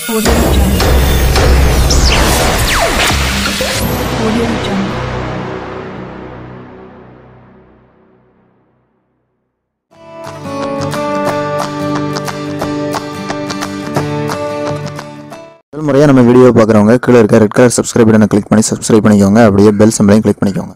Audio Jungle. Audio Jungle. முதல் முறையாக நம்ம வீடியோ பார்க்குறவங்க கீழே இருக்க ரெட் கலர் சப்ஸ்கிரைப் பட்டனை கிளிக் பண்ணி சப்ஸ்கிரைப் பண்ணிக்கோங்க. அப்படியே பெல் சிம்பலையும் கிளிக் பண்ணிக்கோங்க.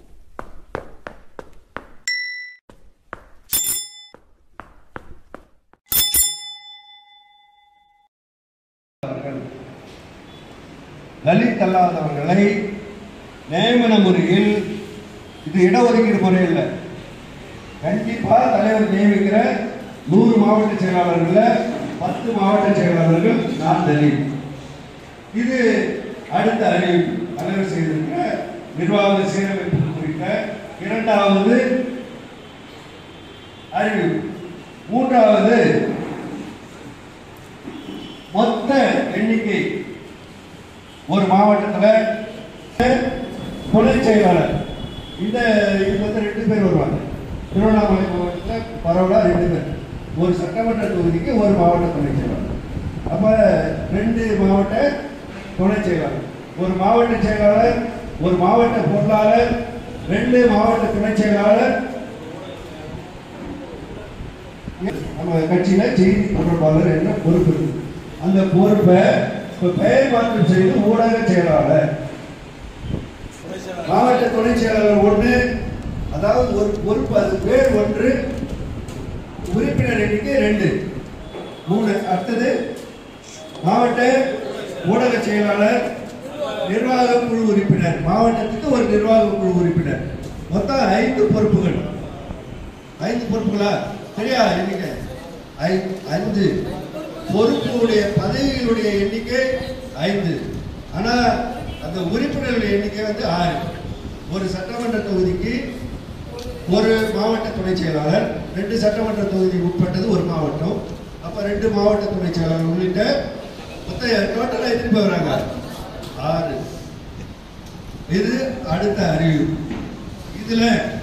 தலித் அல்லாதவர்களை நியமன முறையில் இது இடஒதுக்கீடு முறை இல்லை. கண்டிப்பா தலைவர் நியமிக்கிற 100 மாவட்ட செயலாளர்கள் 10 மாவட்ட செயலாளர்கள் நான் தலித். இது அடுத்த அறிவிப்பு தலைவர் செய்திருக்கிற நிர்வாக சீரமைப்பு குறித்த 2வது அறிவிப்பு. 3வது மொத்த எண்ணிக்கை ஒரு மாவட்டத்தில் துணை செயலாளர் இந்த 2 பேர் வருவாங்க. திருவண்ணாமலை மாவட்டத்தில் பரவலா 2 பேர், ஒரு சட்டமன்ற தொகுதிக்கு ஒரு மாவட்ட துணை செயலாளர். அப்ப 2 மாவட்ட துணை செயலாளர், ஒரு மாவட்ட செயலாளர், ஒரு மாவட்ட பொருளாளர், 2 மாவட்ட துணை செயலாளர், நம்ம கட்சியில செய்தி தொடர்பாளர் என்ன பொறுப்பு இருக்கு. அந்த பொறுப்பை பெயர் மாற்றம் செய்து ஊடக செயலாளர், மாவட்ட துணை செயலாளர் 1, அதாவது ஒரு பொறுப்பு, அது பேர் 1, உறுப்பினர் எண்ணிக்கை 2, 3. அடுத்தது மாவட்ட ஊடக செயலாளர், நிர்வாக குழு உறுப்பினர், மாவட்டத்துக்கு ஒரு நிர்வாக குழு உறுப்பினர். மொத்தம் 5 பொறுப்புகள். 5 பொறுப்புகளா? சரியா? எண்ணிக்கை 5. பொறுப்புடைய பதவிகளுடைய எண்ணிக்கை 5. ஆனா அந்த உறுப்பினர்களுடைய எண்ணிக்கை 6. ஒரு சட்டமன்ற தொகுதிக்கு ஒரு மாவட்ட துணை செயலாளர், 2 சட்டமன்ற தொகுதி உட்பட்டது ஒரு மாவட்டம். அப்ப 2 மாவட்ட துணை செயலாளர் உள்ளிட்ட மொத்தம் டோட்டலா எத்தனை பேர் வராங்க? 6. இது அடுத்த அறிவிப்பு. இதுல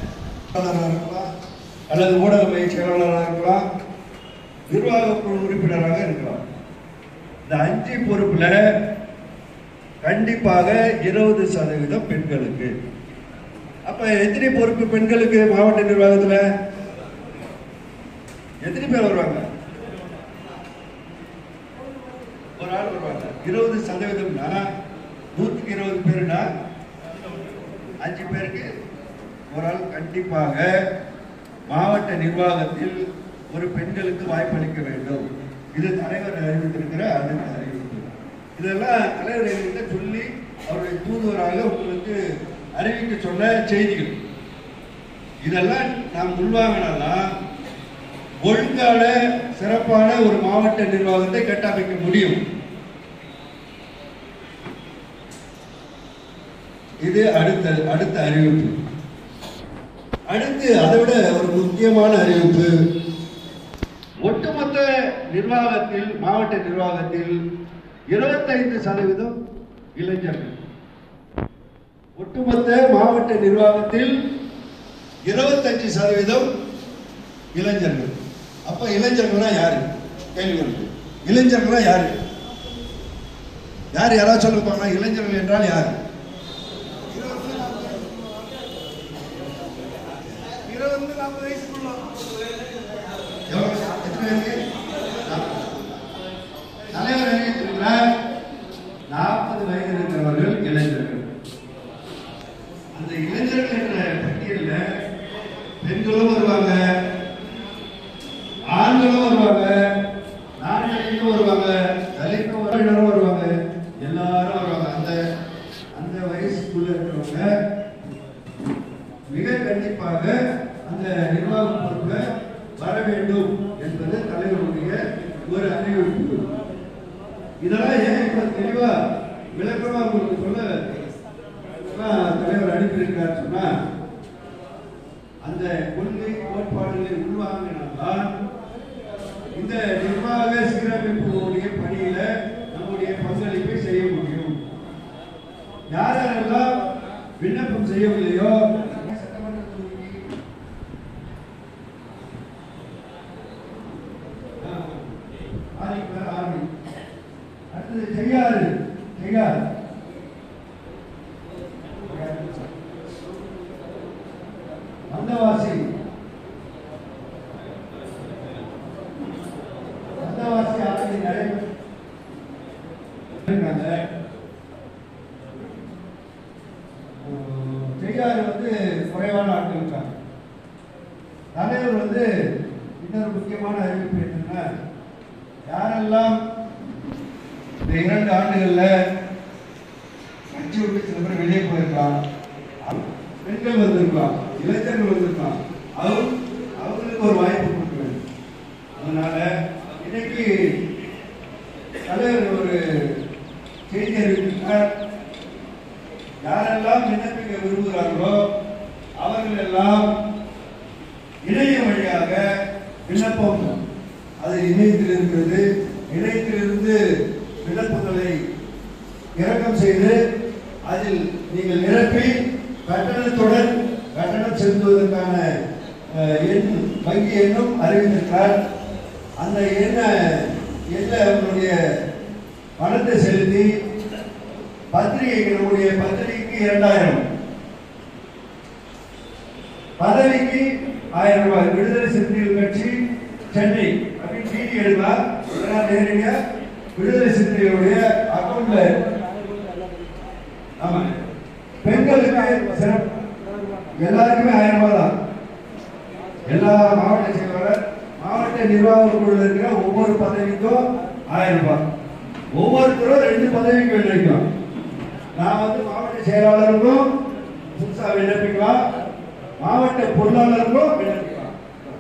அல்லது ஊடக மைய செயலாளராக இருக்கலாம், நிர்வாக குழு உறுப்பினராக இருக்கலாம். இந்த 5 பொறுப்புல கண்டிப்பாக 20% பெண்களுக்கு. அப்ப எத்தனை பொறுப்பு பெண்களுக்கு மாவட்ட நிர்வாகத்துல? எத்தனை பேர் வருவாங்க? ஒரு ஆள் வருவாங்க. 20%னா 100க்கு 20 பேருனா 5 பேருக்கு ஒரு ஆள் கண்டிப்பாக மாவட்ட நிர்வாகத்தில் ஒரு பெண்களுக்கு வாய்ப்பளிக்க வேண்டும். இது தலைவர் அறிவித்திருக்கிற அடுத்த அறிவிப்பு. இதெல்லாம் தலைவர் என்கிட்ட சொல்லி அவருடைய தூதுவராக உங்களுக்கு அறிவிக்க சொன்ன செய்திகள். இதெல்லாம் நாம் உள்வாங்கினால்தான் ஒழுங்கான சிறப்பான ஒரு மாவட்ட நிர்வாகத்தை கட்டமைக்க முடியும். இது அடுத்த அறிவிப்பு. அடுத்து அதை விட ஒரு முக்கியமான அறிவிப்பு. ஒட்டுமொத்த நிர்வாகத்தில், மாவட்ட நிர்வாகத்தில் 25% இளைஞர்கள். ஒட்டுமொத்த மாவட்ட நிர்வாகத்தில் 25% இளைஞர்கள். அப்ப இளைஞர்களா யாரு? கேள்வி வருது. இளைஞர்களா யாரு? யாராவது சொல்லுவாங்க இளைஞர்கள் என்றால் யாரு? 20-40 வயசுக்குள்ள தலைவர் அறிவித்திருக்கிறார் 40 வயது இருக்கிறவர்கள் இளைஞர்கள். அந்த இளைஞர்கள் என்ற பட்டியலில் பெண்களும் வருவாங்க, ஆண்களும் வருவாங்க, நான்களும் வருவாங்க, தலித்தும் வருவாங்க, எல்லாரும் வருவாங்க. அந்த வயசுக்குள்ள இருக்கிறவங்க மிக கண்டிப்பாக அந்த நிர்வாக பொறுப்பை வர வேண்டும் என்பது தலைவருடைய ஒரு அறிவிப்பு. இதெல்லாம் ஏன் இப்ப தெளிவா விளக்கமா உங்களுக்கு சொல்ல தலைவர் அனுப்பியிருக்கார் சொன்னா, அந்த கொள்கை கோட்பாடுகளை உள்வாங்கினால்தான் இந்த நிர்வாக சீரமைப்புடைய பணியில நம்முடைய பங்களிப்பை செய்ய முடியும். யாரெல்லாம் விண்ணப்பம் செய்யவில்லையோ அடுத்த அடுத்தது செய்யாறு வந்தவாசி ஆகிய நிறைய செய்யாறு வந்து குறைவான ஆட்கள் இருக்காங்க. தலைவர் இன்னொரு முக்கியமான அறிவிப்பு என்னன்னா, யாரெல்லாம் இந்த 2 ஆண்டுகள்ல கட்சி விட்டு சில பேர் வெளியே போயிருக்கலாம், பெண்கள் வந்திருக்கலாம், இளைஞர்கள் வந்திருக்கலாம், அவங்களுக்கு ஒரு வாய்ப்பு கொடுக்க வேண்டும். அதனால இன்னைக்கு தலைவர் ஒரு செய்தி அறிவித்தார். யாரெல்லாம் விண்ணப்பிக்க விரும்புகிறார்களோ அவர்கள் எல்லாம் இணைய வழியாக விண்ணப்பம், அது இணையத்தில் இருக்கிறது, இணையத்திலிருந்து விண்ணப்பங்களை இறக்கம் செய்து அதில் நீங்கள் நிரப்பி கட்டணத்துடன் கட்டணம் செலுத்துவதற்கான வங்கி எண்ணும் அறிவித்திருக்கிறார். அந்த எண்ண உங்களுடைய பணத்தை செலுத்தி பத்திரிகைக்கு, நம்முடைய பத்திரிகைக்கு 2000, பதவிக்கு 1000 ரூபாய், விடுதலை சிறுத்தைகள் கட்சி சென்னை அப்படின்னு டிடி எடுத்தா நேரடியா விடுதலை சிறுத்தைகளுடைய அக்கௌண்ட்ல. ஆமா, பெண்களுக்கு சிறப்பு, எல்லாருக்குமே 1000 ரூபாய் தான். எல்லா மாவட்ட செயலாளர், மாவட்ட நிர்வாக குழுவில் இருக்கிற ஒவ்வொரு பதவிக்கும் 1000 ரூபாய். ஒவ்வொருத்தரும் 2 பதவிக்கு விண்ணப்பிக்கலாம். நான் மாவட்ட செயலாளருக்கும் புதுசா விண்ணப்பிக்கலாம், மாவட்ட பொருளாளருக்கும் விண்ணப்பிக்கலாம்.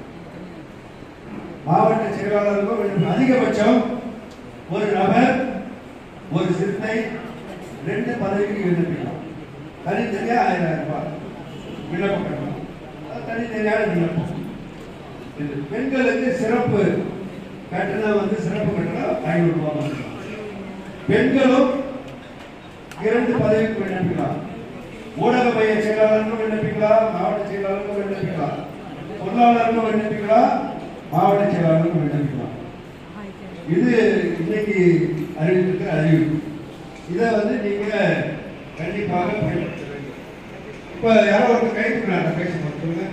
மாவட்ட செயலாளருக்கும் அதிகபட்சம் ஒரு நபர், ஒரு சிறுத்தை 2 பதவிக்கு விண்ணப்பிக்கலாம். தனித்தனியா 1000 ரூபாய் விண்ணப்பம் கட்டணும். தனித்தனியான விண்ணப்பம். பெண்களுக்கு சிறப்பு கட்டணம் சிறப்பு கட்டணம் 500 ரூபாய். பெண்களும் 2 பதவிக்கு விண்ணப்பிக்கலாம். ஊடக மைய செயலாளருக்கும் விண்ணப்பிக்கலாம், மாவட்ட செயலாளருக்கும் விண்ணப்பிக்கலாம், பொருளாளருக்கும் விண்ணப்பிக்கலாம், மாவட்ட செயலாளருக்கும் விண்ணப்பிக்கலாம். இது இன்னைக்கு அறிவித்திருக்கிற அறிவிப்பு. இதை நீங்க கண்டிப்பாக பயன்படுத்த வேண்டும். இப்ப யாரோ ஒரு கை தூக்குறாங்க, பேச சொல்லுங்க.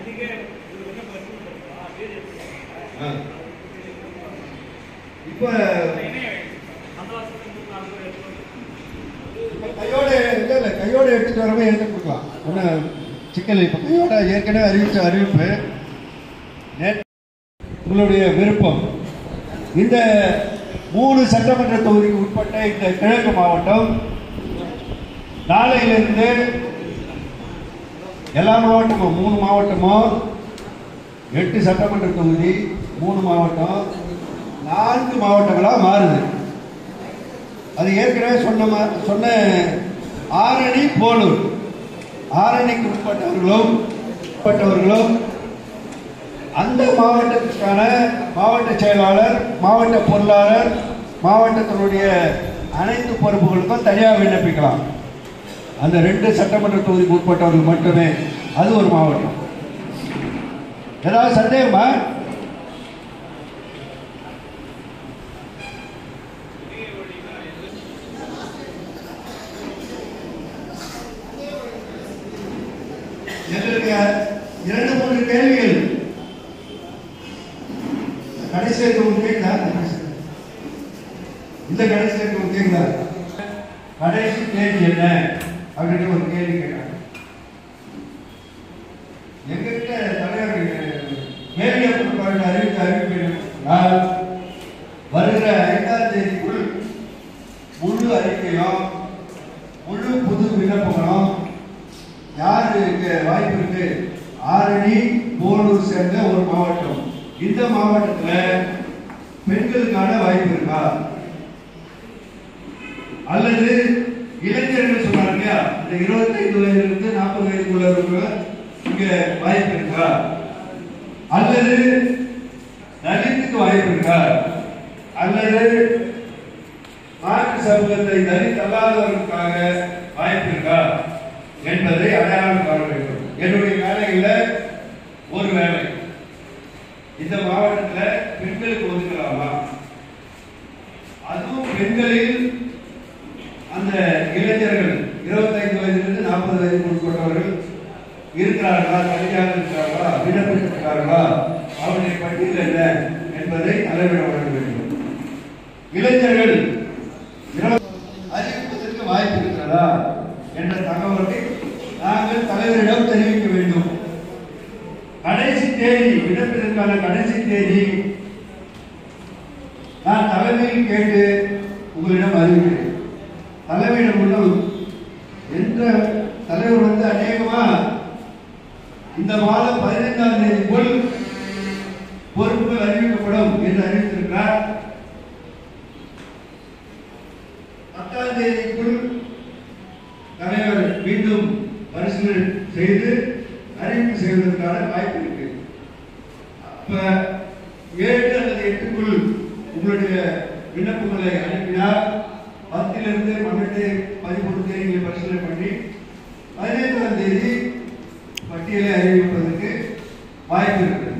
இப்ப கையோட எடுத்துட்டு வரவே எடுத்து கொடுக்கலாம். ஒன்னும் சிக்கல். இப்ப கையோட ஏற்கனவே அறிவிச்ச அறிவிப்பு உங்களுடைய விருப்பம். இந்த 3 சட்டமன்ற தொகுதிக்கு உட்பட்ட இந்த கிழக்கு மாவட்டம் நாளையிலிருந்து எல்லா மாவட்டமும் 3 மாவட்டமும் 8 சட்டமன்ற தொகுதி, 3 மாவட்டம் 4 மாவட்டங்களா மாறுது. அது ஏற்கனவே சொன்ன ஆரணி, போலூர், ஆரணிக்கு உட்பட்டவர்களும் அந்த மாவட்டத்திற்கான மாவட்ட செயலாளர், மாவட்ட பொருளாளர், மாவட்டத்தினுடைய அனைத்து பொறுப்புகளுக்கும் தனியாக விண்ணப்பிக்கலாம். அந்த 2 சட்டமன்ற தொகுதிக்கு உட்பட்டவர்கள் மட்டுமே. அது ஒரு மாவட்டம். ஏதாவது சந்தேகமா? எங்களுக்கு 2-3 கேள்விகள். கடைசி கேட்குதா? இந்த கடைசி கேட்குதா? கடைசி தேதி என்ன அப்படின்னு ஒரு கேள்வி கேட்டாங்க. எங்கிட்ட தலைவர் மேலியப்பட்டு அறிவிப்பு வருகிற 5ஆம் தேதிக்குள் முழு அறிக்கையும், முழு புது விண்ணப்பங்களும் யாருக்கு வாய்ப்பு இருக்கு? ஆரணி, போலூர் சேர்ந்த ஒரு மாவட்டம். இந்த மாவட்டத்தில் பெண்களுக்கான வாய்ப்பு இருக்கா? அல்லது இளைஞர்கள் சொன்னாங்க இல்லையா, இந்த 25 வயதிலிருந்து 40 வயதுக்குள்ள இங்க வாய்ப்பு இருக்கா? அல்லது தலித்துக்கு வாய்ப்பு இருக்கா? அல்லது மாற்று சமூகத்தை தலித் அல்லாதவர்களுக்காக வாய்ப்பு இருக்கா என்பதை அடையாளம் காண வேண்டும். என்னுடைய வேலையில் ஒரு வேலை, இந்த மாவட்டத்தில் பெண்களுக்கு ஒதுக்கலாமா? அதுவும் பெண்களில் அந்த இளைஞர்கள் 25 வயதிலிருந்து 40 வயதுக்கு உட்பட்டவர்கள் இருக்கிறார்களா, தனியாக இருக்கிறார்களா, விண்ணப்பித்திருக்கிறார்களா, அவருடைய பட்டியல் என்ன என்பதை அளவிட வழங்க வேண்டும். இளைஞர்கள் அறிவிப்பதற்கு வாய்ப்பு இருக்கிறதா என்ற தகவலை நாங்கள் தலைவரிடம் தெரிவிக்க வேண்டும். கடைசி தேதி, விண்ணப்பதற்கான கடைசி தேதி நான் தலைமையில் கேட்டு உங்களிடம் அறிவிக்கிறேன். தலைமையிடம் உள்ள என்ற தலைவர் அநேகமா இந்த மாதம் 15ஆம் தேதிக்குள் பொறுப்புகள் அறிவிக்கப்படும் என்று அறிவித்திருக்கிறார். 10ஆம் தேதிக்குள் தலைவர் மீண்டும் பரிசீலனை செய்து அறிவிப்பு செய்வதற்கான வாய்ப்பு இருக்கு. அப்ப 7 அல்லது 8க்குள் உங்களுடைய விண்ணப்பங்களை அனுப்பினார். 10லிருந்து 12-13 தேதிகளை பரிசீலனை பண்ணி 15ஆம் தேதி பட்டியலை அறிவிப்பதற்கு வாய்ப்பு இருக்கிறது.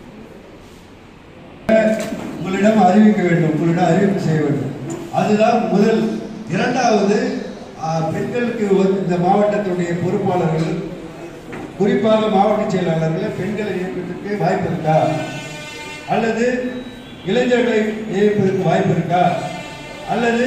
உங்களிடம் அறிவிக்க வேண்டும், உங்களிடம் அறிவிப்பு செய்ய வேண்டும். அதுதான் முதல். இரண்டாவது, பெண்களுக்கு இந்த மாவட்டத்துடைய பொறுப்பாளர்கள், குறிப்பாக மாவட்ட செயலாளர்கள் பெண்களை நியமிப்பதற்கு வாய்ப்பு இருக்கா, அல்லது இளைஞர்களை நியமிப்பதற்கு வாய்ப்பு இருக்கா, அல்லது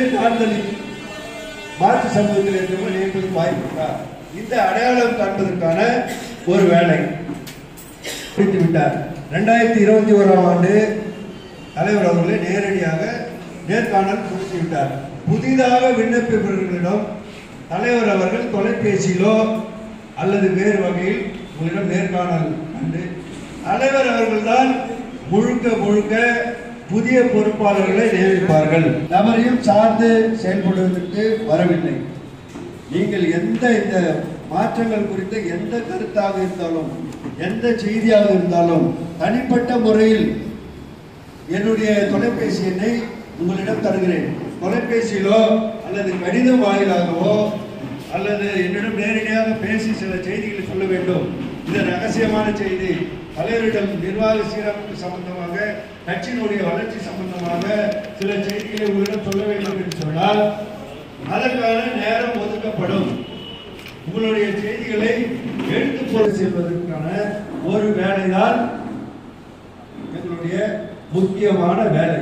மாற்று சமூகத்தில் இருக்கிறவங்க நியமிப்பதற்கு வாய்ப்பு இருக்கா, இந்த அடையாளம் காண்பதற்கான ஒரு வேலை விட்டார். 2021ஆம் ஆண்டு தலைவர் அவர்களை நேரடியாக நேர்காணல் கொடுத்துவிட்டார். புதிதாக விண்ணப்பிப்பவர்களிடம் தலைவர் அவர்கள் தொலைபேசியிலோ அல்லது வேறு வகையில் உங்களிடம் நேர்காணல் கண்டு தலைவர் அவர்கள்தான் முழுக்க புதிய பொறுப்பாளர்களை நியமிப்பார்கள். நபரையும் சார்ந்து செயல்படுவதற்கு வரவில்லை. நீங்கள் இந்த மாற்றங்கள் குறித்த எந்த கருத்தாக இருந்தாலும், எந்த செய்தியாக இருந்தாலும் தனிப்பட்ட முறையில் என்னுடைய தொலைபேசி எண்ணை உங்களிடம் தருகிறேன். தொலைபேசியிலோ அல்லது கடிதம் வாயிலாகவோ அல்லது என்னிடம் நேரடியாக பேசி சில செய்திகளை சொல்ல வேண்டும். இது ரகசியமான செய்தி, தலைவரிடம் நிர்வாக சீரமைப்பு சம்பந்தமாக, கட்சியினுடைய வளர்ச்சி சம்பந்தமாக சில செய்திகளை உங்களிடம் சொல்ல வேண்டும் என்று சொன்னால் அதற்கான நேரம் ஒதுக்கப்படும். உங்களுடைய செய்திகளை எடுத்துக்கொண்டு செல்வதற்கான ஒரு வேலைதான் எங்களுடைய முக்கியமான வேலை.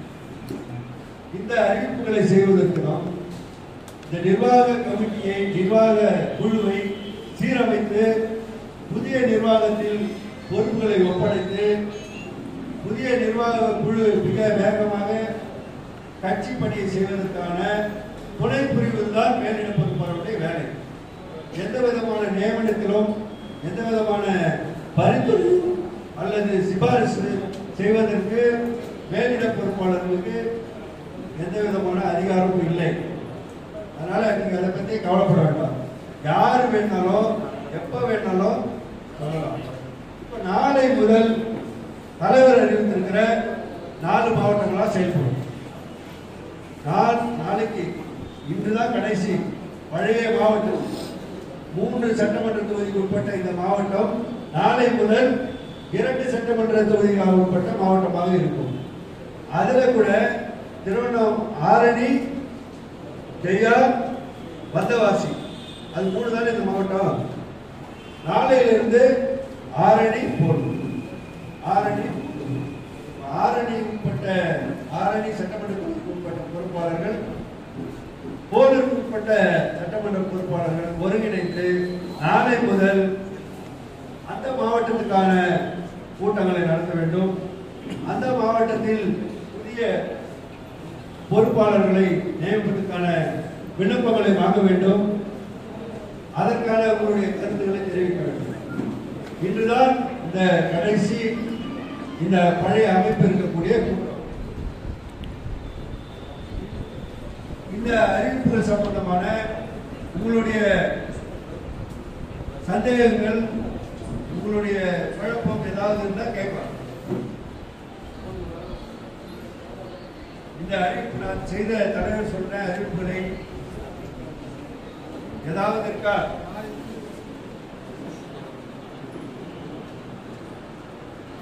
இந்த அறிவிப்புகளை செய்வதற்கு நாம் இந்த நிர்வாக கமிட்டியை, நிர்வாக குழுவை சீரமைத்து புதிய நிர்வாகத்தில் பொறுப்புகளை ஒப்படைத்து புதிய நிர்வாக குழு மிக வேகமாக கட்சி பணியை செய்வதற்கான துணை புரிவதுதான் மேலிட பொறுப்பாளருடைய வேலை. எந்த விதமான நியமனத்திலும் எந்த விதமான பரிந்துரையும் அல்லது சிபாரிசு செய்வதற்கு மேலிட பொறுப்பாளர்களுக்கு எந்த விதமான அதிகாரமும் இல்லை. அதனால நீங்க அதை பத்தி கவலைப்பட வேண்டாம். யார் வேணாலும் எப்ப வேணாலும் சொல்லலாம். இப்ப நாளை முதல் தலைவர் அறிவித்திருக்கிற 4 மாவட்டங்களா செயல்படும். நாளைக்கு இன்றுதான் கடைசி. பழைய மாவட்டம் 3 சட்டமன்ற தொகுதிக்கு உட்பட்ட இந்த மாவட்டம் நாளை முதல் 2 சட்டமன்ற தொகுதிகளுக்கு உட்பட்ட மாவட்டமாக இருக்கும். அதுல கூட திருவண்ணாமலை, ஆரணி, ஜெயா, வந்தவாசி, அது 3 தானே இந்த மாவட்டம். நாளையிலிருந்து ஆரணி போடும். ஆரணி உட்பட்ட ஆரணி சட்டமன்ற தொகுதிக்கு உட்பட்ட பொறுப்பாளர்கள், போலூருக்கு உட்பட்ட சட்டமன்ற பொறுப்பாளர்கள் ஒருங்கிணைந்து நாளை முதல் அந்த மாவட்டத்துக்கான கூட்டங்களை நடத்த வேண்டும். அந்த மாவட்டத்தில் புதிய பொறுப்பாளர்களை நியமிப்பதற்கான விண்ணப்பங்களை வாங்க வேண்டும். அதற்கான உங்களுடைய கருத்துக்களை தெரிவிக்க வேண்டும். இன்றுதான் இந்த கடைசி இந்த பழைய அமைப்பு இருக்கக்கூடிய கூட்டம். இந்த அறிவிப்புகள் சம்பந்தமான உங்களுடைய சந்தேகங்கள், உங்களுடைய குழப்பம் ஏதாவது இருந்தால் கேட்கலாம். இந்த அறிவிப்பு நான் செய்த தலைவர் சொன்ன அறிவிப்புகளை ஏதாவது இருக்கா?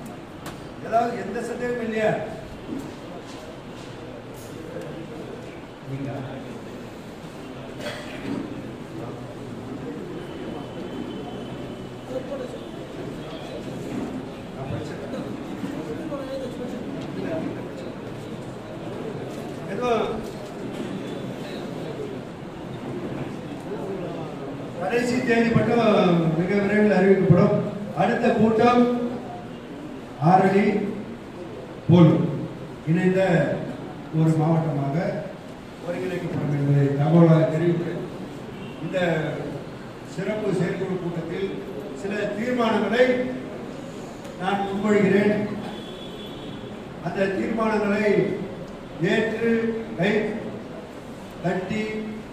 ஏதாவது எந்த சந்தேகமும் இல்லையா? கடைசி தேதி மட்டும் மிக விரைவில் அறிவிக்கப்படும். அடுத்த கூட்டம் ஆரணி போலும் இணைந்த ஒரு மாவட்டமாக ஒருங்கிணைக்கப்படும் என்பதை தகவலாக தெரிவிக்கிறேன். இந்த சிறப்பு செயற்குழு கூட்டத்தில் சில தீர்மானங்களை நான் முன்மொழிகிறேன். அந்த தீர்மானங்களை ஏற்று கை தட்டி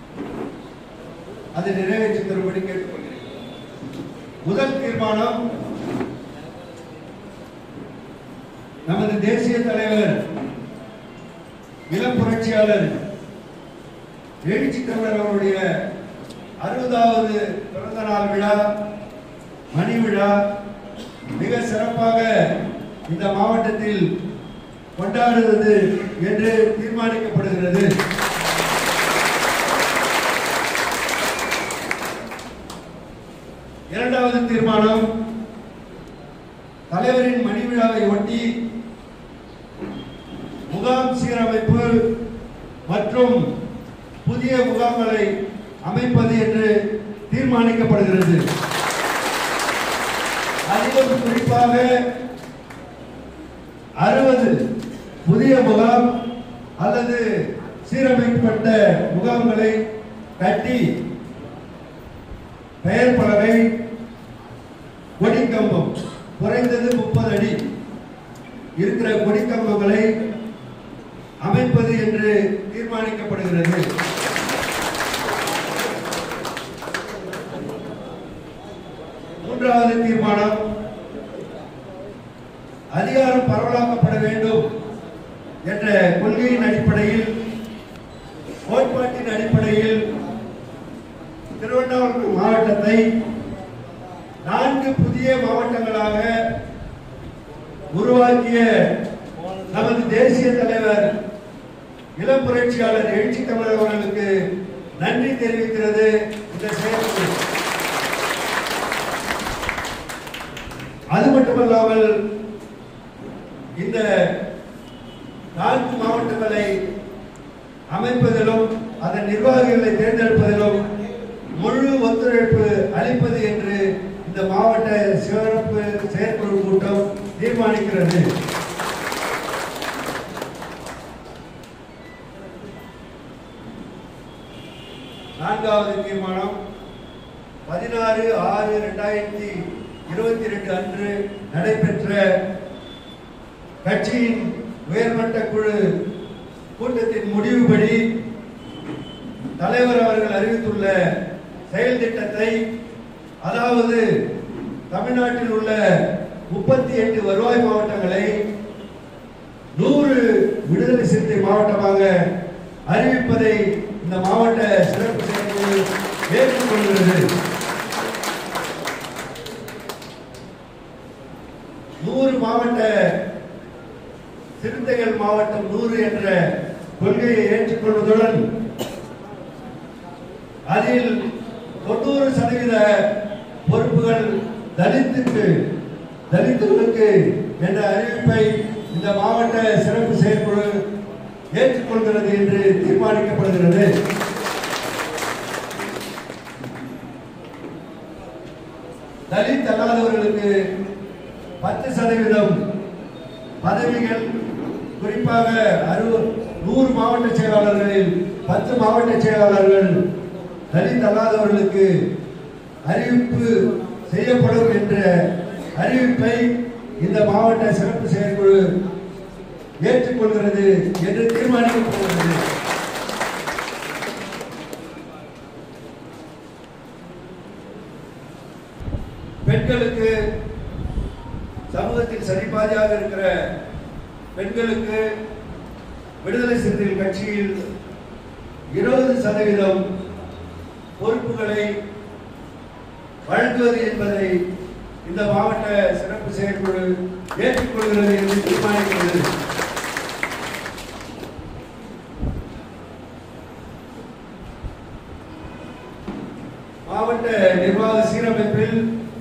அதை நிறைவேற்றி தரும்படி கேட்டுக்கொள்கிறேன். முதல் தீர்மானம், நமது தேசிய தலைவர் இளம் புரட்சியாளர் எழுச்சி தமிழர் அவருடைய 60வது பிறந்த நாள் விழா, மணி விழா மிக சிறப்பாக இந்த மாவட்டத்தில் கொண்டாடுவது என்று தீர்மானிக்கப்படுகிறது. இரண்டாவது தீர்மானம், தலைவரின் மணி விழாவை ஒட்டி முகாம் சீரமைப்பு மற்றும் புதிய முகாம்களை அமைப்பது என்று தீர்மானிக்கப்படுகிறது. அதிலும் குறிப்பாக 60 புதிய முகாம் அல்லது சீரமைக்கப்பட்ட முகாம்களை கட்டி பெயர் பலகை, கொடிக்கம்பம் குறைந்தது 30 அடி இருக்கிற கொடிக்கம்பங்களை அமைப்பது என்று தீர்மானிக்கப்படுகிறது. மூன்றாவது தீர்மானம், அதிகாரம் பரவலாக்கப்பட வேண்டும் என்ற கொள்கையின் அடிப்படையில், கோட்பாட்டின் அடிப்படையில் திருவண்ணாமலை மாவட்டத்தை 4 புதிய மாவட்டங்களாக உருவாக்கிய நமது தேசிய தலைவர் இளம் புரட்சியாளர் எழுச்சி தமிழர் அவர்களுக்கு நன்றி தெரிவிக்கிறது இந்த செயற்குழு. அது மட்டுமல்லாமல் இந்த 4 மாவட்டங்களை அமைப்பதிலும் அதன் நிர்வாகிகளை தேர்ந்தெடுப்பதிலும் முழு ஒத்துழைப்பு அளிப்பது என்று இந்த மாவட்ட சிறப்பு செயற்குழு கூட்டம் தீர்மானிக்கிறது. நான்காவது தீர்மானம், 16/6/2022 அன்று நடைபெற்ற கட்சியின் உயர்மட்ட குழு கூட்டத்தின் முடிவுபடி தலைவர் அவர்கள் அறிவித்துள்ள செயல் திட்டத்தை, அதாவது தமிழ்நாட்டில் உள்ள 38 வருவாய் மாவட்டங்களை 100 விடுதலை சிறுத்தை மாவட்டமாக அறிவிப்பதை இந்த மாவட்ட சிறப்பு செயற்குழு ஏற்றுக்கொள்கிறது. 100 மாவட்ட சிறுத்தைகள் மாவட்டம் 100 என்ற கொள்கையை ஏற்றுக்கொள்வதுடன் அதில் 90% பொறுப்புகள் தலித்துகளுக்கு என்ற அறிவிப்பை இந்த மாவட்ட சிறப்பு செயற்குழு ஏற்றுக்கொள்கிறது என்று தீர்மானிக்கப்படுகிறது. தலித் அல்லாதவர்களுக்கு 10% பதவிகள், குறிப்பாக 100 மாவட்ட செயலாளர்களில் 10 மாவட்ட செயலாளர்கள் தலித் அல்லாதவர்களுக்கு அறிவிப்பு செய்யப்படும் என்ற அறிவிப்பை இந்த மாவட்ட சிறப்பு செயற்குழு ஏற்றுக்கொள்கிறது என்று தீர்மானிக்கப்படுகிறது. பெண்களுக்கு சமூகத்தில் சரிபாதியாக இருக்கிற பெண்களுக்கு விடுதலை சிறுத்தைகள் கட்சியில் 20% பொறுப்புகளை வழங்குவது என்பதை இந்த மாவட்ட சிறப்பு செயற்குழு ஏற்றுக்கொள்கிறது என்று தீர்மானிக்கிறது. மாவட்ட நிர்வாக சீரமைப்பில்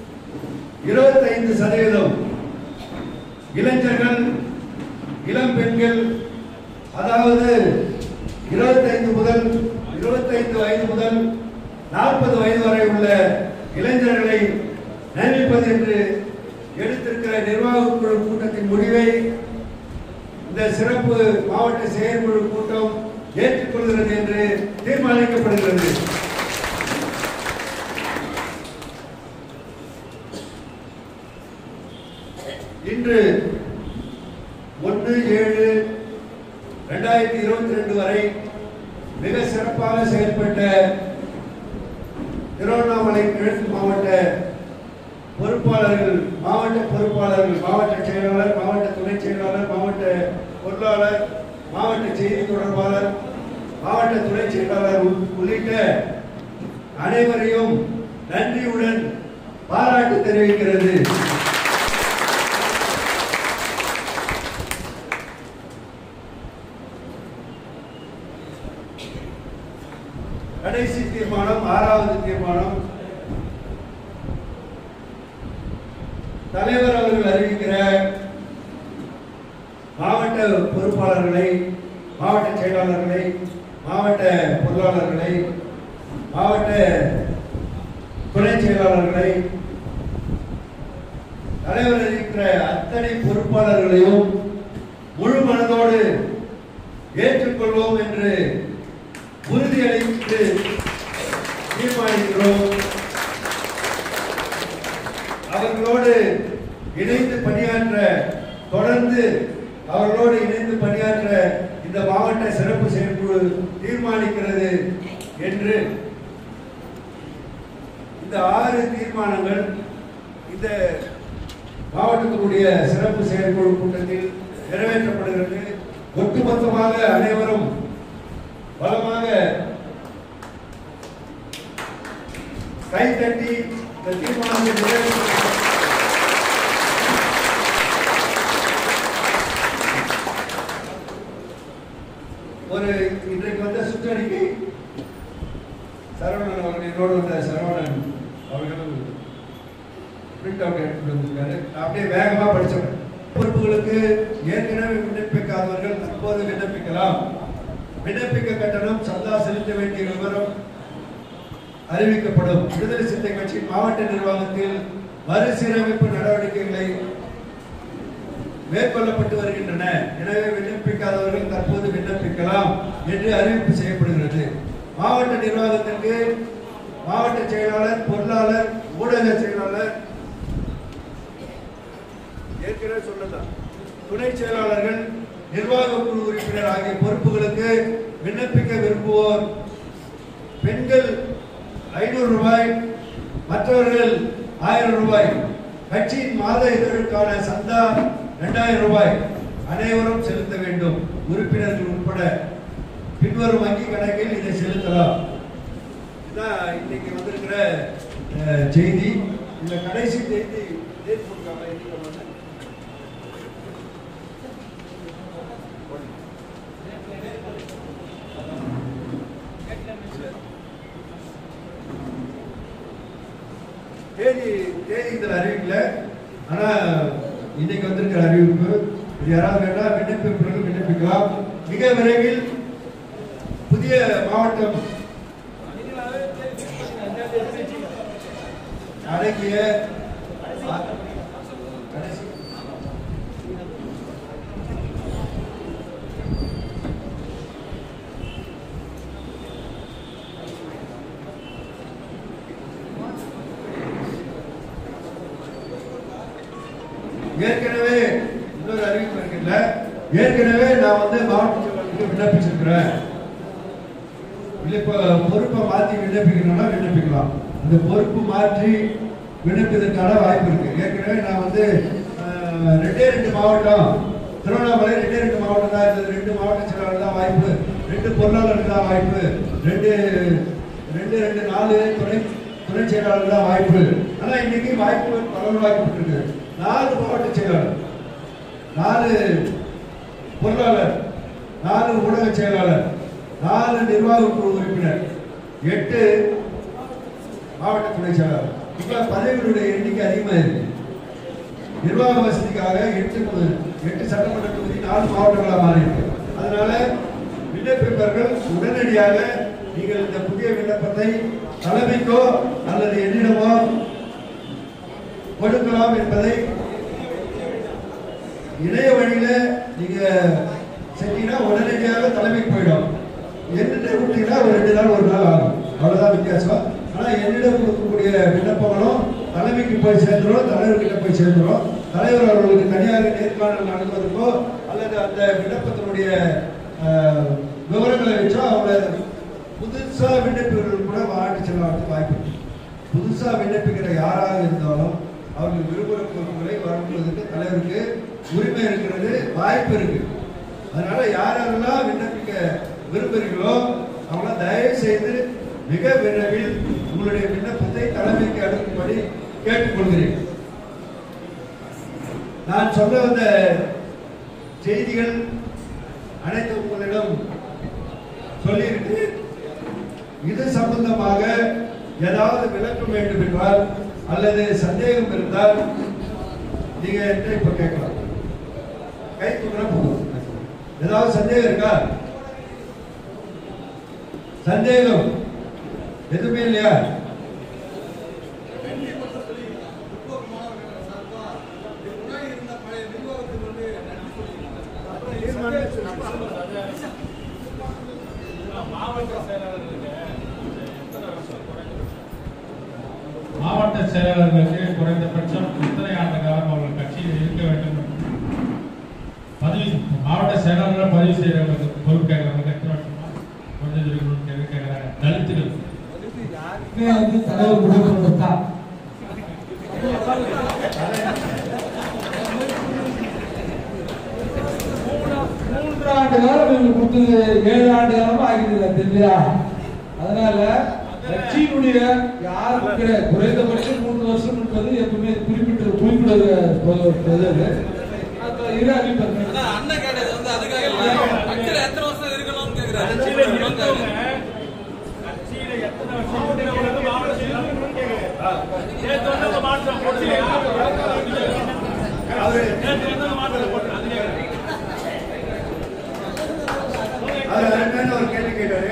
25% இளைஞர்கள், இளம் பெண்கள், அதாவது 25 வயது முதல் 40 வயது வரை உள்ள இளைஞர்களை நியமிப்பது என்று எடுத்திருக்கிற நிர்வாக குழு கூட்டத்தின் முடிவை இந்த சிறப்பு மாவட்ட செயற்குழு கூட்டம் ஏற்றுக்கொள்கிறது என்று தீர்மானிக்கப்படுகிறது. இன்று 1/7/2022 வரை மிக சிறப்பாக செயல்பட்ட திருவண்ணாமலை கிழக்கு மாவட்ட பொறுப்பாளர்கள், மாவட்ட செயலாளர், மாவட்ட துணை செயலாளர், மாவட்ட பொருளாளர், மாவட்ட செய்தி தொடர்பாளர், மாவட்ட துணை செயலாளர் உள்ளிட்ட அனைவரையும் நன்றியுடன் பாராட்டு தெரிவிக்கிறது. கடைசி தீர்மானம், 6வது தீர்மானம். தலைவர் அவர்கள் அறிவிக்கிற மாவட்ட பொறுப்பாளர்களை, மாவட்ட செயலாளர்களை, மாவட்ட பொருளாளர்களை, மாவட்ட துணை செயலாளர்களை, தலைவர் அறிவிக்கிற அத்தனை பொறுப்பாளர்களையும் முழு மனதோடு ஏற்றுக்கொள்வோம் என்று உறுதியளித்து தீர்மானிக்கிறோம். அவர்களோடு இணைந்து பணியாற்ற, தொடர்ந்து அவர்களோடு இணைந்து பணியாற்ற இந்த மாவட்ட சிறப்பு செயற்குழு தீர்மானிக்கிறது என்று இந்த 6 தீர்மானங்கள் இந்த மாவட்டத்தினுடைய சிறப்பு செயற்குழு கூட்டத்தில் நிறைவேற்றப்படுகிறது. ஒட்டுமொத்தமாக அனைவரும் பலமாக கைத்தட்டி இந்த தீர்மானத்தை நிறைவேற்ற ஒரு இன்றைக்கு வந்த சுற்றறிக்கை சரவணன் அவர்கள், என்னோடு வந்த சரவணன் அவர்கள் பிரிண்ட் அவுட் எடுத்து வந்திருக்காரு. அப்படியே வேகமா படிச்சவங்க. பொறுப்புகளுக்கு ஏற்கனவே விண்ணப்பிக்காதவர்கள் தற்போது விண்ணப்பிக்கலாம். விண்ணப்பிக்க கட்டணம், சந்தா செலுத்த வேண்டிய விவரம் அறிவிக்கப்படும். விடுதலை சிறுத்தை கட்சியின் மாவட்ட நிர்வாகத்தில் மறுசீரமைப்பு நடவடிக்கைகளை மேற்கொள்ளப்பட்டு வருகின்றன. எனவே விண்ணப்பிக்காதவர்கள் தற்போது விண்ணப்பிக்கலாம் என்று அறிவிப்பு செய்யப்படுகிறது. மாவட்ட நிர்வாகத்திற்கு மாவட்ட செயலாளர், பொருளாளர், ஊடக செயலாளர், ஏற்கனவே சொல்லலாம், துணை செயலாளர்கள், நிர்வாக குழு உறுப்பினர் ஆகிய பொறுப்புகளுக்கு விண்ணப்பிக்க விரும்புவோர் பெண்கள் 500 ரூபாய், மற்றவர்கள் 1000 ரூபாய். கட்சியின் மாத இதழுக்கான சந்தா 2000 ரூபாய் அனைவரும் செலுத்த வேண்டும். உறுப்பினர்கள் உட்பட பின்வரும் வங்கி கணக்கில் இதை செலுத்தலாம். இதுதான் இன்னைக்கு வந்திருக்கிற செய்தி. இந்த கடைசி செய்தி தேதி இதில் அறிவிக்கல. ஆனா இன்னைக்கு வந்திருக்கிற அறிவிப்பு இது யாராவது கேட்டா விண்ணப்பிப்பவர்கள் விண்ணப்பிக்கலாம். மிக விரைவில் புதிய மாவட்டம் அடங்கிய ஏற்கனவே இன்னொரு அறிவிப்பு இருக்குல்ல, ஏற்கனவே நான் மாவட்ட செயலாளருக்கு விண்ணப்பிச்சிருக்கிறேன். பொறுப்பை மாற்றி விண்ணப்பிக்கணும்னா விண்ணப்பிக்கலாம். அந்த பொறுப்பு மாற்றி விண்ணப்பிப்பதற்கான வாய்ப்பு இருக்கு. ஏற்கனவே நான் 2 மாவட்டம், திருவண்ணாமலை 2 மாவட்டம் தான் இருந்தது. 2 மாவட்ட செயலாளர் தான் வாய்ப்பு, 2 பொருளாளருக்கு தான் வாய்ப்பு, 4 துணை செயலாளர் தான் வாய்ப்பு. ஆனா இன்னைக்கு வாய்ப்பு பரவலாக்கப்பட்டிருக்கு. 4 மாவட்ட செயலாளர், 4 பொருளாளர், 4 ஊடக செயலாளர், 4 நிர்வாக குழு உறுப்பினர், 8 மாவட்ட துணை செயலாளர். இப்ப பதவிகளுடைய எண்ணிக்கை அதிகமாக இருக்கு. நிர்வாக வசதிக்காக 8 சட்டமன்ற தொகுதி 4 மாவட்டங்களாக மாறி இருக்கு. அதனால விண்ணப்பிப்பவர்கள் உடனடியாக நீங்கள் இந்த புதிய விண்ணப்பத்தை தலைமைக்கோ அல்லது என்னிடமோ கொடுக்கலாம் என்பதை இணைய வழியில நீங்க செஞ்சீங்கன்னா உடனடியாக தலைமைக்கு போயிடும். என்னிட்ட கொடுத்தீங்கன்னா ஒரு 2 நாள் 1 நாள் ஆகும், அவ்வளவுதான் வித்தியாசம். ஆனா என்னிடம் கொடுக்கக்கூடிய விண்ணப்பங்களும் தலைமைக்கு போய் சேர்ந்துடும், தலைவர்கிட்ட போய் சேர்ந்துடும். தலைவர் அவர்களுக்கு தனியாக நேர்காணல் நடத்துவதற்கோ அல்லது அந்த விண்ணப்பத்தினுடைய விவரங்களை வச்சோ அவங்க புதுசா விண்ணப்பிகள் கூட மாவட்ட செல்வதற்கு வாய்ப்பு இருக்கு. புதுசா விண்ணப்பிக்கிற யாராக இருந்தாலும் அவர்கள் விரும்புகிற பொருட்களை வழங்குவதற்கு தலைவருக்கு உரிமை இருக்கிறது, வாய்ப்பு இருக்கு. அதனால யாரெல்லாம் விண்ணப்பிக்க விரும்புகிறீர்களோ அவங்க தயவு செய்து மிக விரைவில் உங்களுடைய விண்ணப்பத்தை தலைமைக்கு அனுப்பும்படி கேட்டுக்கொள்கிறேன். நான் சொல்ல வந்த செய்திகள் அனைத்து உங்களிடம் சொல்லியிருக்கு. இது சம்பந்தமாக ஏதாவது விளக்கம் வேண்டும் என்றால் அல்லது சந்தேகம் இருந்தால் நீங்க இப்ப கேட்கலாம். கை தூக்கினா போதும். ஏதாவது சந்தேகம் இருக்கா? சந்தேகம் எதுவுமே இல்லையா? மாவட்ட செயலாளர்களுக்கு குறைந்தபட்சம் இத்தனை ஆண்டு காலம் அவர்கள் கட்சியில் இருக்க வேண்டும். மாவட்ட செயலாளர்கள் பதிவு செய்யறவங்களுக்கு பொறுப்பு கேட்கறவங்க எத்தனை வருஷமா குறைஞ்சது இருக்கணும்னு கேட்கிறாங்க. தலித்துகள் தலைவர் கொடுக்கா 3 ஆண்டு காலம் கொடுத்தது 7 ஆண்டு காலமா ஆகிடுது தெரியா? அதனால கட்சியினுடைய யாருக்கு குறைந்தபட்சம் 3 வருஷம் என்பது எப்பவுமே குறிப்பிடுவது அண்ணன் கேட்டது வந்து அதுக்காக கட்சியில எத்தனை வருஷம் இருக்கணும்னு கேக்குறாரு. ஒரு கேள்வி கேட்டாரு.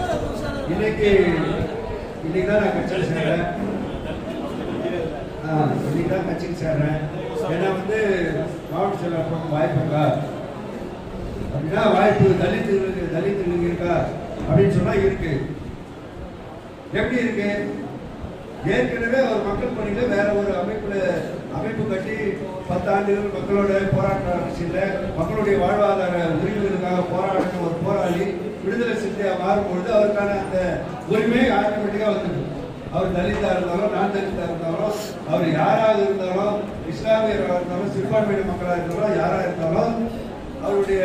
இன்னைக்குதான் நான் கட்சியில் சேர்றேன். இன்னைக்குதான் கட்சிக்கு சேர்றேன். ஏன்னா வந்து மாவட்ட செயலாளர் வாய்ப்பு இருக்கா அப்படின்னா வாய்ப்பு தலித்துகளுக்கு இருக்கா அப்படின்னு சொன்னா இருக்கு. எப்படி இருக்கு? ஏற்கனவே ஒரு மக்கள் பணியில வேற ஒரு அமைப்பு கட்டி 10 ஆண்டுகள் மக்களோட போராட்ட அரசியல மக்களுடைய வாழ்வாதார உரிமைகளுக்காக போராடின ஒரு போராளி விடுதலை சிந்தையா மாறும்பொழுது அவருக்கான அந்த உரிமை ஆட்டோமேட்டிக்கா வந்துடும். அவர் தலிதா இருந்தாலும் நான் தலிதா இருந்தாலும் அவர் யாராக இருந்தாலும் இஸ்லாமியராக இருந்தாலும் சிறுபான்மையின மக்களாக இருந்தாலும் யாராக இருந்தாலும் அவருடைய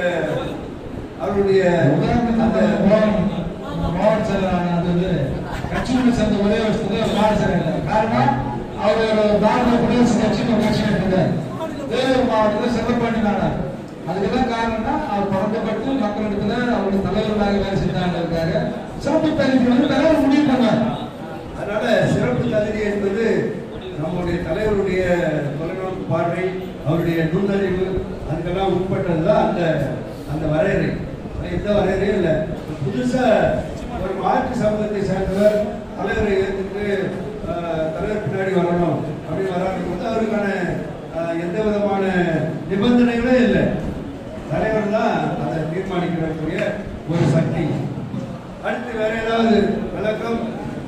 அந்த மாவட்ட செயலாளர் கட்சியோட சேர்ந்த ஒரே வருஷத்துல மாவட்ட செயலாளர். காரணம் அவர் பாரத குடியரசு கட்சி இருக்குது. வேலூர் மாவட்டத்தில் செல்லப்பாண்டி நாடார். அதுக்கெல்லாம் காரணம்னா அவர் பழக்கப்பட்டு மக்களிடத்துல அவருடைய தலைவர்களாக வேலை செஞ்சாங்க. சிறப்பு தகுதி வந்து தலைவர் முடிவு பண்ணார். அதனால சிறப்பு தகுதி என்பது நம்முடைய தலைவருடைய தொலைநோக்கு பார்வை, அவருடைய நுண்ணறிவு, அதுக்கெல்லாம் உட்பட்டதுதான் அந்த வரையறை. எந்த வரையறையும் இல்லை. புதுசா ஒரு மாற்று சமூகத்தை சேர்ந்தவர் தலைவரை ஏற்றுட்டு தலைவர் பின்னாடி வரணும் அப்படின்னு வராங்க போது அவருக்கான எந்த விதமான நிபந்தனைகளே இல்லை. தலைவர் தான் அதை தீர்மானிக்கக்கூடிய ஒரு சக்தி. அடுத்து வேற ஏதாவது விளக்கம்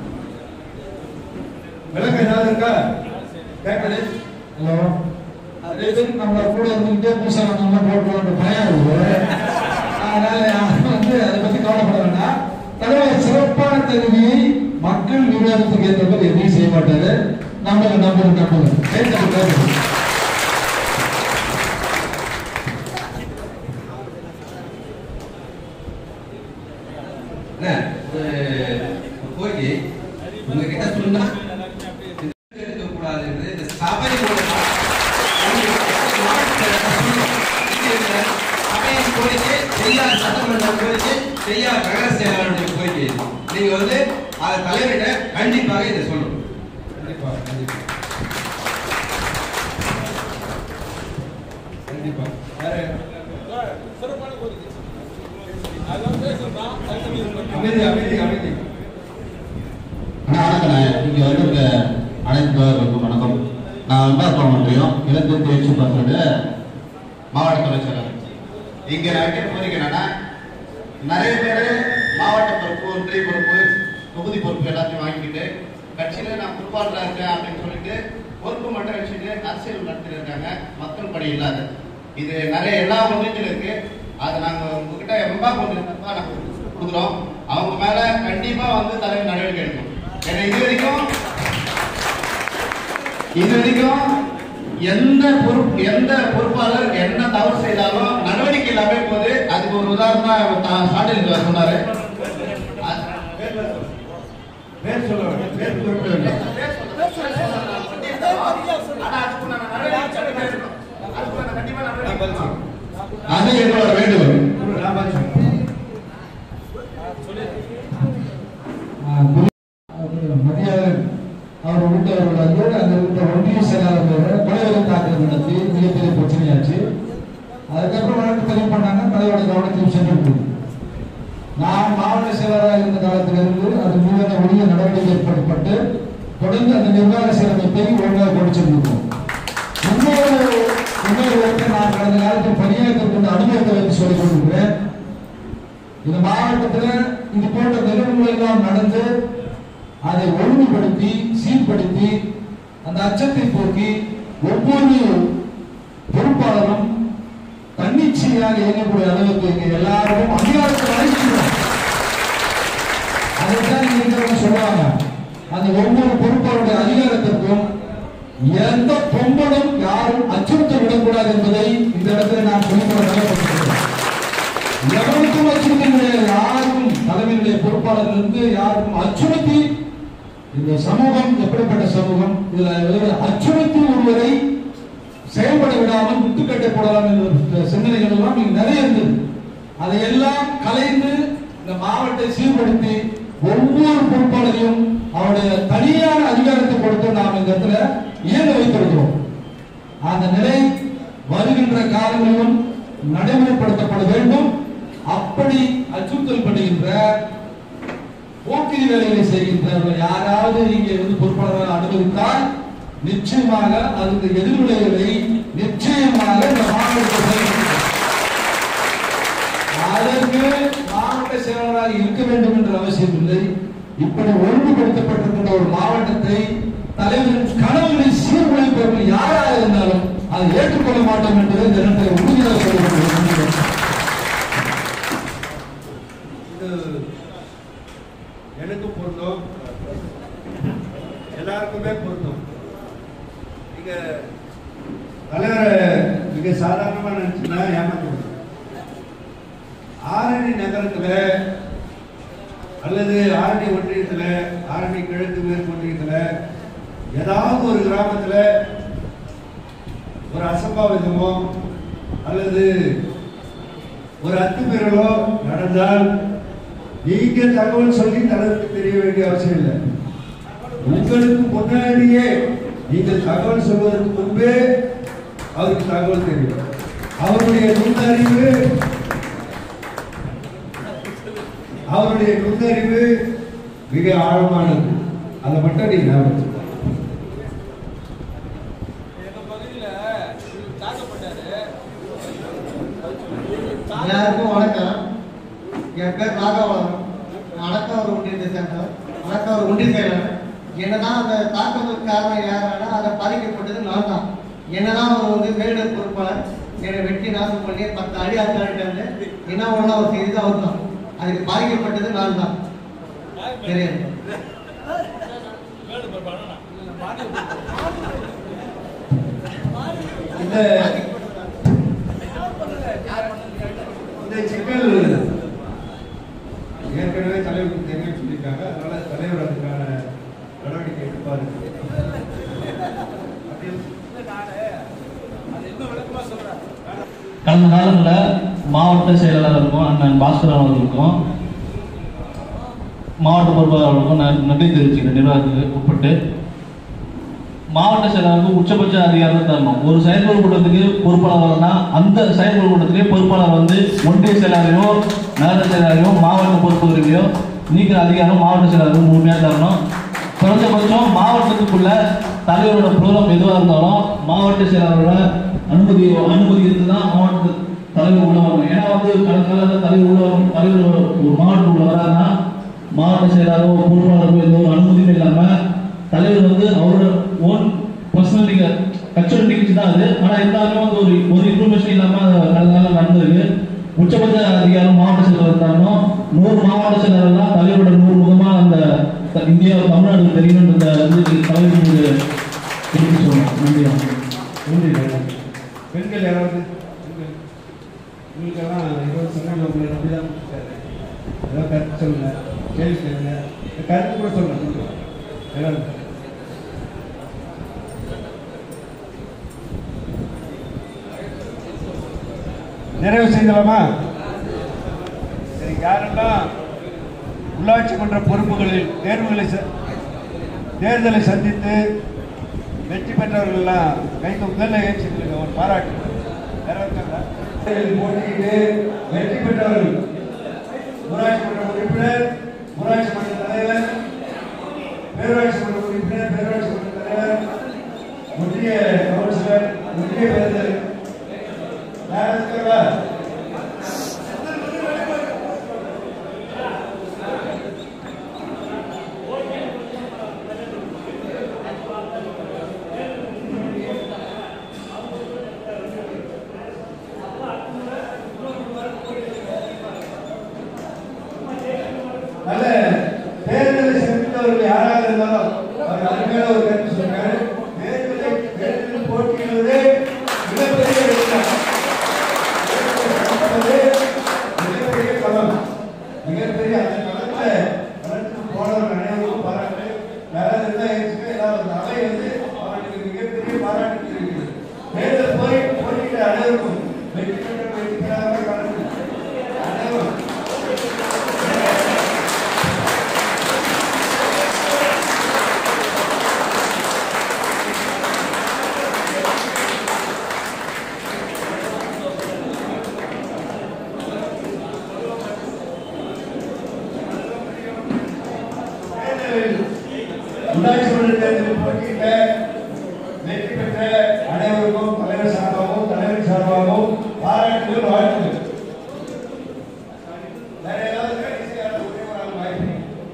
ஏதாவது இருக்கா? கேட்கல. ஹலோ, அதே நம்ம கூட இருந்துகிட்டே பூசா நம்ம போட்டு பயம் இருக்குது. அதனால வந்து அதை பத்தி கவலைப்பட வேண்டாம். தலைவர் சிறப்பான தகுதியை மக்கள் விவாதத்துக்கு ஏற்ற மாதிரி எதையும் செய்ய மாட்டாரு. நம்புங்க. கோரிக்கை உங்ககிட்ட சொன்னா இருக்கக்கூடாது. இந்த சபை சபையின் கோரிக்கை செய்யாத சட்டமன்ற கோரிக்கை செய்யாத நகர செயலாளருடைய கோரிக்கை. நீங்க வந்து அதை தலைவரிட கண்டிப்பாக இதை சொல்லணும். கண்டிப்பா கண்டிப்பா கண்டிப்பா அமைதி அமைதி அமைதி. வணக்கண்ணே, இங்கே வந்திருக்க அனைத்து தோழர்களுக்கும் வணக்கம். நான் வெம்பாக்கம் ஒன்றியம் இலங்கை தேர்ச்சி பசோட மாவட்ட துணை செயலாளர். இங்கே நான் வைக்க கோரிக்கை என்னன்னா, நிறைய பேர் மாவட்ட பொறுப்பு, ஒன்றிய பொறுப்பு, தொகுதி பொறுப்பு எல்லாத்தையும் வாங்கிக்கிட்டு கட்சியில் நான் பொறுப்பாளராக இருக்கேன் அப்படின்னு சொல்லிட்டு பொறுப்பு மட்டும் வச்சுட்டு அரசியல் நடத்திட்டு இருக்காங்க. மக்கள் பணி இல்லாத இது நிறைய எல்லா ஒன்றியத்திலும் இருக்கு. அதை நாங்கள் உங்ககிட்ட வெம்பாக்கம் ஒன்றியம் நாங்கள் கொடுக்குறோம். அவங்க மேல கண்டிப்பா வந்து தலைவர் நடவடிக்கை எடுக்கணும். ஏன்னா இது வரைக்கும் எந்த பொறுப்பாளர் என்ன தவறு செய்தாலும் நடவடிக்கை இல்லாம போது. அதுக்கு ஒரு உதாரணமா சாட்டில் சொன்னாரு. அது என்னோட வேண்டுகோள். மதியாளர் அவர் உள்ளவர்கள் வந்து அந்த ஒன்றிய செயலாளர் கொலைவரை தாக்குதல் நடத்தி மிகப்பெரிய பிரச்சனையாச்சு. அதுக்கப்புறம் வழக்கு பதிவு பண்ணாங்க. தலைவரோட கவனத்தையும் சென்று நான் மாவட்ட செயலராக இருந்த காலத்திலிருந்து அது மீதான உரிய நடவடிக்கை ஏற்படுத்தப்பட்டு தொடர்ந்து அந்த நிர்வாக சீரமைப்பை ஒழுங்காக கொடுத்திருந்தோம். இன்னொரு நான் கடந்த காலத்தில் பணியாற்றக்கூடிய அனுபவத்தை வைத்து சொல்லிக் கொண்டிருக்கிறேன். இந்த மாவட்டத்தில் இது போன்ற நிகழ்வுகள் எல்லாம் நடந்து அதை ஒழுங்குபடுத்தி சீர்படுத்தி அந்த அச்சத்தை போக்கி ஒவ்வொரு பொறுப்பாளரும் தன்னிச்சையாக இயங்கக்கூடிய அளவுக்கு இங்க எல்லாரும் அதிகாரத்தை அழைக்கிறோம். அதைத்தான் நீங்க சொல்லுவாங்க. அந்த ஒவ்வொரு பொறுப்பாளருடைய அதிகாரத்திற்கும் எந்த பொம்பனும் யாரும் அச்சுறுத்த விடக்கூடாது என்பதை இந்த இடத்துல நான் சொல்லிக்கொள்ள எவருக்கும் அச்சுறுத்தி கிடையாது. யாருக்கும் தலைமையினுடைய பொறுப்பாளர்கள் இருந்து யாருக்கும் அச்சுறுத்தி இந்த சமூகம் எப்படிப்பட்ட சமூகம், இதுல அச்சுறுத்தி ஒருவரை செயல்பட விடாமல் முட்டுக்கட்டை போடலாம் என்ற சிந்தனைகள் எல்லாம் இங்க நிறைய இருந்தது. அதையெல்லாம் கலைந்து இந்த மாவட்டத்தை சீர்படுத்தி ஒவ்வொரு பொறுப்பாளரையும் அவருடைய தனியான அதிகாரத்தை கொடுத்து நாம் இந்த இடத்துல இயங்க வைத்திருக்கிறோம். அந்த நிலை வருகின்ற காலங்களிலும் நடைமுறைப்படுத்தப்பட வேண்டும். அப்படி அச்சுறுத்தல் பண்ணுகின்ற போக்கிரி வேலைகளை செய்கின்றவர்கள் யாராவது இங்கே வந்து பொறுப்பாளராக அனுமதித்தால் நிச்சயமாக அதுக்கு எதிர்விளைவுகளை நிச்சயமாக இந்த மாவட்டத்தில் அதற்கு மாவட்ட செயலாளராக இருக்க வேண்டும் என்ற அவசியம் இல்லை. இப்படி ஒழுங்குபடுத்தப்பட்டிருக்கின்ற ஒரு மாவட்டத்தை தலைவரின் கனவுகளை சீர்குலைப்பவர்கள் யாராக இருந்தாலும் அதை ஏற்றுக்கொள்ள மாட்டோம் என்பதை இந்த இடத்தில் உறுதியாக சொல்லிக்கொள்கிறேன். எனக்கும் பொருந்தும், எல்லாருக்குமே பொருந்தும். நீங்க தலைவரை மிக சாதாரணமா நினைச்சுன்னா ஏமாற்ற ஆரணி நகரத்துல அல்லது ஆரணி ஒன்றியத்துல, ஆரணி கிழக்கு மேற்கு ஒன்றியத்துல ஏதாவது ஒரு கிராமத்துல ஒரு அசம்பாவிதமோ அல்லது ஒரு அத்துமீறலோ நடந்தால் நீங்க தகவல் சொல்லி தலைவருக்கு தெரிய வேண்டிய அவசியம் இல்லை. உங்களுக்கு முன்னாடியே நீங்கள் தகவல் சொல்வதற்கு முன்பே அவருக்கு தகவல் தெரியும். அவருடைய நுண்ணறிவு மிக ஆழமானது. அதை மட்டும் நீங்க எல்லாருக்கும் வணக்கம். என் பேர் ராகவன். அடக்கவர் ஒன்றியத்தை சேர்ந்தவர், அடக்கவர் ஒன்றிய செயலாளர். என்னதான் அந்த தாக்கத்துக்கு காரணம் யாரானா அதை பாதிக்கப்பட்டது நான் தான். என்னதான் அவர் வந்து மேலிடர் பொறுப்பாளர் என்னை வெட்டி நாசம் பண்ணி 10 அடி ஆத்தாடிட்டாங்க. என்ன ஒண்ணு அவர் செய்தது அவர் தான். அதுக்கு பாதிக்கப்பட்டது நான் தான். தெரியாது. இந்த சிக்கல் ஏற்கனவே தலைவருக்கு தெரியும் சொல்லியிருக்காங்க. அதனால தலைவர் அதுக்கான நடவடிக்கை எடுப்பாரு. கடந்த காலங்களில் மாவட்ட செயலாளருக்கும் அண்ணன் பாஸ்கரன் அவர்களுக்கும் மாவட்ட பொறுப்பாளர்களுக்கும் நன்றி தெரிவிச்சுக்கிறேன். நிர்வாகத்துக்கு உட்பட்டு மாவட்ட செயலாளருக்கு உச்சபட்ச அதிகாரம் தரணும். ஒரு செயற்குழு கூட்டத்துக்கு பொறுப்பாளர்னா அந்த செயற்குழு கூட்டத்திலே பொறுப்பாளர் வந்து ஒன்றிய செயலாளரையோ நகர செயலாளரையோ மாவட்ட பொறுப்புகளையோ நீக்கிற அதிகாரம் மாவட்ட செயலாளருக்கு முழுமையாக தரணும். குறைஞ்சபட்சம் மாவட்டத்துக்குள்ள தலைவரோட ப்ரோக்ராம் எதுவாக இருந்தாலும் மாவட்ட செயலாளரோட அனுமதி இருந்து தான் மாவட்ட தலைவர் உள்ள வரணும். ஏன்னா வந்து கடற்கால தலைவர் உள்ள வரணும். தலைவர் ஒரு மாவட்டம் உள்ள வராதுன்னா மாவட்ட செயலாளரோ பொறுப்பாளரோ எந்த ஒரு அனுமதியும் இல்லாமல் தலைவர் வந்து அவரோட ஓன் பர்சனல் கட்சியோட நிகழ்ச்சி தான் அது. ஆனால் இருந்தாலும் வந்து ஒரு இன்ஃபர்மேஷன் இல்லாமல் கடற்கால நடந்திருக்கு. உச்சபட்ச அதிகாரம் மாவட்ட செயலாளர் தரணும். 100 மாவட்ட செயலாளர்லாம் தலைவரோட 100 முகமாக அந்த இந்தியா தமிழ்நாடு தெரியணுன்ற தலைவருக்கு சொல்லணும். நன்றி. பெண்கள் யாராவது உங்களுக்கெல்லாம் 20 சொன்னாங்க, உங்களை நம்பி தான் கொடுத்தாரு. ஏதாவது கருத்து சொல்லுங்க, கேள்வி கேளுங்க, கருத்து கூட சொல்லுங்க. எல்லாரும் நிறைவு செய்யலாமா? சரி, யாரெல்லாம் உள்ளாட்சி மன்ற பொறுப்புகளில் தேர்தலை சந்தித்து வெற்றி பெற்றவர்கள்லாம் கைக்கு முதல்ல ஏற்றிருக்க ஒரு பாராட்டு. போட்டியிட்டு வெற்றி பெற்றவர்கள் ஊராட்சி மன்ற உறுப்பினர், ஊராட்சி மன்ற தலைவர், பேரூராட்சி மன்ற உறுப்பினர், பேரூராட்சி மன்ற தலைவர், ஒன்றிய கவுன்சிலர், ஒன்றிய பேரர் யார் இருக்கிறா? நல்ல தேர்தலை சந்தித்தவர்கள் யாராக இருந்தாலும் அவர் அதுக்கான ஒரு கருத்து சொன்னார். தேர்தலில் போட்டியிடுவதே மிகப்பெரிய மிகப்பெரிய களம், மிகப்பெரிய அந்த களத்தில் போனவர்கள் அனைவருக்கும் பாராட்டு. யாராவது இருந்தால் ஏதாவது அவை வந்து அவர்களுக்கு மிகப்பெரிய பாராட்டு இருக்கிறது. தேர்தல் போட்டியிட்ட அனைவருக்கும் வெற்றி பெற்ற வெற்றி பெறாத களத்தில் அனைவரும் உள்ளாட்சி மன்ற தேர்தலில் போட்டியிட்ட வெற்றி பெற்ற அனைவருக்கும் தலைவர் சார்பாகவும் தலைவர் சார்பாகவும் பாராட்டுகள், வாழ்த்துகள். வேற ஏதாவது கடைசியாக ஒரே ஒரு ஆள் வாய்ப்பு.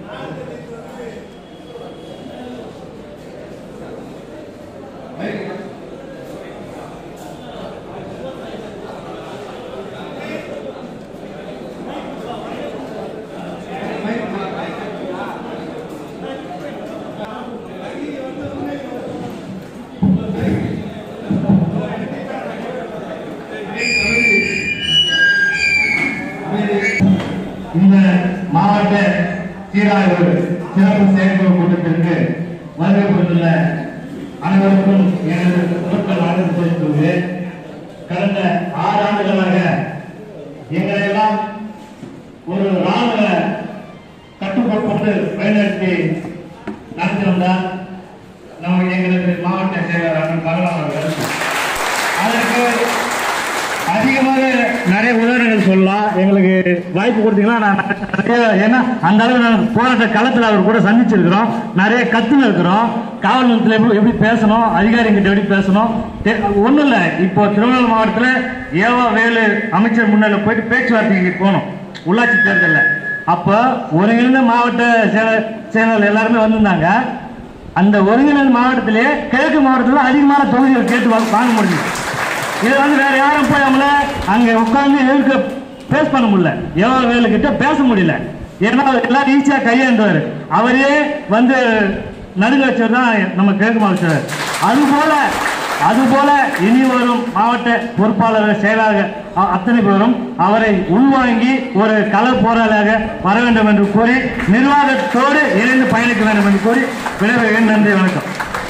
இந்த மாவட்ட சீராய்வு சிறப்பு செயற்குழு கூட்டத்திற்கு வருகை புரிந்துள்ள அனைவருக்கும் எனது பொருட்கள் வழங்கி தெரிவித்துள்ளது. கடந்த 6 ஆண்டுகளாக எங்களை எல்லாம் ஒரு ராணுவ கட்டுப்பாட்டு வழிநடத்தி நடத்தி வந்தார் நம்ம எங்களது மாவட்ட செயலாளர் பகவான் அவர்கள். அதற்கு அதிகமாக நிறைய உதாரணங்கள் சொல்லலாம். எங்களுக்கு வாய்ப்பு கொடுத்தீங்கன்னா நான் ஏன்னா அந்த அளவு நான் போராட்ட களத்தில் அவர் கூட சந்திச்சிருக்கிறோம், நிறைய கற்றுன்னு இருக்கிறோம். காவல் நிலையத்தில் எப்படி பேசணும், அதிகாரிகிட்ட எப்படி பேசணும் ஒன்றும் இல்லை. இப்போ திருவண்ணாமலை மாவட்டத்தில் ஏவா வேலு அமைச்சர் முன்னிலையில் போயிட்டு பேச்சுவார்த்தைக்கு போனோம் உள்ளாட்சி தேர்தலில். அப்போ ஒருங்கிணைந்த மாவட்ட செயலாளர் எல்லாருமே வந்திருந்தாங்க. அந்த ஒருங்கிணைந்த மாவட்டத்திலே கிழக்கு மாவட்டத்தில் அதிகமான தொகுதிகள் கேட்டு வாங்க முடியும். இது வந்து வேற யாரும் போய் அவங்கள அங்க உட்கார்ந்து எதிர்க்க பேஸ் பண்ண முடியல, எவ்வளவு வேலை கிட்ட பேச முடியல. ஏன்னா எல்லாரும் ஈஸியா கையேண்டுவாரு, அவரே வந்து நடுங்க வச்சவர் தான் நம்ம கிழக்கு மாவட்ட. அதுபோல இனி வரும் மாவட்ட பொறுப்பாளர் செயலாளர் அத்தனை பேரும் அவரை உள்வாங்கி ஒரு கள போராளியாக வர வேண்டும் என்று கூறி நிர்வாகத்தோடு இணைந்து பயணிக்க வேண்டும் என்று கூறி விடைபெறுகிறேன். நன்றி, வணக்கம்.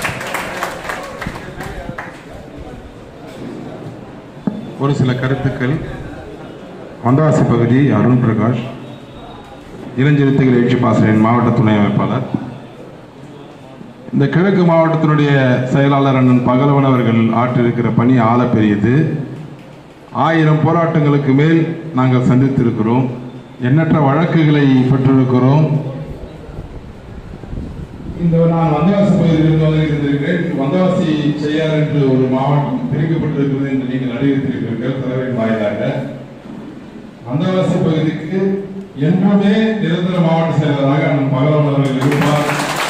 ஒரு சில கருத்துக்கள். வந்தவாசி பகுதி அருண் பிரகாஷ், இளஞ்சிறுத்தைகள் எழுச்சி பாசறையின் மாவட்ட துணை அமைப்பாளர். இந்த கிழக்கு மாவட்டத்தினுடைய செயலாளர் அண்ணன் பகலவன் அவர்கள் ஆற்றிருக்கிற பணி ஆழப்பெரியது. 1000 போராட்டங்களுக்கு மேல் நாங்கள் சந்தித்திருக்கிறோம். எண்ணற்ற வழக்குகளை பெற்றிருக்கிறோம். இந்த நான் வந்தவாசி பகுதியில் இருந்திருக்கிறேன். வந்தவாசி செய்யார் என்று ஒரு மாவட்டம் பிரிக்கப்பட்டிருக்கிறது என்று நீங்கள் அறிவித்திருக்கிறீர்கள் தலைவரின் வாயிலாக. வந்தவாசி பகுதிக்கு என்றுமே நிரந்தர மாவட்ட செயலராக அண்ணன் பகலவன் அவர்கள் இருப்பார்.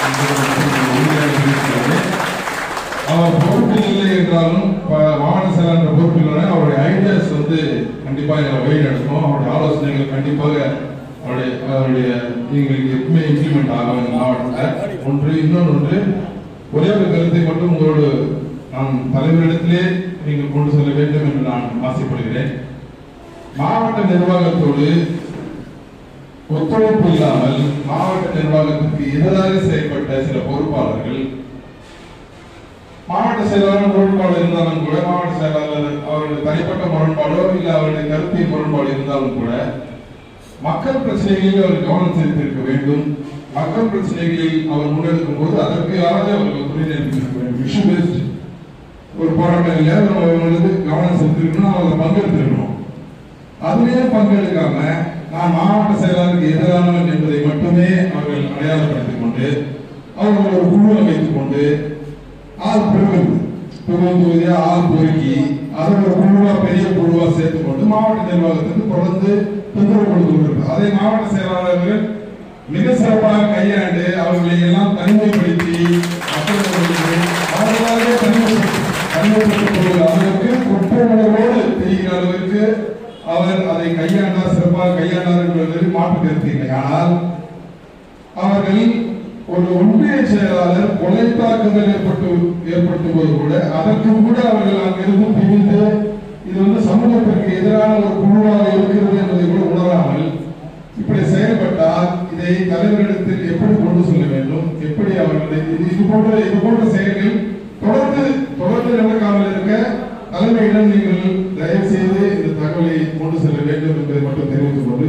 அவர் பொறுப்பில் இல்லை என்றாலும் மாவட்ட செயலாளர் பொறுப்பில் இல்லை. அவருடைய ஐடியாஸ் கண்டிப்பாக எங்களை வழி நடத்தும். அவருடைய ஆலோசனைகள் கண்டிப்பாக அவருடைய எங்களுக்கு எப்பவுமே இம்ப்ளிமெண்ட் ஆகும் இந்த மாவட்டத்தில். இன்னொன்று ஒரே ஒரு கருத்தை மட்டும் உங்களோடு நான் தலைவரிடத்திலே நீங்கள் கொண்டு செல்ல வேண்டும் என்று நான் ஆசைப்படுகிறேன். மாவட்ட நிர்வாகத்தோடு ஒத்துழைப்பு இல்லாமல் மாவட்ட நிர்வாகத்திற்கு எதிராக செயல்பட்ட சில பொறுப்பாளர்கள், மாவட்ட செயலாளர் முரண்பாடு இருந்தாலும் கூட, மாவட்ட செயலாளர் அவருடைய தனிப்பட்ட முரண்பாடோ இல்லை அவருடைய கருத்திய முரண்பாடு இருந்தாலும் கூட மக்கள் பிரச்சனைகளில் அவர் கவனம் செலுத்தியிருக்க வேண்டும். மக்கள் பிரச்சனைகளில் அவர் முன்னெடுக்கும் போது அதற்கு அவர்கள் துணை நிற்க வேண்டும். இஷ்யூ பேஸ்ட் ஒரு போராட்டம் இல்லையா கவனம் செலுத்திருக்கணும், அவர்கள் பங்கெடுத்திருக்கணும். அதுலேயே பங்கெடுக்காம நான் மாவட்ட செயலாளருக்கு எதிரானவன் என்பதை மட்டுமே அவர்கள் அடையாளப்படுத்திக் கொண்டு அவர்கள் ஒரு குழு அமைத்துக் கொண்டு ஆள் தொகுதியா ஆள் பொறுக்கி அதை ஒரு குழுவா பெரிய குழுவா சேர்த்துக் கொண்டு மாவட்ட நிர்வாகத்துக்கு தொடர்ந்து தொந்தரவு கொடுத்து கொண்டிருக்கிறது. அதை மாவட்ட செயலாளர்கள் மிக சிறப்பாக கையாண்டு அவர்களை எல்லாம் தனிமைப்படுத்தி அவர்களாக தனிமைப்படுத்திக் கொள்கிற அளவுக்கு குற்றமுணர்வோடு தெரிகிற அளவிற்கு அவர் அதை கையாண்டார், சிறப்பாக கையாண்டார் என்பதில் மாற்று கருத்து இல்லை. ஆனால் அவர்கள் ஒரு ஒன்றிய செயலாளர் கொலை தாக்குதல் ஏற்படுத்தும் போது கூட அதற்கு கூட அவர்கள் அங்கிருந்து பிரிந்து இது சமூகத்திற்கு எதிரான ஒரு குழுவாக இருக்கிறது என்பதை கூட உணராமல் இப்படி செயல்பட்டால் இதை தலைவரிடத்தில் எப்படி கொண்டு செல்ல வேண்டும், எப்படி அவர்களை இது போன்ற செயல்கள் தொடர்ந்து நடக்காமல் இருக்க தலைமையிடம் நீங்கள் தயவு செய்து இந்த தகவலை கொண்டு செல்ல வேண்டும் என்பதை மட்டும் தெரிவித்துக் கொண்டு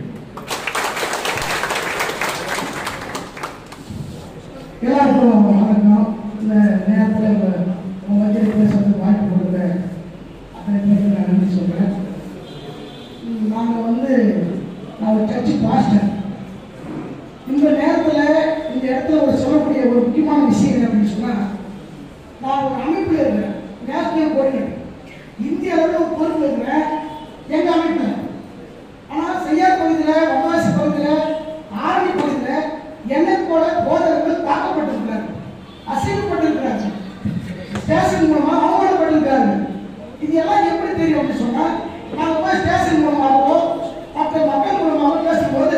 எல்லாருக்கும் வணக்கம். இந்த நேரத்தில் உங்கள் பேசுறதுக்கு வாய்ப்பு கொடுக்குற அத்தனை பேருக்கு நான் நன்றி சொல்கிறேன். நான் ஒரு சர்ச்சு பாஸ்டர். இந்த நேரத்தில் இந்த இடத்துல சொல்லக்கூடிய ஒரு முக்கியமான விஷயம் என்ன அப்படின்னு சொன்னால், நான் ஒரு அமைப்பில் இருக்கிறேன், நேஷனல் கோஆர்டினேட்டர், இந்திய அளவில் ஒரு பொறுப்பு இருக்கிறேன் எங்கள் அமைப்பில். ஆனால் செய்யார் பகுதியில், வந்தவாசி பகுதியில், ஆரணி பகுதியில் என்னை போல போதகர்கள் தாக்கப்பட்டிருக்கிறார்கள், அசைக்கப்பட்டிருக்கிறார்கள், ஸ்டேஷன் மூலமாக அவமானப்பட்டிருக்கிறார்கள். இது எல்லாம் எப்படி தெரியும் அப்படின்னு சொன்னால், நாங்கள் போய் ஸ்டேஷன் மூலமாகவோ மற்ற மக்கள் மூலமாக பேசும்போது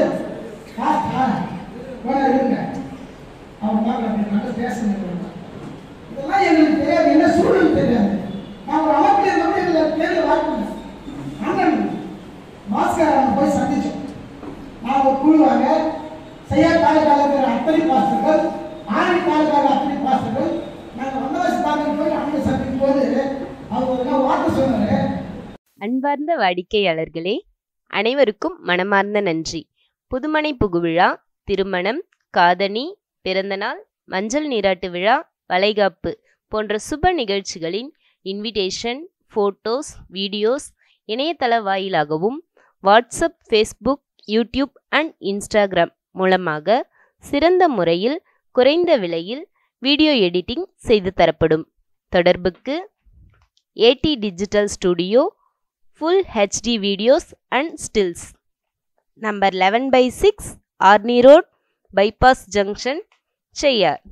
இருங்க அவங்க பார்க்க ஸ்டேஷன் இதெல்லாம் எங்களுக்கு தெரியாது, என்ன சூழ்நிலை தெரியாது. நான் ஒரு அமைப்பில் இருந்தபடி இதில் பேரில் வாய்ப்பு அண்ணன் பாஸ்கர் போய் சந்தித்தோம். நான் ஒரு குழுவாக செய்யார் தாலுக்காவில் இருக்கிற அத்தனை பாஸ்டர்கள், ஆரணி தாலுக்காவில் அத்தனை பாஸ்டர்கள், நாங்கள் வந்தவாசி தாலுக்கு போய் அண்ணன் சந்திக்கும் போது அவர் வார்த்தை சொன்னார். அன்பார்ந்த வாடிக்கையாளர்களே, அனைவருக்கும் மனமார்ந்த நன்றி. புதுமனை புகுவிழா, திருமணம், காதணி, பிறந்தநாள், மஞ்சள் நீராட்டு விழா, வளைகாப்பு போன்ற சுப நிகழ்ச்சிகளின் இன்விடேஷன், ஃபோட்டோஸ், வீடியோஸ் இணையதள வாயிலாகவும் WhatsApp, Facebook, YouTube and Instagram மூலமாக சிறந்த முறையில் குறைந்த விலையில் வீடியோ எடிட்டிங் செய்து தரப்படும். தொடர்புக்கு AT digital studio, full HD videos and stills, number 11/6 Arni road, bypass junction, Cheyyar,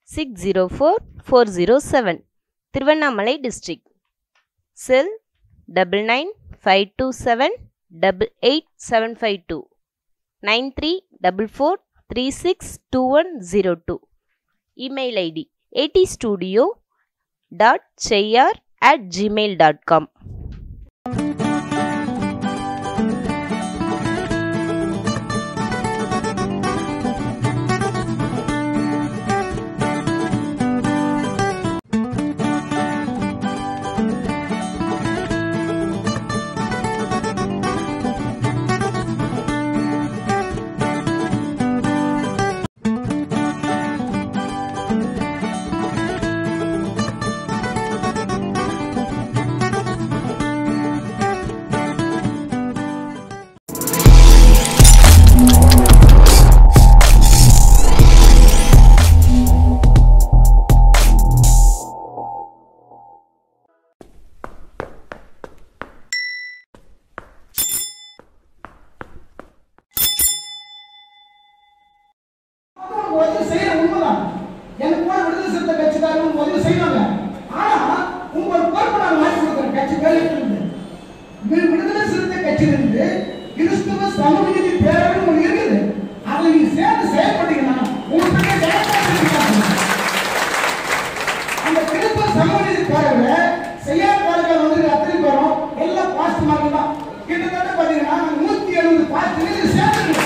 604407, Tiruvannamalai district. Cell 9952788752, 9344362102. Email ID atstudio.cheyyar@gmail.com. உதவி செய்ய உண்மைதான். எனக்கு கூட விடுதலை சிறுத்தை கட்சிக்காரங்க உதவி செய்வாங்க. ஆனா உங்கள் பொறுப்பு நான் மாற்றி கொடுக்குறேன். கட்சி வேலையிலிருந்து விடுதலை சிறுத்தை கட்சியிலிருந்து கிறிஸ்துவ சமூக நீதி பேரவை ஒன்று இருக்குது. அதை நீங்க சேர்ந்து செயல்பட்டீங்கன்னா உங்களுக்கு அந்த கிறிஸ்துவ சமூக நீதி பேரவை செய்யாதவர்கள் வந்து அத்தனை பேரும் எல்லாம் பாஸ்ட் மார்க் தான். கிட்டத்தட்ட பாத்தீங்கன்னா 170 பாஸ்ட் சேர்ந்து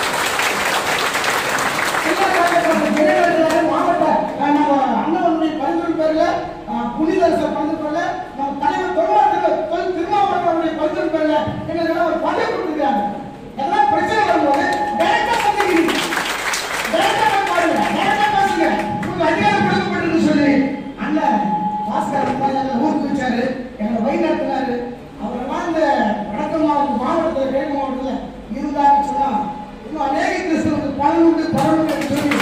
மாவட்ட நம்ம அண்ணனுடைய பரிந்துரை பேர்ல புனிதரச பரிந்துரை நம்ம தலைவர் திருமாவட்டத்துடைய பரிந்துரை பேர்ல எங்களுக்கு ஒரு பதவி கொடுத்துருக்காங்க. எல்லாம் பிரச்சனை வரும்போது டைரக்டா வந்துக்கிறீங்க, டைரக்டா பாருங்க, டைரக்டா பேசுங்க, உங்களுக்கு அதிகாரம் கொடுக்கப்பட்டிருக்கு சொல்லி அண்ணன் பாஸ்கர் ஊருக்கு வச்சாரு, எங்களை வழிநடத்தினாரு. அவரெல்லாம் இந்த வடக்கு மாவட்டத்தில் கிழக்கு மாவட்டத்தில் இருந்தாருன்னு சொன்னா இன்னும் அநேக கிறிஸ்தவர்கள் பலனுண்டு பரவல் சொல்லி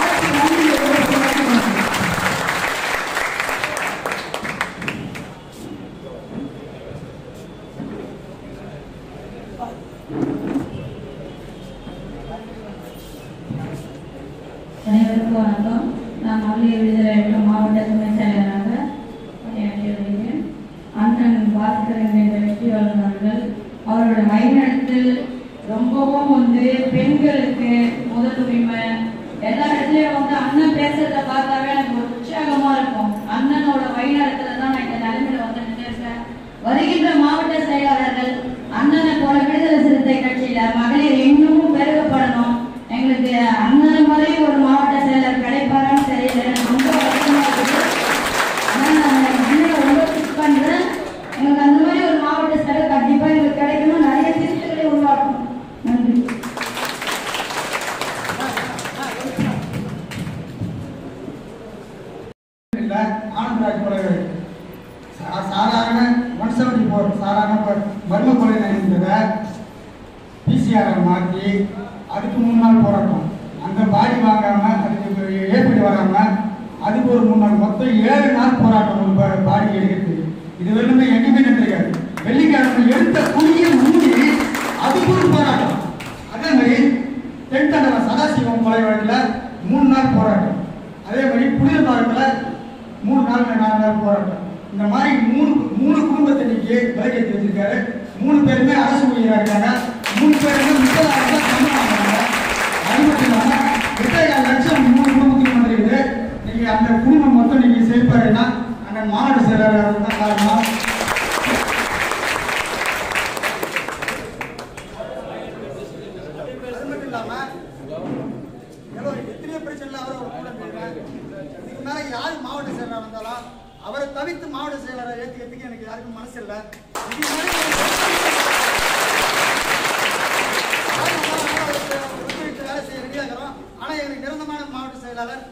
அனைவருக்கும் வணக்கம். நான் மகளிர் விடுதலை இயக்கம் மாவட்ட துணை செயலராக பணியாற்றி வருகிறேன். அண்ணன் பாஸ்கரன் என்ற வெற்றியாளர் அவர்கள் அவரோட வழிநடத்தல் ரொம்பவும் வந்து பெண்களுக்கு முதலுரிமை எல்லா இடத்துலயும் வந்து அண்ணன் பேசுறத பார்த்தாவே எனக்கு ஒரு உற்சாகமா இருக்கும். அண்ணனோட வழிநடத்தல தான் நான் இந்த நிலைமையில வந்துட்டு இருக்கேன். வருகின்ற மாவட்ட செயலாளர்கள் அண்ணனை போல விடுதலை சிறுத்தை கட்சியில மகளிர் இன்னமும் பெருகப்படணும். எங்களுக்கு அண்ணனை மாதிரி ஒரு மாவட்ட செயலர் கிடைப்பாரான்னு தெரியல. எனக்கு ரொம்ப வருத்தமா இருக்குது. ஆனால் நான் அண்ணனை ரொம்ப மிஸ் பண்றேன். எங்களுக்கு அந்த மாதிரி ஒரு மாவட்ட செயலர் கண்டிப்பா எங்களுக்கு கிடைக்கணும். நிறைய திருத்தங்களை உருவாக்கணும். நன்றி. ஆனந்தராஜ் கொலை சாதாரண 174 சாதாரண மர்ம கொலை நடந்ததை பிசிஆர் மாற்றி அதுக்கு 3 நாள் போராட்டம். அந்த பாடி வாங்காம அதுக்கு ஏற்பட்டு வராம அதுக்கு ஒரு 3 நாள், மொத்தம் 7 நாள் போராட்டம். ஒரு பாடி எடுக்கிறது இது வெறுமே எங்கேயுமே நின்றுருக்காரு. வெள்ளிக்கிழமை எடுத்த குடியை மூடி அதுக்கு ஒரு போராட்டம். அதே மாதிரி தென்தண்டவ சதாசிவம் கொலை வழக்கில் 3 நாள் போராட்டம். அதே மாதிரி புனித பாகத்தில் 3 நாள் 4 நாள் போராட்டம். இந்த மாதிரி மூணு குடும்பத்தை இன்னைக்கு விலக்கேற்றி வச்சிருக்காரு. 3 பேருமே அரசு ஊழியராக இருக்காங்க. 3 பேருமே 30,000 சம்பளம் வாங்குறாங்க. அது மட்டும் இல்லாமல் 8,5 லட்சம் 3 குடும்பத்துக்கு வந்துருக்குது. நீங்க அந்த குடும்பம் மொத்தம் நீங்க சேர்ப்பாருன்னா அந்த மாவட்ட செயலாளர் தான் காரணம். அது மட்டும் இல்லாம எத்தனையோ பிரச்சனை அவரை இதுக்கு மேல யாரு மாவட்ட செயலாளர் வந்தாலும் அவரை தவிர்த்து மாவட்ட செயலாளரை ஏற்றுக்கிறதுக்கு எனக்கு யாருக்கும் மனசு இல்லை. வேலை செய்ய ரெடியாகிறோம். ஆனா எனக்கு நிரந்தரமான மாவட்ட செயலாளர்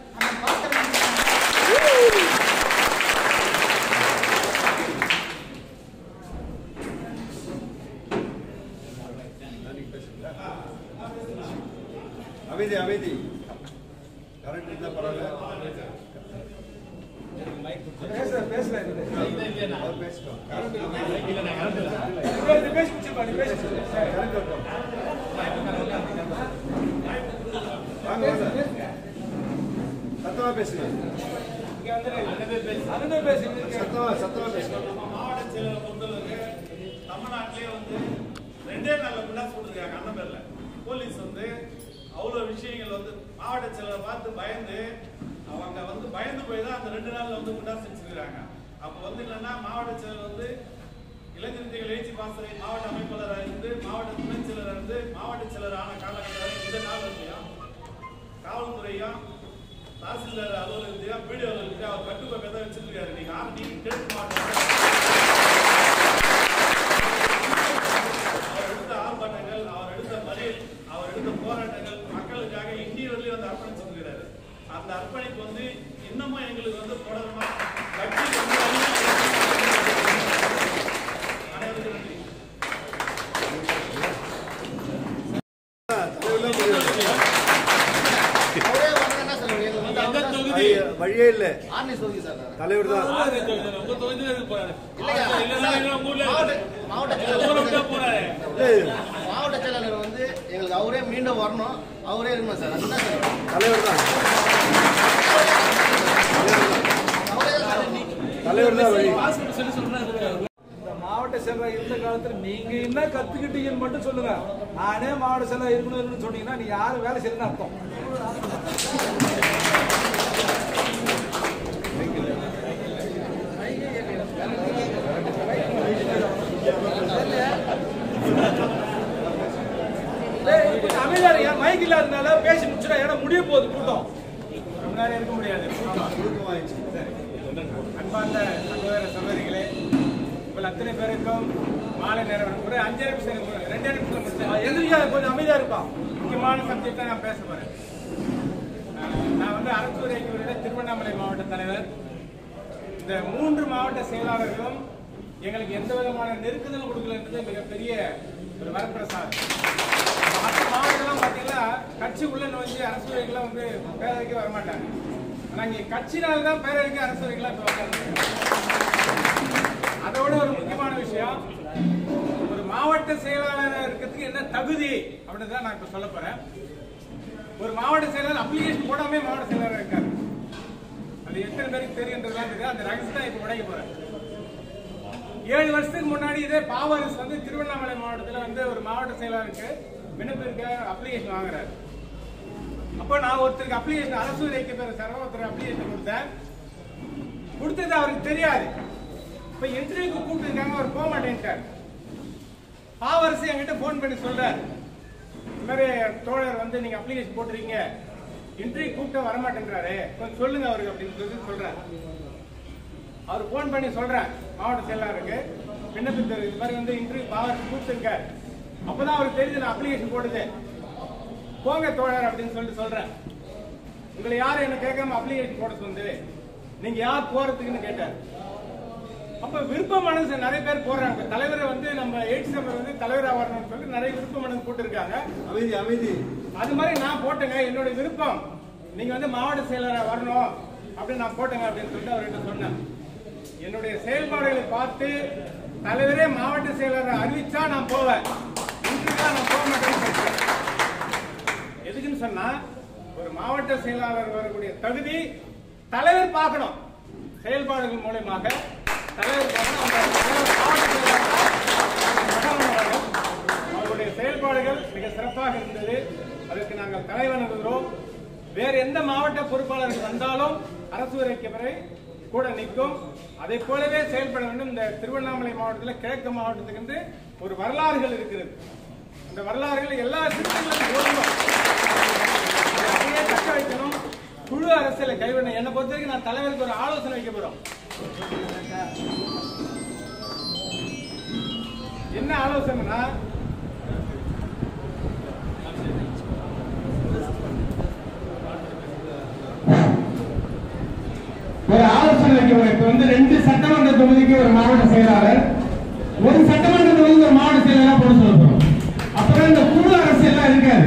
அமைதி அமைதி கரெக்ட் இருந்தா பரவாயில்ல. சத்தமா பேசுங்க. சத்தமா பேசுங்க. மாவட்ட செயலரை பொறுத்தளவுக்கு தமிழ்நாட்டிலே வந்து 2 நாள்ல முன்னாடி சொல்லிருக்காங்க. அண்ணன் பேர்ல போலீஸ் வந்து அவ்வளவு விஷயங்கள் வந்து மாவட்ட செயலரை பார்த்து பயந்து அவங்க வந்து பயந்து போய் தான் அந்த 2 நாள்ல வந்து முன்னாடி செஞ்சிருக்காங்க. அப்ப வந்து என்னன்னா மாவட்ட செயலர் வந்து இளைஞர்கள் எழுச்சி பாசறை மாவட்ட அமைப்பாளராக இருந்து மாவட்ட துணை செயலராக இருந்து மாவட்ட செயலர் ஆன காலகட்டத்தில் இந்த நாள்லையும் காவல்துறையும் தாசில்தார் அலுவலகத்தையும் பிடிஓ அலுவலகத்தையும் அவர் கட்டுக்கோப்பை தான் வச்சிருக்காரு. நீங்க கிழக்கு மாவட்டம் அவர் எடுத்த ஆர்ப்பாட்டங்கள், அவர் எடுத்த மறியல், அவர் எடுத்த போராட்டங்கள் மக்களுக்காக இந்திய வரையிலும் வந்து அர்ப்பணிச்சிருக்கிறாரு. அந்த அர்ப்பணிப்பு வந்து இன்னமும் எங்களுக்கு வந்து தொடரமா கட்சி அனைவருக்கும் நன்றி. வழியே இல்ல தலைவர் தான் மாவட்ட செயலாளர் வந்து எங்களுக்கு அவரே மீண்டும் வரணும். அவரே இருக்கணும் சார். அதுதான் தலைவர் தான். தலைவர் தான் வழி. இந்த மாவட்ட செயலர் இருந்த காலத்துல நீங்க என்ன கத்துக்கிட்டீங்கன்னு மட்டும் சொல்லுங்க. நானே மாவட்ட செயலர் இருக்கணும்னு சொன்னீங்கன்னா நீ யாரும் வேலை செய்யணும்னு அர்த்தம். அமைதியா மைக் இல்லாதனால பேசி முடிச்சுடா. ஏன்னா முடிய போகுது கூட்டம். ரொம்ப நேரம் இருக்க முடியாது. அன்பார்ந்த சகோதர சகோதரிகளே, உங்கள் அத்தனை பேருக்கும் மாலை நேரம் ஒரு 5 நிமிஷம் 2 நிமிஷம் முடிச்சேன். எதிரியா கொஞ்சம் அமைதியா இருப்பான். முக்கியமான சப்ஜெக்டா நான் பேச போறேன். நான் வந்து அரசூர் ஐக்கிய திருவண்ணாமலை மாவட்ட தலைவர். இந்த 3 மாவட்ட செயலாளர்களும் எங்களுக்கு எந்த விதமான நெருக்குதல் கொடுக்கலன்றது மிகப்பெரிய ஒரு வரப்பிரசாதம். மற்ற மாவட்டம்லாம் பார்த்தீங்கன்னா கட்சி உள்ள நோக்கி அரசுரைக்கெல்லாம் வந்து பேரவைக்கு வரமாட்டாங்க. ஆனால் இங்கே கட்சினால்தான் பேரவைக்கு அரசுரைக்கெல்லாம் இப்போ வந்தாங்க. அதோட ஒரு முக்கியமான விஷயம், ஒரு மாவட்ட செயலாளராக இருக்கிறதுக்கு என்ன தகுதி அப்படின்னு தான் நான் இப்போ சொல்ல போறேன். ஒரு மாவட்ட செயலாளர் அப்ளிகேஷன் போடாமே மாவட்ட செயலாளராக இருக்காரு. அது எத்தனை பேருக்கு தெரியுன்றதுலாம் தெரியாது. அந்த ரகசியம் தான் இப்போ உடைக்க போறேன். 7 வருஷத்துக்கு முன்னாடி இதே பாவரசு வந்து திருவண்ணாமலை மாவட்டத்தில் வந்து ஒரு மாவட்ட செயலாளருக்கு விண்ணப்பிக்க அப்ளிகேஷன் வாங்குறாரு. அப்போ நான் ஒருத்தருக்கு அப்ளிகேஷன் அரசு வைக்க பேர் சார் ஒருத்தர் அப்ளிகேஷன் கொடுத்தது அவருக்கு தெரியாது. இப்ப இன்டர்வியூக்கு கூப்பிட்டுருக்காங்க, அவர் போக மாட்டேன்ட்டார். பாவரசு என்கிட்ட போன் பண்ணி சொல்றாரு, இந்த மாதிரி தோழர் வந்து நீங்க அப்ளிகேஷன் போட்டுருக்கீங்க, இன்டர்வியூ கூப்பிட்டு வரமாட்டேன்றாரு, கொஞ்சம் சொல்லுங்க அவருக்கு அப்படின்னு சொல்லி சொல்றாரு. அவர் போன் பண்ணி சொல்றாரு மாவட்ட செயலாளருக்கு விண்ணப்பித்தார், இது மாதிரி வந்து இன்டர்வியூ பாவரசு கூப்பிட்டுருக்காரு. அப்பதான் அவருக்கு தெரிஞ்சு நான் அப்ளிகேஷன் போடுது, போங்க தோழர் அப்படின்னு சொல்லிட்டு சொல்றேன். உங்களை யாரும் என்ன கேட்காம அப்ளிகேஷன் போட சொன்னது, நீங்க யார் போறதுக்குன்னு கேட்டார். அப்ப விருப்ப மனசு நிறைய பேர் போடுறாங்க. தலைவரை வந்து நம்ம 8 நம்பர் வந்து தலைவரா வரணும்னு சொல்லி நிறைய விருப்ப மனசு போட்டுருக்காங்க. அமைதி அமைதி. அது மாதிரி நான் போட்டேங்க, என்னோட விருப்பம் நீங்க வந்து மாவட்ட செயலரா வரணும் அப்படின்னு நான் போட்டேங்க அப்படின்னு சொல்லிட்டு அவர்கிட்ட சொன்னேன். என்னுடைய செயல்பாடுகளை பார்த்து தலைவரே மாவட்ட செயலரை அறிவிச்சா நான் போவேன், நான் போக மாட்டேன்னு. எதுக்குன்னு சொன்னா ஒரு மாவட்ட செயலாளர் வரக்கூடிய தகுதி தலைவர் பார்க்கணும். செயல்பாடுகள் மூலமாக தலைவர் அவருடைய செயல்பாடுகள் மிக சிறப்பாக இருந்தது. அதற்கு நாங்கள் தலைவணங்குகிறோம். வேற எந்த மாவட்ட பொறுப்பாளர்கள் வந்தாலும் அரசு வரை கூட நிற்கும். அதை போலவே செயல்பட வேண்டும். இந்த திருவண்ணாமலை மாவட்டத்தில் கிழக்கு மாவட்டத்துக்கு ஒரு வரலாறுகள் இருக்கிறது. இந்த வரலாறுகள் எல்லா சிறுத்தைகளும் அப்படியே தக்க வைக்கணும். குழு அரசியலை கைவிடணும். என்னை பொறுத்த வரைக்கும் நான் தலைவருக்கு ஒரு ஆலோசனை வைக்க போறோம். என்ன ஆலோசனைனா, ஒரு ஆலோசனை வைக்க. இப்ப வந்து 2 சட்டமன்ற தொகுதிக்கு ஒரு மாவட்ட செயலாளர், ஒரு சட்டமன்ற தொகுதிக்கு ஒரு மாவட்ட செயலாளரா போட சொல்ல போறோம். அப்புறம் இந்த குழு அரசியல் இருக்காது.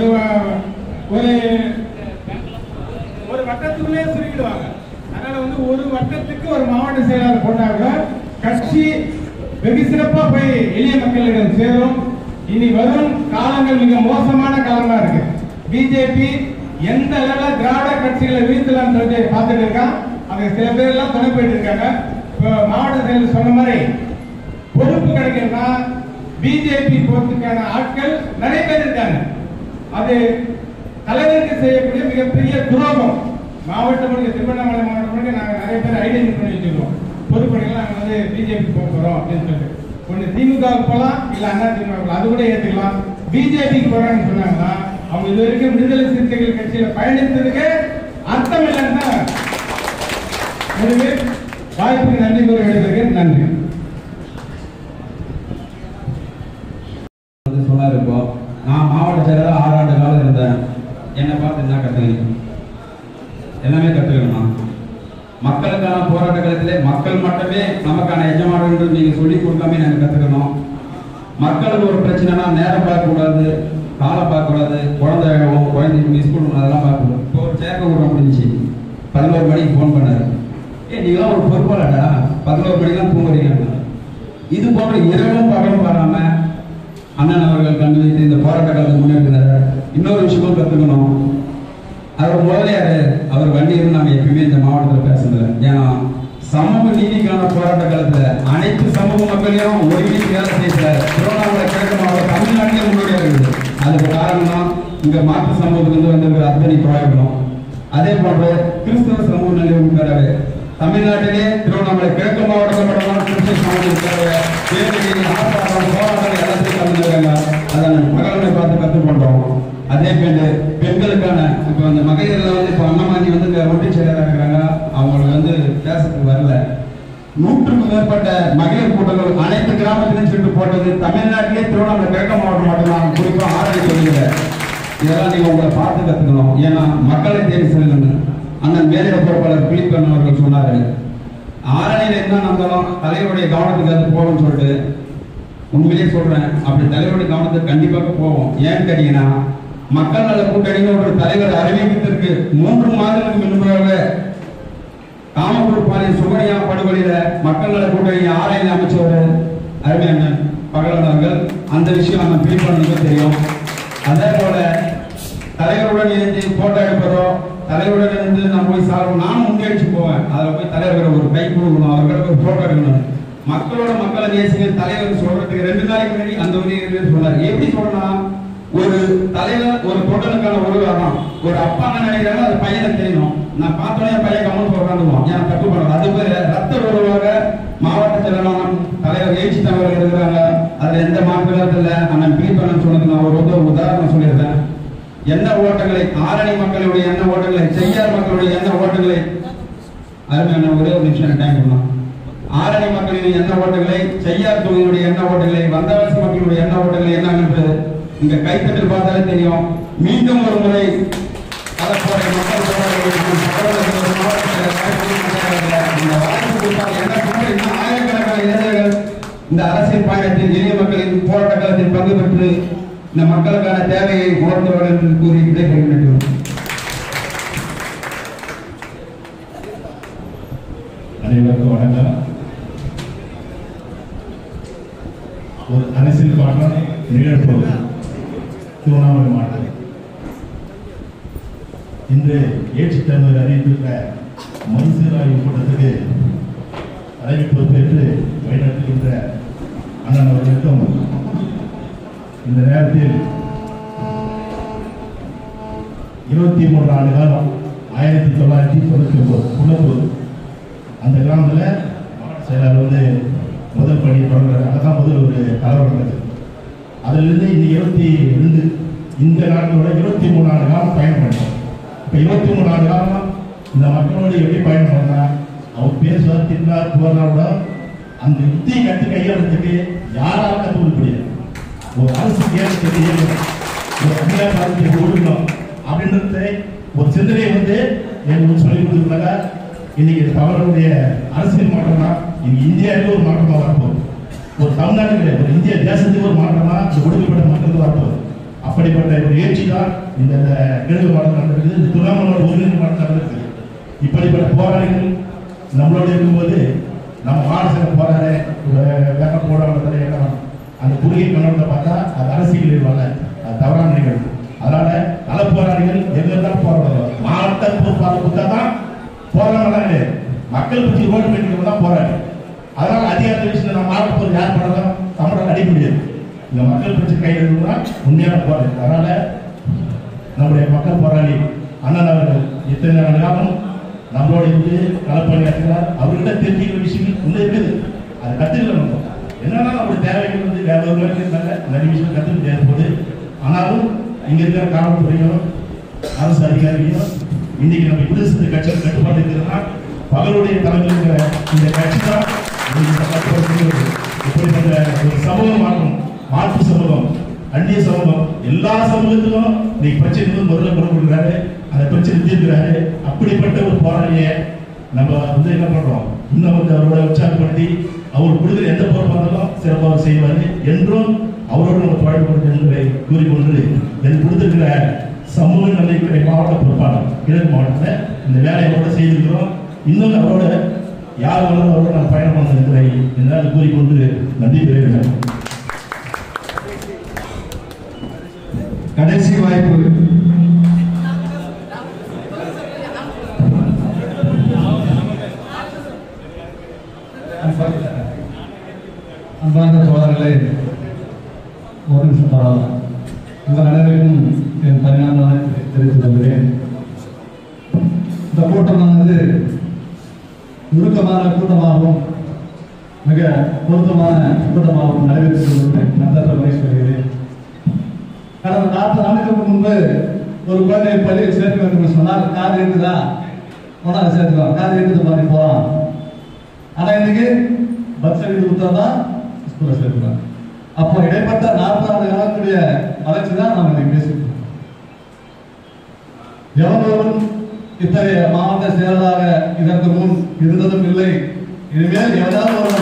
ஒரு வட்டத்துக்குள்ளே சுருக்கிடுவாங்க. அதனால வந்து ஒரு வட்டத்துக்கு ஒரு மாவட்ட செயலாளர் போட்டாங்க கட்சி வெகு சிறப்பா போய் எளிய மக்களிடம் சேரும். இனி வரும் காலங்கள் மிக மோசமான காலமா இருக்கு. பிஜேபி எந்த அளவுல திராவிட கட்சிகளை வீழ்த்தலாம் பார்த்துட்டு இருக்கான். அவங்க சில பேர் எல்லாம் துணை போயிட்டு இருக்காங்க. மாவட்ட செயலர் சொன்ன மாதிரி பொறுப்பு கிடைக்கணும்னா பிஜேபி போறதுக்கான ஆட்கள் நிறைய பேர் இருக்காங்க. அது தலைவருக்கு செய்யக்கூடிய மிகப்பெரிய துரோகம். மாவட்டம் திருவண்ணாமலை மாவட்டம் நாங்கள் நிறைய பேர் ஐடென்டிஃபை பண்ணி வச்சிருக்கோம். பொறுப்புகள் நாங்கள் வந்து பிஜேபி போறோம் அப்படின்னு சொல்லிட்டு, ஒன்று திமுகவுக்கு போகலாம், இல்ல அண்ணா திமுக அது கூட ஏற்றுக்கலாம். பிஜேபிக்கு போறாங்கன்னு சொன்னாங்கன்னா அவங்க இது வரைக்கும் விடுதலை சிறுத்தைகள் கட்சியில பயணித்ததுக்கு அர்த்தம் இல்லைன்னா வாய்ப்புக்கு நன்றி கூற எடுத்திருக்கேன். நன்றி. சொன்னார். இப்போ நான் மாவட்ட செயலராக 6 ஆண்டு காலம் இருந்தேன். என்னை பார்த்து என்ன கற்றுக்கணும்? எல்லாமே கற்றுக்கணுமா? மக்களுக்கான போராட்ட காலத்திலே மக்கள் மட்டுமே நமக்கான எஜமானர்கள் என்று நீங்க சொல்லிக் கொடுக்காம நாங்கள் கற்றுக்கணும். மக்களுக்கு ஒரு பிரச்சனைனா நேரம் பார்க்கக்கூடாது, காலை பார்க்கக்கூடாது, குழந்தைங்க ஸ்கூல் அதெல்லாம் பார்க்கக்கூடாது. இப்போ ஒரு சேர்க்க விட முடிஞ்சு 11 மணிக்கு ஃபோன் பண்ணாரு, நீங்களாம் ஒரு பொறுப்பாளடா 11 மணிக்கெல்லாம் தூங்குறீங்க. இது போன்ற இரவும் பகலும் வராம அண்ணன் அவர்கள் கண்டு வைத்து இந்த போராட்ட காலத்தை முன்னெடுக்கிறார். இன்னொரு விஷயமும் கற்றுக்கணும். அவர் முதலியார் அவர் வண்டியில் நாங்கள் எப்பயுமே இந்த மாவட்டத்தில் பேசுறதில்ல. ஏன்னா சமூக நீதிக்கான போராட்ட காலத்தில் அனைத்து சமூக மக்களையும் ஒருங்கிணைத்து வேலை செய்யல திருவண்ணாமலை கிழக்கு மாவட்டம் தமிழ்நாட்டிலே முன்னோடியாக இருக்குது. அதுக்கு காரணம் இங்கே மாற்று சமூகத்திலிருந்து வந்திருக்கிற அத்தனை தோழர்களும் அதே போன்று கிறிஸ்தவ சமூக நிலையங்களுக்காக தமிழ்நாட்டிலே திருவண்ணாமலை கிழக்கு மாவட்டத்தில் மட்டும்தான் கிறிஸ்தவ சமூகத்துக்காக ஆர்ப்பாட்டம் போராட்டம் எல்லாத்தையும் கலந்துருக்காங்க. அதை மகளை பார்த்து கற்றுக்கொண்டோம். அதே பெண்களுக்கான இப்போ அந்த மகளிரில் வந்து இப்போ அண்ணாமணி வந்து இந்த ஒன்றிய செயலராக இருக்கிறாங்க. அவங்களுக்கு வந்து பேசுறதுக்கு வரல. 100க்கும் மேற்பட்ட மகளிர் கூட்டங்கள் அனைத்து கிராமத்திலும் சென்று போட்டது தமிழ்நாட்டிலே திருவண்ணாமலை கிழக்கு மாவட்டம் மட்டும்தான். குறிப்பாக ஆரணி தொழில்கள் இதெல்லாம் நீங்க உங்களை பார்த்து கத்துக்கணும். ஏன்னா மக்களை தேடி செல்லணும். அண்ணன் மேலிட பொறுப்பாளர் பிலிப் கண்ணன் அவர்கள் சொன்னாரு, ஆரணியில் என்ன நடந்தாலும் தலைவருடைய கவனத்துக்கு அது போகும்னு சொல்லிட்டு. உண்மையிலேயே சொல்றேன், அப்படி தலைவருடைய கவனத்துக்கு கண்டிப்பாக போவோம். ஏன்னு கேட்டீங்கன்னா மக்கள் நல கூட்டணின்னு ஒரு தலைவர் அறிவிப்பதற்கு 3 மாதங்களுக்கு முன்பாக காமக்கூர் பாளையம் சுகன்யா படுகொலையில மக்கள் நல கூட்டணி ஆராய்ச்சி அமைச்சர் அருமையான பகலவர்கள். அந்த விஷயம் நம்ம பிலிப் கண்ணனுக்கு தெரியும். அதே போல தலைவருடன் இணைந்து போட்டோ எடுப்பதோ தலைவருடன் இருந்து நான் போய் நானும் முன்னெடுத்து போவேன். அதில் போய் தலைவர் ஒரு கை கொடுக்கணும், அவர்களுக்கு ஒரு போட்டோ எடுக்கணும். மக்களோட மக்களை நேசிக்க தலைவர் சொல்றதுக்கு 2 நாளைக்கு முன்னாடி அந்த உதவி சொன்னார். எப்படி சொல்லணும், ஒரு தலைவர் ஒரு தொண்டனுக்கான உருவாதான். ஒரு அப்பா என்ன நினைக்கிறாங்க அது பையனை தெரியணும். நான் பார்த்தோன்னே பையன் கவனம் சொல்றாண்டுவோம். ஏன்னா தப்பு பண்ணணும். அது போல ரத்த உறவாக மாவட்ட செயலாளர் தலைவர் எழுச்சி தலைவர் இருக்கிறாங்க. அதுல எந்த மாற்றம் இல்லை. அண்ணன் பிலிப்பண்ணன் சொன்னது நான் ஒரு உதாரணம் சொல்லியிருந்தேன். எண்ண ஓட்டங்களை ஆரணி மக்களுடைய எண்ண ஓட்டங்களை செய்யார் மக்களுடைய எண்ண ஓட்டங்களை அருமையான ஒரே ஒரு நிமிஷம் டைம் பண்ணலாம். ஆரணி மக்களின் எண்ண ஓட்டங்களை செய்யார் தொகுதியுடைய எண்ண ஓட்டங்களை வந்தவாசி மக்களுடைய எண்ண ஓட்டங்களை என்னன்னு இங்க கைத்தட்டில் பார்த்தாலே தெரியும். மீண்டும் ஒரு முறை ஆயிரக்கணக்கான இளைஞர்கள் இந்த அரசியல் பயணத்தில் எளிய மக்களின் போராட்ட காலத்தில் பங்கு பெற்று இந்த மக்களுக்கான தேவையை உணர்ந்தவர்கள் என்று கூறி விடைபெறுகின்றோம். அனைவருக்கும் வணக்கம். ஒரு அரசியல் பாடம் நிகழ்ப்பது திருவண்ணாமலை மாவட்டம். இன்று ஏற்றி தமிழர் அறிவித்துள்ள மறுசீராய்வு கூட்டத்துக்கு தலைமை பொறுப்பேற்று வழிநடத்துகின்ற அண்ணன் அவர்களுக்கும் இந்த நேரத்தில் 23 ஆண்டு காலம் 1999 குளத்தூர் அந்த கிராமத்தில் மாவட்ட செயலாளர் வந்து முதல் பணி தொடங்குறாரு. அதுதான் முதல் ஒரு கலவரம் நடக்குது. அதிலிருந்து இந்த 22 இந்த நாட்டோட 23 ஆண்டு காலம் பயணம் பண்ணோம். இப்போ 23 ஆண்டு காலம் இந்த மக்களோட எப்படி பயணம் பண்ணா அவர் பேசுவார் தின்னார் போராட அந்த யுத்தியை கற்று கையாளுறதுக்கு யாரால கற்றுக்க முடியாது. ஒரு அரசு கேள்வி தெரியணும், ஒரு அதிகாரத்தை ஒழுங்கணும் அப்படின்றத ஒரு சிந்தனையை வந்து எனக்கு சொல்லிக் கொடுத்துருந்தாங்க. இன்னைக்கு தமிழருடைய அரசியல் மாற்றம்னா இன்னைக்கு இந்தியாவிலே ஒரு மாற்றமாக வரப்போகுது. ஒரு தமிழ்நாட்டில் ஒரு இந்திய தேசத்துக்கு ஒரு மாற்றமா இந்த ஒடுக்கப்பட்ட மக்களுக்கு வரப்போகுது. அப்படிப்பட்ட ஒரு எழுச்சி தான் இந்த கிழக்கு மாவட்டம் நடந்திருக்குது. இந்த திருவண்ணாமலை ஒருங்கிணைந்த மாவட்டம் நடந்திருக்குது. இப்படிப்பட்ட போராளிகள் நம்மளோட இருக்கும்போது நம்ம மாநில போராட வேக போராடுறதுல அந்த குறுகிய கண்ணோட்டத்தை பார்த்தா அது அரசியல் இருவாங்க, அது தவறான நிகழ்வு. அதனால நல போராளிகள் எங்கெல்லாம் போராடுறோம் மாவட்ட பொறுப்பாளர் கொடுத்தா தான் போராடலாம் கிடையாது. மக்கள் பற்றி ரோடு பண்ணிட்டு தான் போராடி. அதனால அதிகாரத்தை விஷயத்தில் நம்ம மாவட்ட பொருள் யார் பண்ணலாம் தமிழக அடிக்க முடியாது. இந்த மக்கள் பிரச்சனை கையில் இருக்குன்னா உண்மையான போராளி. அதனால நம்முடைய மக்கள் போராளி அண்ணன் அவர்கள் இத்தனை காலம் நம்மளோட இருந்து களப்பணியாற்றுகிறார். அவர்கிட்ட தெரிஞ்சுக்கிற விஷயங்கள் இன்னும் இருக்குது. அதை கற்றுக்கலாம். என்னன்னா நம்மளுடைய தேவைகள் வந்து வேற ஒரு இருந்தாங்க, நிறைய விஷயம் கற்றுக்க முடியாது போது. ஆனாலும் இங்க இருக்கிற காவல்துறையும் அரசு அதிகாரியும் இன்னைக்கு நம்ம விடுதலை கட்சியில் கட்டுப்பாடு இருக்கிறதுனா பகலுடைய தலைமையில் இந்த கட்சி தான் இப்படிப்பட்ட ஒரு சமூக மாற்றம், மாற்று சமூகம், அந்நிய சமூகம், எல்லா சமூகத்திலும் இன்னைக்கு பிரச்சனை முதல்ல குரல் கொடுக்குறாரு, அந்த பிரச்சனை தீர்க்கிறாரு. அப்படிப்பட்ட ஒரு போராளியை நம்ம வந்து என்ன பண்றோம், இன்னும் வந்து அவரோட உற்சாகப்படுத்தி அவர் கொடுக்குற எந்த பொறுப்பாக இருந்தாலும் சிறப்பாக செய்வார் என்றும் அவரோடு நம்ம தொடர்பு கொடுக்க என்பதை கூறிக்கொண்டு எனக்கு கொடுத்திருக்கிற சமூக நலத்துறை மாவட்ட பொறுப்பாளர் கிழக்கு மாவட்டத்தில் இந்த வேலையோட செய்திருக்கிறோம். இன்னும் அவரோட யார் வளரும் அவரோட நான் பயணம் பண்ண என்பதை என்னால் கூறிக்கொண்டு நன்றி தெரிவிக்கிறேன். கடைசி வாய்ப்பு. அன்பார்ந்த தோழர்களே, ஒரு நிமிஷம் பரவாயில்ல. உங்கள் அனைவருக்கும் என் பணியாளரை தெரிவித்துக் கொள்கிறேன். இந்த கூட்டமானது நுணுக்கமான கூட்டமாகவும் மிக பொருத்தமான கூட்டமாகவும் நடைபெற்று நன்றி சொல்கிறேன். கடந்த 40 நாட்களுக்கு முன்பு ஒரு குழந்தையை பள்ளியில் சேர்க்க வேண்டும் என்று சொன்னால் காது இருக்குதா ஒன்றாக சேர்த்துக்கலாம், காது இருக்குது மாதிரி போகலாம். ஆனால் இன்னைக்கு பஸ் சர்டிஃபிகேட் கொடுத்தா தான் ஸ்கூலில் சேர்த்துக்கலாம். அப்போ இடைப்பட்ட 40 ஆண்டு காலத்துடைய வளர்ச்சி தான் நம்ம இன்னைக்கு பேசிட்டு இருக்கோம். எவரும் இத்தகைய மாவட்ட செயலாளராக இதற்கு முன் இருந்ததும் இல்லை. இனிமேல் எவராவது ஒரு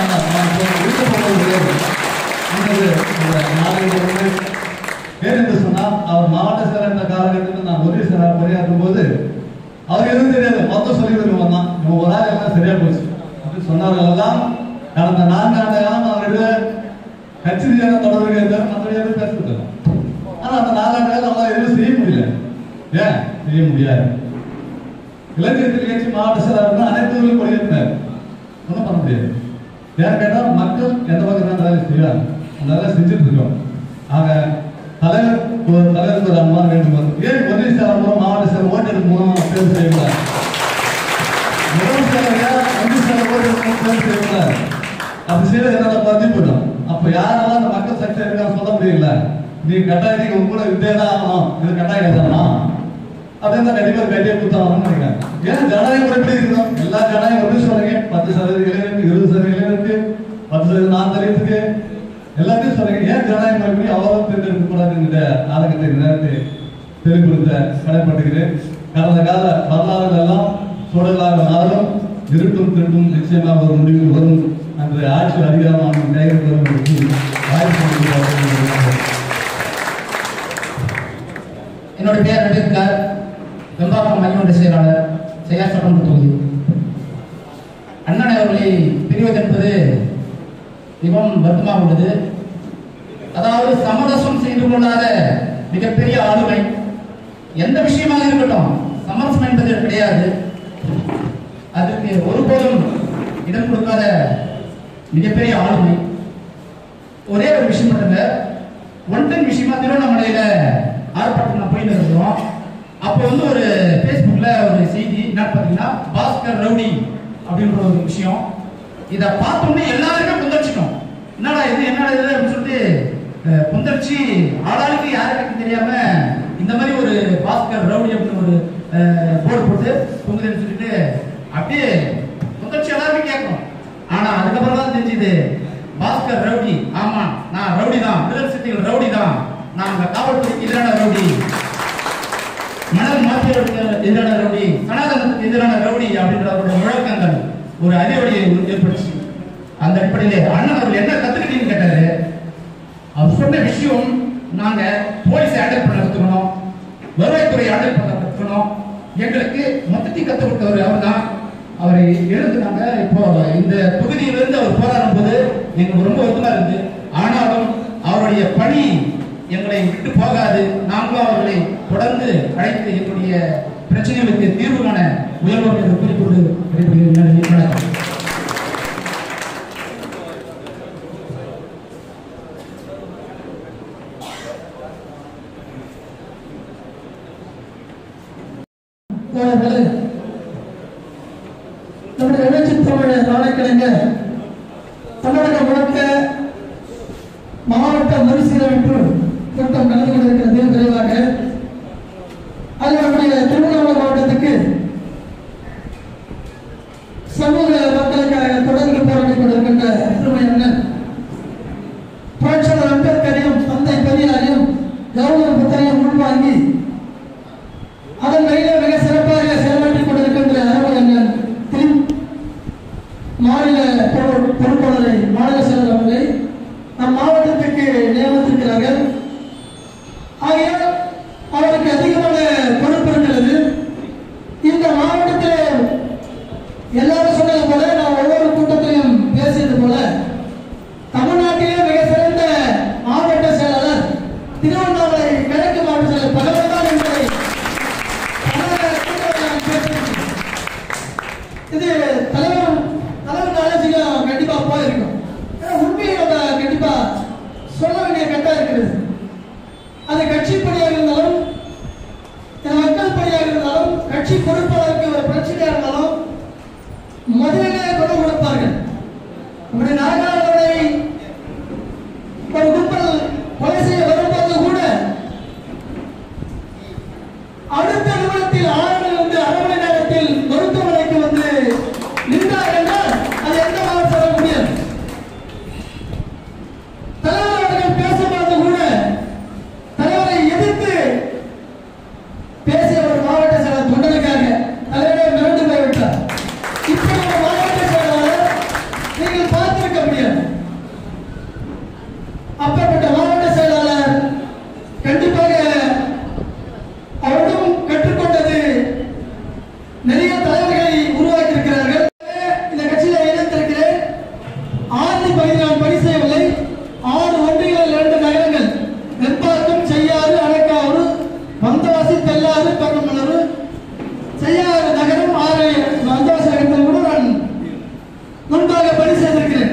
ஏன் என்று சொன்னால் அவர் மாவட்ட செயலர் என்ற காலகட்டத்தில் நான் உதவி செயலாளர் பணியாற்றும் போது அவருக்கு எதுவும் தெரியாது. மொத்தம் சொல்லி வருவான் தான் இவங்க ஒரு ஆள் எல்லாம் சரியா போச்சு அப்படின்னு சொன்னவர்கள் எல்லாம் கடந்த 4 ஆண்டு காலம் அவருடைய கட்சி ரீதியான தொடர்புகள் மற்றவர்கள் பேசுறது. ஆனா அந்த 4 ஆண்டு காலம் அவங்களால எதுவும் செய்ய முடியல. ஏன் செய்ய முடியாது? இளைஞர்கள் கட்சி மாவட்ட செயலாளர் அனைத்து கொள்கிறார், ஒன்றும் பண்ண முடியாது. ஏன்னு கேட்டால் மக்கள் எந்த வகையான வேலை செய்வாங்க, அந்த வேலை செஞ்சுட்டு இருக்கோம். ஆக தலைவருக்கு ஒரு அம்மா வேண்டும். ஏன் ஒன்றிய செயலர் மூலம் மாவட்ட செயலர் ஓட்டெடுப்பு மூலம் தேர்வு செய்யக்கூடாது? முதல் செயலர் ஒன்றிய செயலர் ஓட்டெடுப்பு தேர்வு செய்யக்கூடாது? அப்படி செய்யறது என்னால பதிப்படும். அப்ப யாரெல்லாம் அந்த மக்கள் சக்தி இருக்கான்னு சொல்ல முடியல. நீ கட்டாயத்துக்கு உங்க கூட வித்தே தான் ஆகணும், இது கட்டாயம் கட்டணும் அப்படின்னு கண்டிப்பா கட்டியே கொடுத்தாங்கன்னு நினைக்கிறேன். ஏன்னா ஜனநாயகம் எப்படி இருக்கணும்? எல்லா ஜனநாயகம் எப்படி சொல்றீங்க? 10% இளைஞருக்கு, 20% இளைஞருக்கு, 10% நான் தெரியுதுக்கு எல்லாத்தையும் சொல்றீங்க. ஏன் ஜனநாயகம் எப்படி அவ்வளவு தேர்ந்தெடுக்க கூடாதுங்கிற காலகட்டத்தை நேரத்தை தெளிவுபடுத்த கடமைப்பட்டுகிறேன். கடந்த கால வரலாறுகள் எல்லாம் சூழலாக மாறும், இருட்டும் திருட்டும் நிச்சயமாக ஒரு முடிவு வரும். அன்று ஆட்சி அதிகாரமான கைகளுக்கு என்னுடைய பெயர் நடிகர் வெம்பாக்கம் மையமன்ற செயலாளர் செய்யார் சட்டமன்ற தொகுதி. அண்ணன் அவர்களை பிரிவது என்பது மிகவும் வருத்தமாக உள்ளது. அதாவது சமரசம் செய்து கொள்ளாத மிகப்பெரிய ஆளுமை. எந்த விஷயமாக இருக்கட்டும் சமரசம் என்பது கிடையாது. அதற்கு ஒருபோதும் இடம் கொடுக்காத மிகப்பெரிய ஆளுமை. ஒரே ஒரு விஷயம் மட்டுங்க, 110 விஷயமா திருவண்ணாமலையில ஆர்ப்பாட்டம் போயிட்டு இருக்கிறோம். அப்போ வந்து ஒரு பேஸ்புக்ல ஒரு செய்தி என்ன பார்த்தீங்கன்னா, பாஸ்கர் ரவுடி அப்படின்ற ஒரு விஷயம். இதை பார்த்தோன்னே எல்லாருமே கொந்தளிச்சிட்டோம். என்னடா இது என்னடா இது அப்படின்னு சொல்லிட்டு கொந்தளிச்சு ஆளாளுக்கு யாருக்கும் தெரியாம இந்த மாதிரி ஒரு பாஸ்கர் ரவுடி அப்படின்னு ஒரு போர்டு போட்டு பொங்குதுன்னு சொல்லிட்டு அப்படியே கொந்தளிச்சு எல்லாருமே கேட்கணும். ஆனா அதுக்கப்புறம் தான் தெரிஞ்சுது பாஸ்கர் ரவுடி. ஆமா, நான் ரவுடி தான், விடுதலை சிறுத்தைகள் ரவுடி தான், நாங்க காவல்துறைக்கு எதிரான ரவுடி, மணல் மாஃபியாவுக்கு எதிரான ரவுடி, சனாதனத்துக்கு எதிரான ரவுடி அப்படின்ற முழக்கங்கள் ஒரு அறிவொளியை ஏற்படுச்சு. அந்த அடிப்படையிலே அண்ணன் அவர்கள் என்ன கத்துக்கிட்டீங்கன்னு கேட்டாரு. அவர் சொன்ன விஷயம், நாங்க போலீஸை ஹேண்டில் பண்ண கத்துக்கணும், வருவாய்த்துறை ஹேண்டில் பண்ண கத்துக்கணும், எங்களுக்கு மொத்தத்தையும் கற்றுக் கொடுத்தவர் அவர் தான். அவரை எழுதுனாங்க. இப்போ இந்த தொகுதியிலிருந்து அவர் போராடும் போது எங்களுக்கு ரொம்ப வருத்தமா இருந்து, ஆனாலும் அவருடைய பணி எங்களை விட்டு போகாது. நாங்களும் அவர்களை தொடர்ந்து அழைத்து எங்களுடைய பிரச்சனைகளுக்கு தீர்வு காண முயல்வோம் என்று கூறிக்கொண்டு வணக்கம். நம்முடைய எழுச்சி தமிழர் நாளைக்கிழங்க தமிழகம் முழுக்க மாவட்ட மறுசீரமைப்பு கூட்டம் நடந்து கொண்டிருக்கிறது விரைவாக. அது நம்முடைய திருவண்ணாமலை மாவட்டத்துக்கு சமூக மக்களுக்காக தொடர்ந்து போராடி கொண்டிருக்கின்ற திருமை அண்ணன் புரட்சியாளர் அம்பேத்கரையும் தந்தை பெரியாரையும் கௌரவ புத்தரையும் உள்வாங்கி அதன் வழியில மிக சிறப்பாக செயல்பட்டுக் கொண்டிருக்கின்ற அருமை அண்ணன் மாநில பொறுப்பாளரை மாநில செயலர் அவர்களை நம் மாவட்டத்திற்கு நியமித்திருக்கிறார்கள். ஆகையால் இது தலைவர் நாலேஜுக்கும் கண்டிப்பா போயிருக்கும். உண்மையை நம்ம கண்டிப்பா சொல்ல வேண்டிய கட்டா இருக்கிறது. அது கட்சி பணியாக இருந்தாலும் மக்கள் பணியாக இருந்தாலும் கட்சி பொறுப்பாளருக்கு ஒரு பிரச்சனையா இருந்தாலும் முதலிலே குரல் கொடுப்பார்கள். நம்முடைய நாகாளரை ஒரு கும்பல் கொலை செய்ய வரும்போது கூட அடுத்த நிமிடத்தில் ஆறிலிருந்து அரை மணி நேரத்தில் மருத்துவமனைக்கு வந்து நின்றார் என்றால் அது எந்த மாதிரி சொல்ல முடியாது. தலைவர் அவர்கள் பேசும்போது கூட தலைவரை எதிர்த்து பேசிய ஒரு மாவட்ட செயலர் தொண்டனுக்காக தலைவரை மிரண்டு போய்விட்டார். இப்படி ஒரு மாவட்ட செயலாளர் நீங்கள் பார்த்திருக்க முடியாது. அப்பேற்பட்ட மாவட்ட செயலாளர் கண்டிப்பாக அவரும் கற்றுக்கொண்டது நிறைய தலைவர்களை உருவாக்கி இருக்கிறார்கள். இந்த கட்சியில இணைந்திருக்கிறேன். 6 பகுதியில் நான் பணி செய்யவில்லை. 6 ஒன்றியங்கள் 2 நகரங்கள் வெம்பாக்கம், செய்யாறு, அணைக்காவூர், வந்தவாசி, தெல்லாறு, கருமலூர், செய்யாறு நகரம் 6 வந்தவாசி நகரத்தில் கூட நான் முன்பாக பணி செய்திருக்கிறேன்.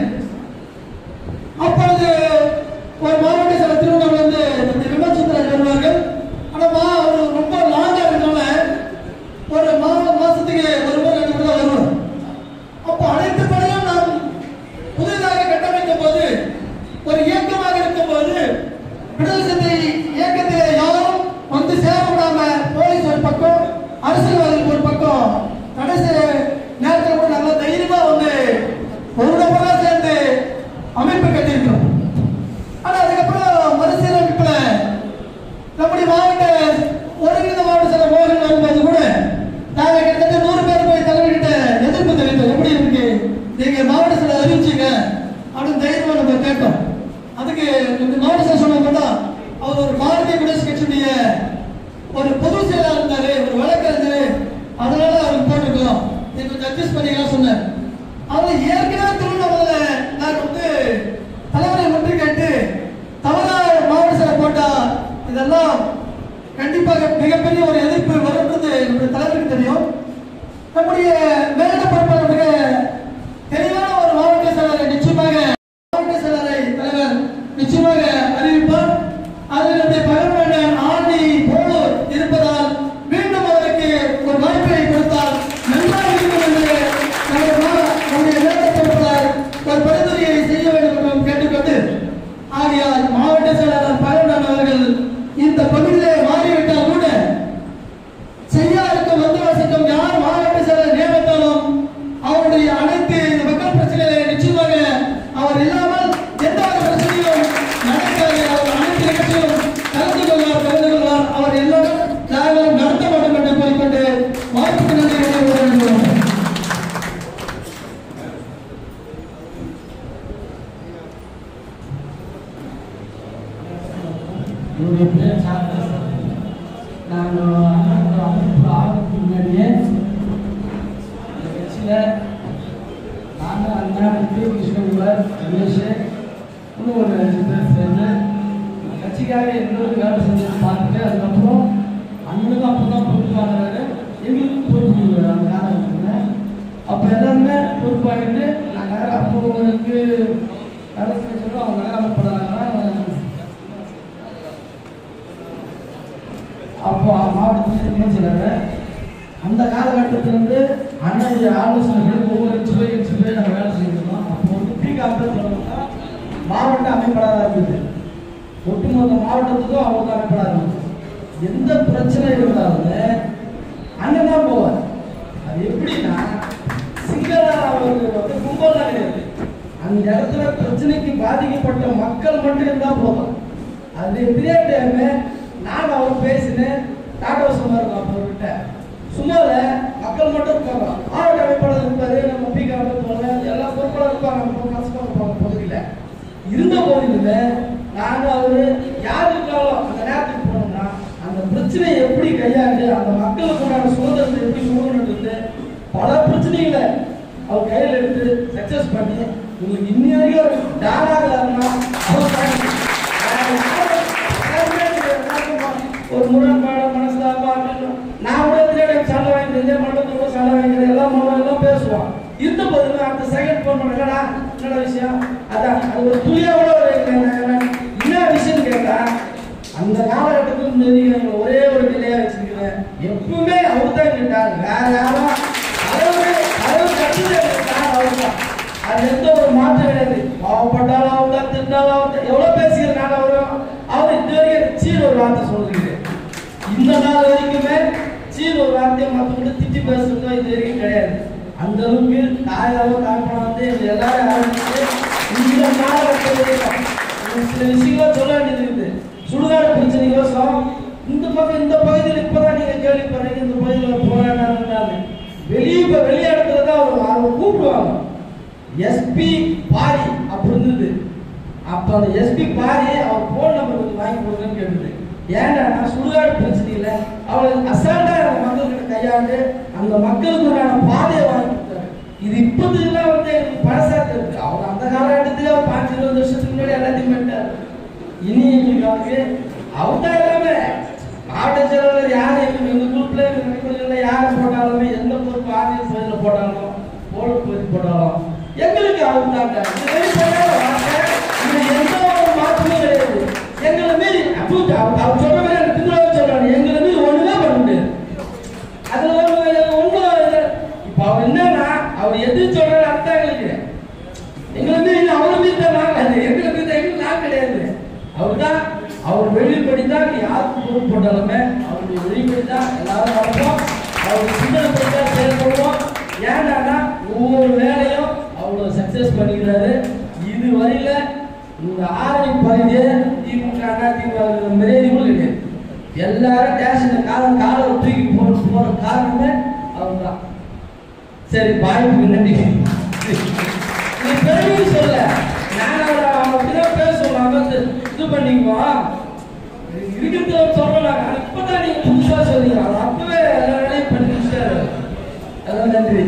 அப்பொழுது ஒரு மாவட்ட செயலர் திருவண்ணாமலை வந்து விமர்சனத்தில் வருவார்கள். ஆனால் அவர் ரொம்ப லாங்கா இருக்கனால ஒரு மாசத்துக்கு ஒரு முறை 2 முறை வருவார். அப்போ அனைத்து பணியும் நாம் புதிதாக கட்டமைக்கும் போது ஒரு இயக்கமாக இருக்கும் போது விடுதலை சிறுத்தை இயக்கத்தில் யாரும் வந்து சேரவிடாம போலீஸ் ஒரு பக்கம், அரசியல்வாதிகள் ஒரு பக்கம், கடைசி நேரத்தில் கூட நல்லா தைரியமா வந்து ஒரு நபரா சேர்ந்து அமைப்பு கட்டியிருக்கிறோம். ஆனா அதுக்கப்புறம் மறுசீரமைப்புல நம்முடைய மாவட்ட ஒருங்கிணைந்த மாவட்ட செயலர் மோகன் வரும்போது கூட நாங்கள் கிட்டத்தட்ட 100 பேர் போய் தலைவர்கிட்ட எதிர்ப்பு தெரிவித்தோம். எப்படி இருக்கு நீங்க மாவட்ட செயலர் அறிவிச்சீங்க அப்படின்னு தைரியமா நம்ம கேட்டோம். அதுக்கு மாவட்ட செயலர் சொன்ன அவர் ஒரு பாரதிய குடியரசு கட்சியுடைய ஒரு பொது செயலாளர் இருந்தாரு, ஒரு வழக்கறிஞர், அதனால அவருக்கு போட்டிருக்கோம், நீங்க கொஞ்சம் அட்ஜஸ்ட் பண்ணிக்கலாம் சொன்னார். அவர் ஏற்கனவே திருவண்ணாமலை நான் வந்து தலைவரை ஒன்று கேட்டு தவறா மாவட்ட செயலர் போட்டா இதெல்லாம் கண்டிப்பாக மிகப்பெரிய ஒரு எதிர்ப்பு வரும்ன்றது நம்முடைய தலைவருக்கு தெரியும். நம்முடைய மேலிட பொறுப்பாளருக்கு தெளிவான ஒரு மாவட்ட செயலரை நிச்சயமாக மாவட்ட செயலரை தலைவர் நிச்சயமாக அறிவிப்பார். அதில் நம்முடைய பகவன் ஆண்டி போலூர் இருப்பதால் மீண்டும் அவருக்கு ஒரு வாய்ப்பை கொடுத்தால் நன்றாக இருக்கும் என்று நம்முடைய மேலிட பொறுப்பாளர் ஒரு பரிந்துரையை செய்ய வேண்டும் என்று கேட்டுக்கொண்டு, ஆகையால் மாவட்ட செயலாளர் பகவன் அவர்கள் இந்த பகுதியிலே மாறிவிட்டால் கூட செய்யாருக்கும் வந்தவாசிக்கும் யார் மாவட்ட செயலர் நியமித்தாலும் அவருடைய அனைத்து மக்கள் பிரச்சனைகளை நிச்சயமாக அவர் இல்லாமல் எந்த ஒரு பிரச்சனையும் நடக்காது. அவர் அனைத்து நிகழ்ச்சியும் கலந்து கொள்வார். அவர் எல்லோரும் நாங்களும் நடத்த மாட்டோம் என்று கூறிக்கொண்டு வாய்ப்புக்கு நன்றி வேண்டும். என்னுடைய பேர் சார்லஸ். நான் அமைப்பு ஆகிறதுக்கு முன்னாடியே இந்த கட்சியில் நாங்கள் அண்ணா கிருஷ்ணகுமார், ரமேஷ், இன்னும் ஒரு 5 பேர் சேர்ந்து கட்சிக்காக எங்களுக்கு வேலை செஞ்சு பார்த்துட்டு அதுக்கப்புறம் அண்ணனுக்கும் அப்போ தான் பொறுப்பாகிறாரு, எங்களுக்கும் பொறுப்பு அந்த காலகட்டத்தில். அப்போ எல்லாருமே பொறுப்பாகிட்டு நாங்கள் அப்போ உங்களுக்கு வேலை செஞ்சோம். அவங்க நகரப்படுறாங்கன்னா அப்போ மாவட்டத்தில் நினைச்சிருக்காரு. அந்த காலகட்டத்திலிருந்து அண்ணனுடைய ஆலோசனைகள் ஒவ்வொரு இன்ச்சு போய் நாங்கள் வேலை செஞ்சிருந்தோம். அப்போ வந்து பிகாப்ல சொல்லணும்னா மாவட்ட அமைப்பாளராக இருந்தது. ஒட்டுமொத்த மாவட்டத்துக்கும் அவங்க அமைப்பாளராக இருந்தது. எந்த பிரச்சனை இருந்தாலுமே அண்ணன் தான் போவார். அது எப்படின்னா சிங்களா அவருக்கு வந்து கும்பலாம் கிடையாது. அந்த இடத்துல பிரச்சனைக்கு பாதிக்கப்பட்ட மக்கள் மட்டும் இருந்தால் போதும். அது பெரிய டைமு நான் அவர் பேசினேன். டாடா சொன்னார் அவர்கிட்ட சும்மா மக்கள் மட்டும் இருப்பாங்க, மாவட்ட அமைப்பாளர் இருப்பாரு, நம்ம பிகாப்ல போவாங்க, எல்லா பொறுப்பாளர் இருப்பாங்க, கஷ்டமாக இருப்பாங்க பகுதியில். இருந்த போதிலுமே நாங்கள் அவரு யார் இருக்காலும் அந்த நேரத்துக்கு போனோம்னா அந்த பிரச்சனையை எப்படி கையாண்டு அந்த மக்களுக்கு உண்டான சுதந்திரத்தை எப்படி கொடுக்கணுன்றது பல பிரச்சனைகளை அவர் கையில் எடுத்து சக்சஸ் பண்ணி உங்களுக்கு இன்னும் டாலாகலன்னா ஒரு முரண்பாடு மனசுல நான் கூட சண்டை வாங்கிட்டு மண்டலத்தோட சண்டை வாங்கிக்கிறேன், எல்லாம் பேசுவோம். இருந்த போதுமே அடுத்த செகண்ட் போன் பண்ணா என்னடா விஷயம், அதான் அது ஒரு துளியோட என்ன விஷயம் கேட்டா அந்த காலகட்டத்தில் ஒரே ஒரு நிலையா வச்சிருக்கிறேன். எப்பவுமே அவர் தான் கேட்டார், வேற யாரும் அளவு கட்டுதே அவர் தான். அது எந்த ஒரு மாற்றம் கிடையாது. பாவப்பட்டாலும் அவர் தான், திட்டாலும் அவர் தான். எவ்வளவு பேசுகிறனால அவர் இது வரைக்கும் சீன ஒரு வார்த்தை சொல்றீங்க. இந்த நாள் வரைக்குமே சீன ஒரு வார்த்தையை மற்றவங்க திட்டி பேசுறதோ இது வரைக்கும் கிடையாது. அந்த அளவுக்கு தாயாவோ தாய்ப்பா வந்து எல்லாரும் ஆரம்பிச்சு இந்த காலகட்டத்தில் சில விஷயங்களும் சொல்ல வேண்டியது இருக்குது. சுடுகாடு பிரச்சனை யோசம் இந்த பக்கம் இந்த பகுதியில் இப்பதான் நீங்க கேள்விப்படுறீங்க, இந்த பகுதியில் போராடாங்க. வெளியே இடத்துல தான் அவங்க கூப்பிடுவாங்க. எஸ்பி பாரி அப்படி இருந்தது. அப்ப அந்த எஸ்பி பாரி அவர் போன் நம்பர் கொஞ்சம் வாங்கி கொடுங்கன்னு கேட்டது. ஏன்னா சுடுகாடு பிரச்சனை இல்லை, அவளுக்கு அசால்ட்டா அந்த மக்கள்கிட்ட கையாண்டு அந்த மக்களுக்கு உண்டான பாதையை வாங்கி கொடுத்தாரு. இது இப்போதுலாம் வந்து எனக்கு பழசாத்து இருக்கு. அவர் அந்த காலகட்டத்தில் 5-20 வருஷத்துக்கு முன்னாடி எல்லாத்தையும் பண்ணிட்டாரு. இனி எங்களுக்கு அவருக்கு அவர் தான் எல்லாமே. மாவட்ட செயலாளர் யார் எங்க குரூப்ல யாரை போட்டாலுமே எந்த பொறுப்பு ஆதியம் பகுதியில் போட்டாலும் போலீஸ் பகுதி போட்டாலும் எங்களுக்கு அவர் தாங்க. எந்த ஒரு மாற்றமும் கிடையாது. எங்களை மீறி அவர் சொல்ற மாதிரி திருவிழா சொல்றாரு, எங்களை மீறி ஒண்ணுமே பண்ண முடியாது. அதுல ஒண்ணும் இப்ப அவர் என்னன்னா அவர் எது சொல்றாரு அர்த்தம் எங்களுக்கு. எங்களை மீறி அவரை மீறி தான் நாங்க, எங்களை மீறி எங்களுக்கு நான் கிடையாது. அவர் தான் அவர் வெளிப்படிதான் யாருக்கு பொருள் போட்டாலுமே அவருடைய வெளிப்படிதான் எல்லாரும் நடப்போம். அவருடைய சிந்தனை படிதான் செயல்படுவோம். ஏன்னா ஒவ்வொரு வேலையும் அவ்வளவு சக்சஸ் பண்ணிக்கிறாரு. இது வரையில இந்த ஆரணி பகுதியை திமுக அதிமுக மிரேதிகளும் கிடையாது. எல்லாரும் ஸ்டேஷன்ல காலை தூக்கி போற காரணமே அவர் தான். சரி, வாய்ப்புக்கு நன்றி. பெருமை சொல்ல நான் அப்படிதான் பேசுவோம். இது பண்ணிக்குவோம் இருக்கிறத சொல்றாங்க. இப்பதான் நீங்க புதுசா சொல்றீங்க. அப்பவே எல்லா வேலையும் பண்ணி முடிச்சாரு. அதான் நன்றி.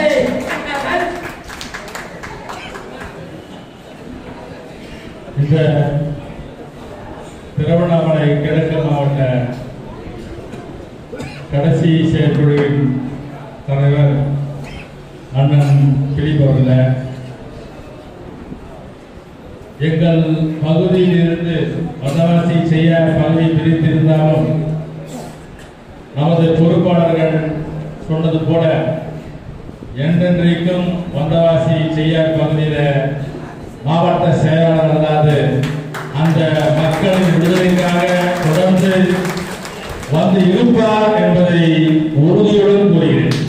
இந்த திருவண்ணாமலை கிழக்கு மாவட்ட கடைசி செயற்குழுவின் தலைவர் அண்ணன் பிலிப் அவர்கள் எங்கள் பகுதியில் இருந்து வந்தவாசி செய்ய பகுதி பிரித்திருந்தாலும் நமது பொறுப்பாளர்கள் சொன்னது போல என்றென்றைக்கும் வந்தவாசி செய்ய பகுதியில மாவட்ட செயலாளர் அல்லாது அந்த மக்களின் விடுதலைக்காக தொடர்ந்து வந்து இருப்பார் என்பதை உறுதியுடன் கூறுகிறேன்.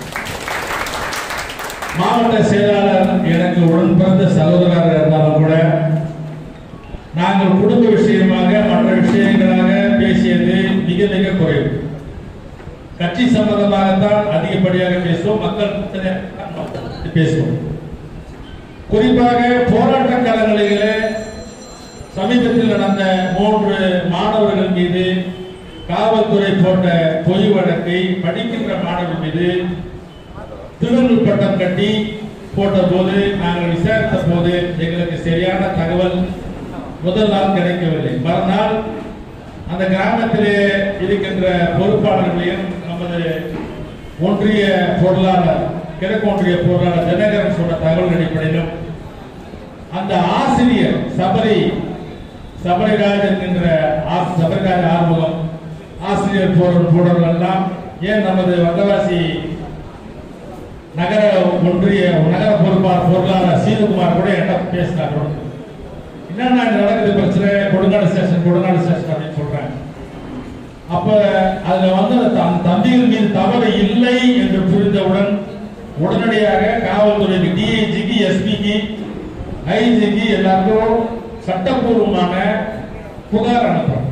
மாவட்ட செயலாளர் எனக்கு உடன் பிறந்த சகோதரராக இருந்தாலும் கூட நாங்கள் குடும்ப விஷயமாக மற்ற விஷயங்களாக பேசியது மிக மிக குறைவு. கட்சி சம்பந்தமாகத்தான் அதிகப்படியாக பேசுவோம், மக்கள் பேசுவோம். குறிப்பாக போராட்ட காலங்களிலே சமீபத்தில் நடந்த 3 மாணவர்கள் மீது காவல்துறை போட்ட பொய் வழக்கை படிக்கின்ற மாணவர்கள் மீது திருநூல் பட்டம் கட்டி போட்ட போது நாங்கள் விசாரித்த போது எங்களுக்கு சரியான தகவல் முதல் நாள் கிடைக்கவில்லை. மறுநாள் அந்த கிராமத்திலே இருக்கின்ற பொறுப்பாளர்களையும் நமது ஒன்றிய பொருளாளர் கிழக்கு ஒன்றிய பொருளாளர் தினகரன் சொன்ன தகவல் அடிப்படையிலும் அந்த ஆசிரியர் சபரிராஜ் என்கின்ற சபரிராஜ் ஆறுமுகம் ஆசிரியர் போடுறவர்கள் எல்லாம் ஏன் நமது வந்தவாசி நகர ஒன்றிய நகர பொருளாளர் சீனுகுமார் கூட என்ன பேசினார். என்னன்னா நடக்குது பிரச்சனை, கொடுங்காடு ஸ்டேஷன் அப்படின்னு சொல்றாங்க. அப்ப அதுல வந்து அந்த தம்பிகள் மீது தவறு இல்லை என்று புரிந்தவுடன் உடனடியாக காவல்துறைக்கு, டிஐஜிக்கு, எஸ்பிக்கு, ஐஜிக்கு எல்லாருக்கும் சட்டப்பூர்வமான புகார் அனுப்புறோம்.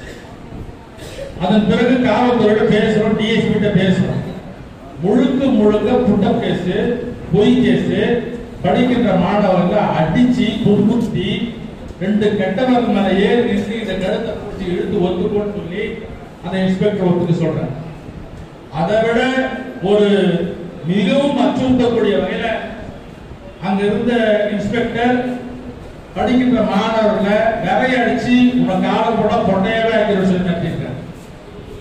அதன் பிறகு காவல்துறையோட பேசுறோம், டிஎஸ்பி கிட்ட பேசுறோம். முழுக்க புட்டப் கேஸ், பொய் கேஸ், படிக்கின்ற மாணவர்களை அடிச்சு குத்தி 2 கெட்டவர்கள் மேல ஏறி நின்று இந்த கழுத்தை பிடிச்சி இழுத்து ஒத்துக்கோன்னு சொல்லி அந்த இன்ஸ்பெக்டர் ஒத்துக்க சொல்றாங்க. அதை விட ஒரு மிகவும் அச்சுறுத்தக்கூடிய வகையில அங்க இருந்த இன்ஸ்பெக்டர் படிக்கின்ற மாணவர்களை நிறைய அடிச்சு உனக்கு ஆளம் போட பொண்ணையவே ஆகிற சொல்லி நடத்திருக்காங்க.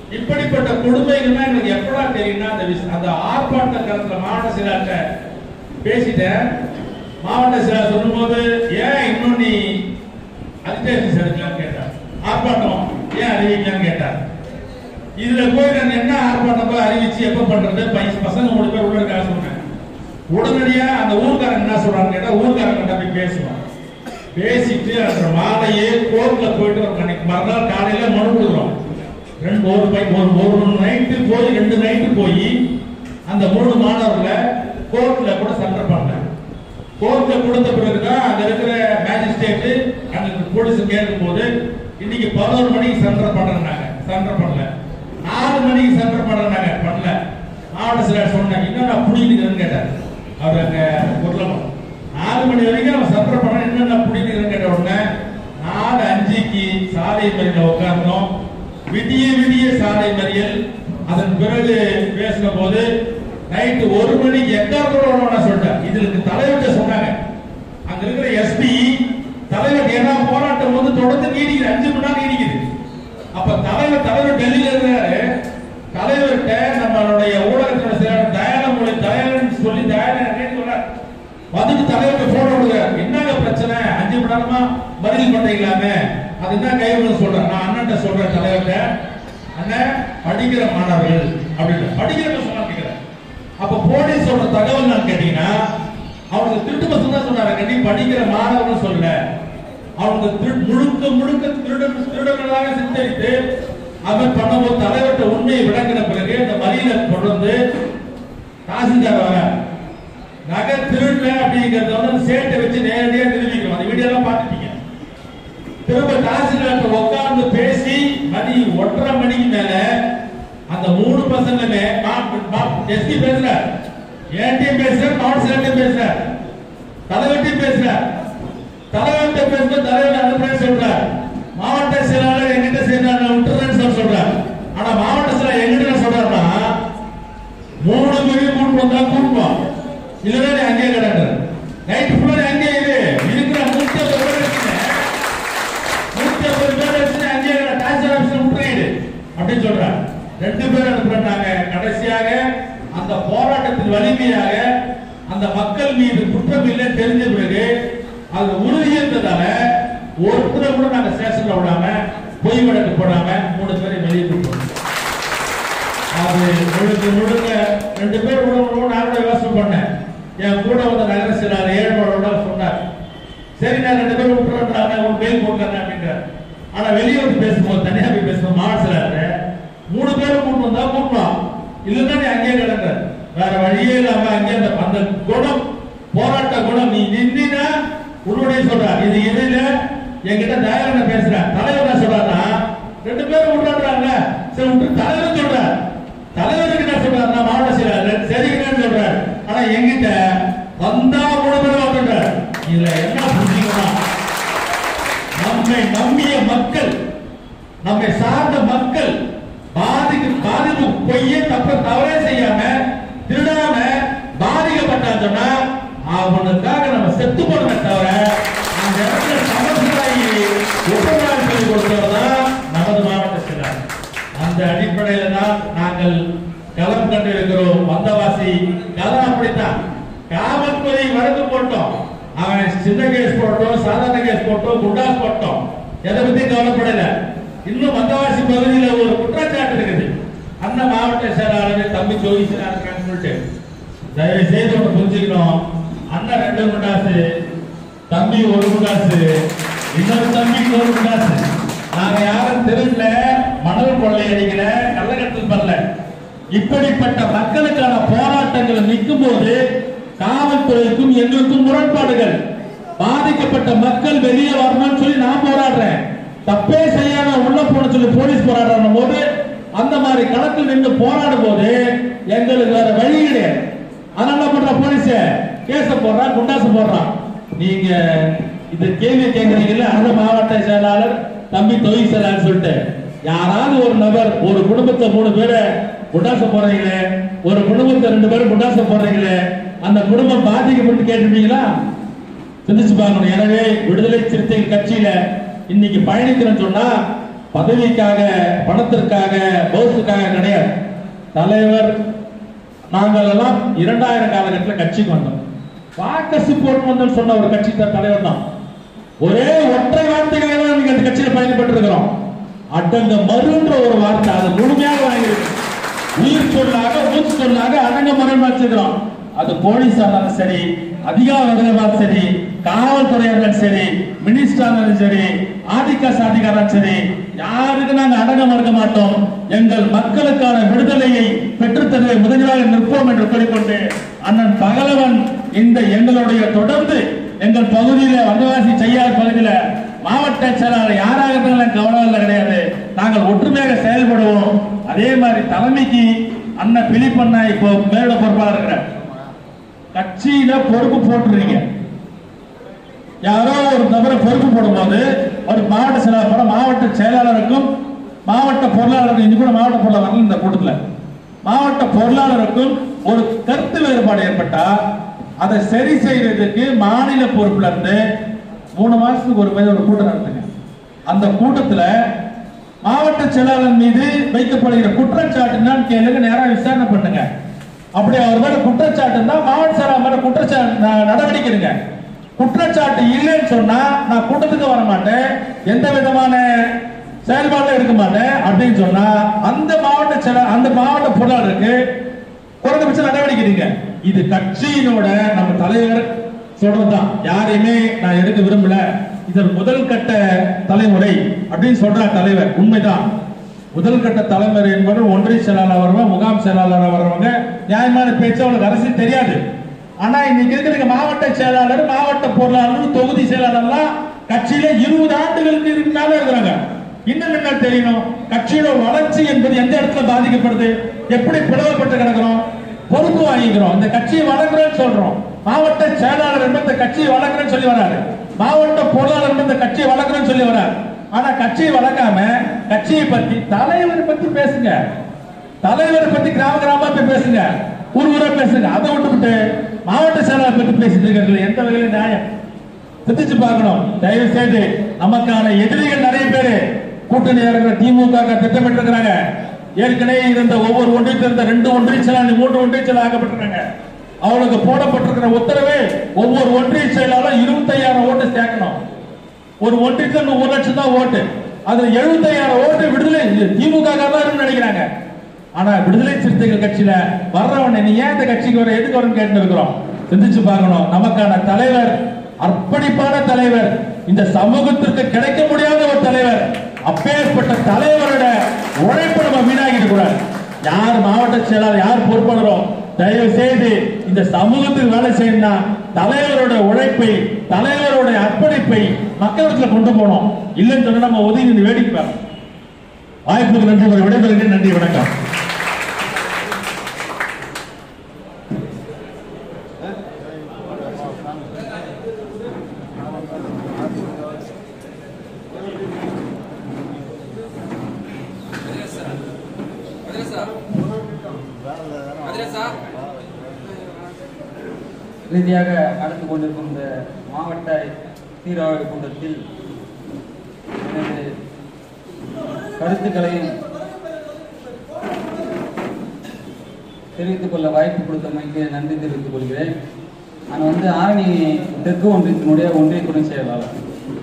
இப்படிப்பட்ட கொடுமைகள்லாம் எங்களுக்கு எப்படா தெரியும்னா அந்த ஆர்ப்பாட்ட காலத்துல மாவட்ட செயலாளர் பேசிட்டேன். மாவட்ட செயலாளர் சொல்லும்போது ஏன் இன்னும் நீ அஜிடேஷன் எடுக்கலான்னு கேட்டார். ஆர்ப்பாட்டம் ஏன் அறிவிக்கலான்னு கேட்டார். இதுல போய் நான் என்ன ஆர்ப்பாட்டம் போய் அறிவிச்சு எப்ப பண்றது, பசங்க 3 பேர் உள்ள இருக்காங்க சொன்னேன். உடனடியா அந்த ஊர்காரங்க என்ன சொல்றாங்க கேட்டா ஊர்காரங்க போய் பேசுவோம். பேசிட்டு அந்த மாலையே கோர்ட்ல போயிட்டு அன்னைக்கு மறுநாள் காலையில மனு கொடுக்குறோம். ஒரு நைட்டு போய் 2 நைட்டு போய் அந்த 3 மாணவர்களை கோர்ட்ல கூட சண்டர் பண்ணல. கோர்ட்ல கொடுத்த பிறகுதான் அங்க இருக்கிற மேஜிஸ்ட்ரேட் அங்க போலீஸ் கேட்கும் போது இன்னைக்கு 11 மணிக்கு சண்டர் பண்றாங்க. சண்டர் பண்ணல. 4 மணிக்கு சண்டர் பண்றாங்க. பண்ணல. மாவட்ட செயலாளர் சொன்னாங்க என்னன்னா புடிக்குதுன்னு கேட்டார். அவர் அங்க பொருளம் 4 மணி வரைக்கும் அவன் சண்டர் பண்ண என்னென்ன புடிக்குதுன்னு கேட்ட உடனே 4:05க்கு சாலை மறியல உட்கார்ந்தோம். விடிய சாலை மறியல். அதன் பிறகு பேசின போது நைட்டு 1 மணிக்கு எக்காரணம் சொல்லிட்டேன். இதுக்கு தலைவர்கிட்ட சொன்னாங்க. அங்க இருக்கிற எஸ்பி தலைவர் ஏன்னா போராட்டம் வந்து தொடர்ந்து நீடிக்குது, 5 மணி நேரம் நீடிக்குது. அப்ப தலைவர் டெல்லியில இருக்கிறாரு. தலைவர்கிட்ட நம்மளுடைய ஊடகத்தோட செயலாளர் தயாளன் சொல்லி வந்துட்டு தலைவர்கிட்ட போன் கொடுக்குறாரு. என்னங்க பிரச்சனை, 5 மணி நேரமா பதில் பண்றீங்களாமே, அதுதான் கைவிட சொல்றேன். நான் அண்ணன் சொல்றேன் தலைவர்கிட்ட, அண்ணன் படிக்கிற மாணவர்கள் அப்படின்னு படிக்கிற சொன்னாங்க. அப்ப போலீஸ் சொல்ற தகவல் நான் கேட்டீங்கன்னா அவனுக்கு திருட்டு பசங்க தான் சொன்னாங்க. நீ படிக்கிற மாணவர்கள் சொல்ல அவனுக்கு முழுக்க திருடர்களாக சித்தரித்து அவன் பண்ணும்போது தலைவர்கிட்ட உண்மையை விளங்கின பிறகு இந்த மறியலை தொடர்ந்து தாசில்தார் வர நகை திருடல அப்படிங்கறத வந்து சேட்டை வச்சு நேரடியாக நிரூபிக்கிறோம். அந்த வீடியோ எல்லாம் பார்த்துட்டீங்க. திரும்ப தாசில்தார் உட்கார்ந்து பேசி மணி 1:30 மணிக்கு மேல அந்த 3 பசங்களுமே எஸ்பி பேசுறார், ஏன்டியும் பேசுறார், மாவட்ட செயலாளர் பேசுறார், தலைவர்கிட்டையும் பேசுறார். தலைவர்கிட்ட பேசும்போது தலைவர் அந்த பேர் சொல்றார். மாவட்ட செயலாளர் எங்கிட்ட சேர்ந்தாங்க விட்டுறேன்னு சொல்றார். ஆனா மாவட்ட செயலாளர் எங்கிட்ட சொல்றாருன்னா 3 பேரும் கூட்டு வந்தா கூட்டுவோம், இல்லைன்னா அங்கேயே கிடக்கு. நைட்டு ஃபுல்லா அங்கே இருக்கிற 150 பேர் வச்சுங்க, 150 பேர் வச்சுன்னு அங்கேயே டான்ஸ் ஆஃபீஸ்ல விட்டுறீடு அப்படின்னு சொல்றாரு. 2 பேர் அனுப்புறாங்க. கடைசியாக அந்த போராட்டத்தின் வலிமையாக அந்த மக்கள் மீது குற்றம் இல்லை தெரிஞ்ச பிறகு அது உறுதி இருந்ததால ஒருத்தரை கூட நாங்க ஸ்டேஷன்ல விடாம பொய் வழக்கு போடாம 3 பேரை வெளியே கொடுத்தோம். அது முழுக்க 2 பேர் விடணும். நான் கூட யோசனை பண்ணேன். என் கூட வந்த நகர செயலாளர் ஏழுமோட சொன்னார், சரி நான் 2 பேரும் விட்டுறாங்க ஒரு பெயில் போடுறேன் அப்படின்றார். ஆனா வெளியே வந்து பேசும்போது தனியா போய் பேசும்போது மாவட்ட செயலாளர் 3 பேரும் கூட்டு வந்தா கூட்டலாம், இல்லைன்னா நீ அங்கேயே கிடங்க, வேற வழியே இல்லாம அங்கே அந்த குணம் போராட்ட குணம் நீ நின்னா உன்னுடைய சொல்றார். இது இடையில என்கிட்ட தயாரன பேசுற தலைவர் என்ன சொல்றாருன்னா 2 பேரும் விட்டுறாங்க. சரி விட்டு தலைவர் சொல்றார். தலைவருக்கு என்ன சொல்றாருன்னா மாவட்ட செயலாளர் சரிங்கன்னு சொல்றாரு. ஆனா என்கிட்ட வந்தா 3 பேரும் வந்துட்டார். இதுல என்ன புரிஞ்சுக்கணும், நம்மை நம்பிய மக்கள், நம்மை சார்ந்த மக்கள் பாதிப்பு பொய்யே தவறே செய்யாம திருடாம பாதிக்கப்பட்டாங்கன்னா அவனுக்காக நம்ம செத்து போடுமே தவிர அந்த இடத்துல சமஸ்தாயி உபகாரம் சொல்லி கொடுத்தவர்தான் நமது மாவட்ட செயலாளர். அந்த அடிப்படையில தான் நாங்கள் களம் கண்டிருக்கிறோம். வந்தவாசி களம் அப்படித்தான். காவல்துறை வழக்கு போட்டோம், அவன் சின்ன கேஸ் போட்டோம், சாதாரண கேஸ் போட்டோம், குண்டாஸ் போட்டோம், எதை பத்தி கவலைப்படல. இன்னும் வந்தவாசி பகுதியில் ஒரு குற்றச்சாட்டு இருக்குது. அந்த மாவட்ட செயலாளர் தம்பி ஜோதிசனார் சொல்லிட்டு தயவு செய்து ஒன்று புரிஞ்சுக்கணும். அண்ணன் 2 குண்டாசு, தம்பி 1 குண்டாசு, இன்னொரு தம்பிக்கு 1 குண்டாசு. நாங்க யாரும் தெருல மணல் கொள்ளை அடிக்கல, கள்ளக்கடத்தல் பண்ணல. இப்படிப்பட்ட மக்களுக்கான போராட்டங்கள் நிற்கும் போது காவல்துறைக்கும் எங்களுக்கும் முரண்பாடுகள். பாதிக்கப்பட்ட மக்கள் வெளியே வரணும்னு சொல்லி நான் போராடுறேன், தப்பே செய்யாம உள்ள போன சொல்லி போலீஸ் போராடுற போது அந்த மாதிரி களத்தில் நின்று போராடும் போது எங்களுக்கு வேற வழி கிடையாது. அதனால பண்ற போலீஸ் கேச போடுறான், குண்டாசு போடுறான். நீங்க இது கேள்வி கேட்கறீங்கல்ல, அந்த மாவட்ட செயலாளர் தம்பி தொழிற்சலான்னு சொல்லிட்டு யாராவது ஒரு நபர் ஒரு குடும்பத்தை 3 பேரை குண்டாசு போடுறீங்களே, ஒரு குடும்பத்தை 2 பேரும் குண்டாசு போடுறீங்களே, அந்த குடும்பம் பாதிக்கப்பட்டு கேட்டிருப்பீங்களா? சிந்திச்சு பார்க்கணும். எனவே விடுதலை சிறுத்தைகள் கட்சியில இன்னைக்கு பயணிக்கிறேன்னு சொன்னா பதவிக்காக, பணத்திற்காக, பௌசுக்காக கிடையாது. தலைவர் நாங்கள் எல்லாம் 2000 காலகட்டத்தில் கட்சிக்கு வந்தோம். வாக்கசு போட்டு வந்தோம்னு சொன்ன ஒரு கட்சி தலைவர் தான். ஒரே ஒற்றை வார்த்தைகளை தான் நீங்க அந்த கட்சியில பயன்பட்டு இருக்கிறோம். அடங்க மறுன்ற ஒரு வார்த்தை அதை முழுமையாக வாங்கியிருக்கு. உயிர் சொல்லாக மூச்சு சொல்லாக அடங்க மறுன்னு வச்சிருக்கிறோம். அது போலீஸானாலும் சரி, அதிகாரிகள் சரி, காவல்துறையாளர்கள் சரி, மினிஸ்டர் சரி, ஆதிக்க சாதிகாரன் சரி, யாருக்கு நாங்கள் அடங்க மறுக்க மாட்டோம். எங்கள் மக்களுக்கான விடுதலையை பெற்றுத்தருவதை முதலியாக நிற்போம் என்று கூறிக்கொண்டு அண்ணன் பகலவன் இந்த எங்களுடைய தொடர்ந்து எங்கள் பகுதியில் வந்தவாசி செய்யார் பகுதியில் மாவட்ட செயலாளர் யாராக இருந்தாலும் கவனம் கிடையாது. நாங்கள் ஒற்றுமையாக செயல்படுவோம். அதே மாதிரி தலைமைக்கு அண்ணன் பிலிப்பண்ணா இப்போ மேல பொறுப்பாக இருக்கிற கட்சியில பொறுப்பு போட்டுறீங்க. யாரோ ஒரு நபரை பொறுப்பு போடும்போது ஒரு மாவட்ட செயலாளர் மாவட்ட செயலாளருக்கும் மாவட்ட பொருளாளருக்கும் இது கூட மாவட்ட பொருளாளர் இந்த கூட்டத்தில் மாவட்ட பொருளாளருக்கும் ஒரு கருத்து வேறுபாடு ஏற்பட்டா அதை சரி செய்யறதுக்கு மாநில பொறுப்புல இருந்து 3 மாசத்துக்கு ஒரு கூட்டம் நடத்துங்க. அந்த கூட்டத்துல மாவட்ட செயலாளர் மீது வைக்கப்படுகிற குற்றச்சாட்டு கேளுங்க, நேரம் விசாரணை பண்ணுங்க. அப்படி அவர் மேல குற்றச்சாட்டு இருந்தா மாவட்ட செயலாளர் மேல குற்றச்சாட்டு நடவடிக்கை எடுங்க. குற்றச்சாட்டு இல்லைன்னு சொன்னா நான் கூட்டத்துக்கு வர மாட்டேன், எந்த விதமான செயல்பாடு எடுக்க மாட்டேன் அப்படின்னு சொன்னா அந்த மாவட்ட செயலாளர் அந்த மாவட்ட பொருளாளருக்கு குறைந்தபட்ச நடவடிக்கை எடுங்க. இது கட்சியினோட நம்ம தலைவர் சொல்றதுதான், யாரையுமே நான் எடுக்க விரும்பல. இதன் முதல் கட்ட தலைமுறை அப்படின்னு சொல்ற தலைவர் உண்மைதான். முதல் கட்ட தலைமுறை என்பது ஒன்றிய செயலாளர் வருவாங்க, முகாம் செயலாளர் வருவாங்க, நியாயமான பேச்சு அவங்களுக்கு அரசியல் தெரியாது. ஆனா இன்னைக்கு இருக்கிற மாவட்ட செயலாளர், மாவட்ட பொருளாளர், தொகுதி செயலாளர்லாம் கட்சியில 20 ஆண்டுகளுக்கு மேல இருக்கிறாங்க. இன்னும் என்ன தெரியணும், கட்சியோட வளர்ச்சி என்பது எந்த இடத்துல பாதிக்கப்படுது, எப்படி பிளவுபட்டு கிடக்கிறோம், பொறுப்பு வாங்கிக்கிறோம், இந்த கட்சியை வளர்க்கிறோம்னு சொல்றோம். மாவட்ட செயலாளர் என்பது இந்த கட்சியை வளர்க்கிறேன்னு சொல்லி வராரு, மாவட்ட பொருளாளர் என்பது இந்த கட்சியை வளர்க்கிறேன்னு சொல்லி வராரு. ஆனா கட்சியை வளர்க்காம கட்சியை பத்தி தலைவரை பத்தி பேசுங்க, தலைவரை பத்தி கிராம கிராமமா போய் பேசுங்க, ஊர் ஊரா பேசுங்க. அதை விட்டுவிட்டு மாவட்ட செயலாளர் பத்தி பேசிட்டு இருக்கிறது எந்த வகையில நியாயம்? சிந்திச்சு பார்க்கணும். தயவு செய்து நமக்கான எதிரிகள் நிறைய பேரு கூட்டணி இருக்கிற திமுக திட்டமிட்டு இருக்கிறாங்க. ஏற்கனவே இருந்த ஒவ்வொரு ஒன்றியத்தில் இருந்த 2 ஒன்றிய செயலாளர் 3 ஒன்றிய செயலாளர் ஆக்கப்பட்டிருக்காங்க. அவளுக்கு போடப்பட்டிருக்கிற உத்தரவு ஒவ்வொரு ஒன்றிய செயலாளர் 25,000 ஓட்டு சேர்க்கணும். ஒரு ஒன்றியத்தில் 1 லட்சம் தான் ஓட்டு, அதுல 75,000 ஓட்டு விடுதலை திமுக தான் நினைக்கிறாங்க. ஆனா விடுதலை சிறுத்தைகள் கட்சியில வர்றவன் நீ ஏன் இந்த கட்சிக்கு வர எதுக்கு வரன்னு கேட்டு இருக்கிறோம். சிந்திச்சு பார்க்கணும். நமக்கான தலைவர் அர்ப்பணிப்பான தலைவர், இந்த சமூகத்திற்கு கிடைக்க முடியாத ஒரு தலைவர். அப்பேற்பட்ட தலைவரோட உழைப்பு நம்ம வீணாகிட்டு கூடாது. யார் மாவட்ட செயலாளர் யார் பொறுப்பாளரோ தயவு செய்து இந்த சமூகத்துக்கு வேலை செய்யணும்னா தலைவரோட உழைப்பை தலைவரோட அர்ப்பணிப்பை மக்களுக்கு கொண்டு போனோம். இல்லைன்னு சொன்னா நம்ம ஒதுங்கி வேடிக்கை பார்க்கணும். வாய்ப்புக்கு நன்றி, விடைபெறுகிறேன். நன்றி, வணக்கம். இறுதியாக நடந்து கொண்டிருக்கும் இந்த மாவட்ட சீராய்வு கூட்டத்தில் எனது கருத்துக்களையும் தெரிவித்துக் கொள்ள வாய்ப்பு கொடுத்தமைக்கு நன்றி தெரிவித்துக் கொள்கிறேன். நான் ஆரணி தெற்கு ஒன்றியத்தினுடைய ஒன்றிய துணை செயலாளர்.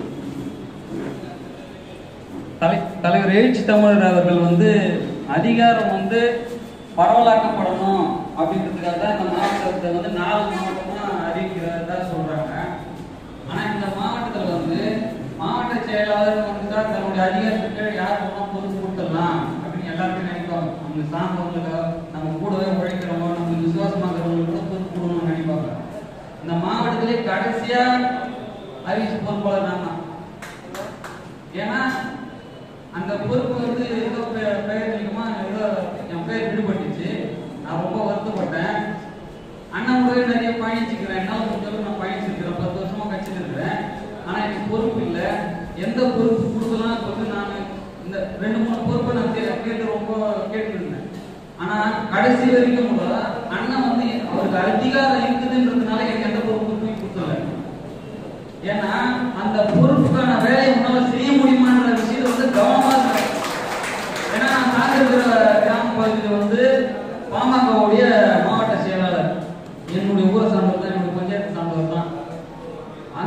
தலைவர் எழுச்சி தமிழர் அவர்கள் அதிகாரம் பரவலாக்கப்படணும் அப்படின்றதுக்காக தான் இந்த மாவட்டத்தை 4 மாவட்டமா அறிவிக்கிறதா சொல்றாங்க. ஆனா இந்த மாவட்டத்தில் மாவட்ட செயலாளர் தான் தன்னுடைய அதிகாரத்துக்கு யார் வேணா பொறுப்பு கொடுத்துடலாம் அப்படின்னு எல்லாருமே நினைப்பாங்க. அவங்க சார்ந்தவங்களுக்கு நம்ம கூடவே உழைக்கிறவங்க நம்ம விசுவாசமாக்கிறவங்க கூட பொறுப்பு கொடுக்கணும்னு நினைப்பாங்க. இந்த மாவட்டத்திலே கடைசியா அறிவிச்சு பொறுப்பாளர் நான் தான். ஏன்னா அந்த பொறுப்பு ஏதோ பெயர் நிற்குமா ஏதோ என் பேர் விடுபட்டுச்சு. நான் ரொம்ப வருத்தப்பட்டேன். அண்ணன் கூட நிறைய பயணிச்சுக்கிறேன், என்னால் முடிஞ்சளவு நான் பயணிச்சிருக்கிறேன், 10 வருஷமா கட்சியில் இருக்கிறேன். ஆனா எனக்கு பொறுப்பு இல்லை. எந்த பொறுப்பு கொடுக்கலாம் நான் இந்த 2-3 பொறுப்பை நான் கேட்டு ரொம்ப கேட்டுருந்தேன். ஆனா கடைசி வரைக்கும் கூட அண்ணன் அவருக்கு அதிகாரம் இருக்குதுன்றதுனால எனக்கு எந்த பொறுப்புமே கொடுக்கல. ஏன்னா அந்த பொறுப்புக்கான வேலையை உன்னால செய்ய முடியுமான்ற விஷயத்தை கவனமா இருக்கு. ஏன்னா நான் சார்ந்திருக்கிற கிராம பகுதியில் பாமகவுடைய மாவட்ட செயலாளர் என்னுடைய ஊரை சார்ந்தது, என்னுடைய பஞ்சாயத்து சார்ந்த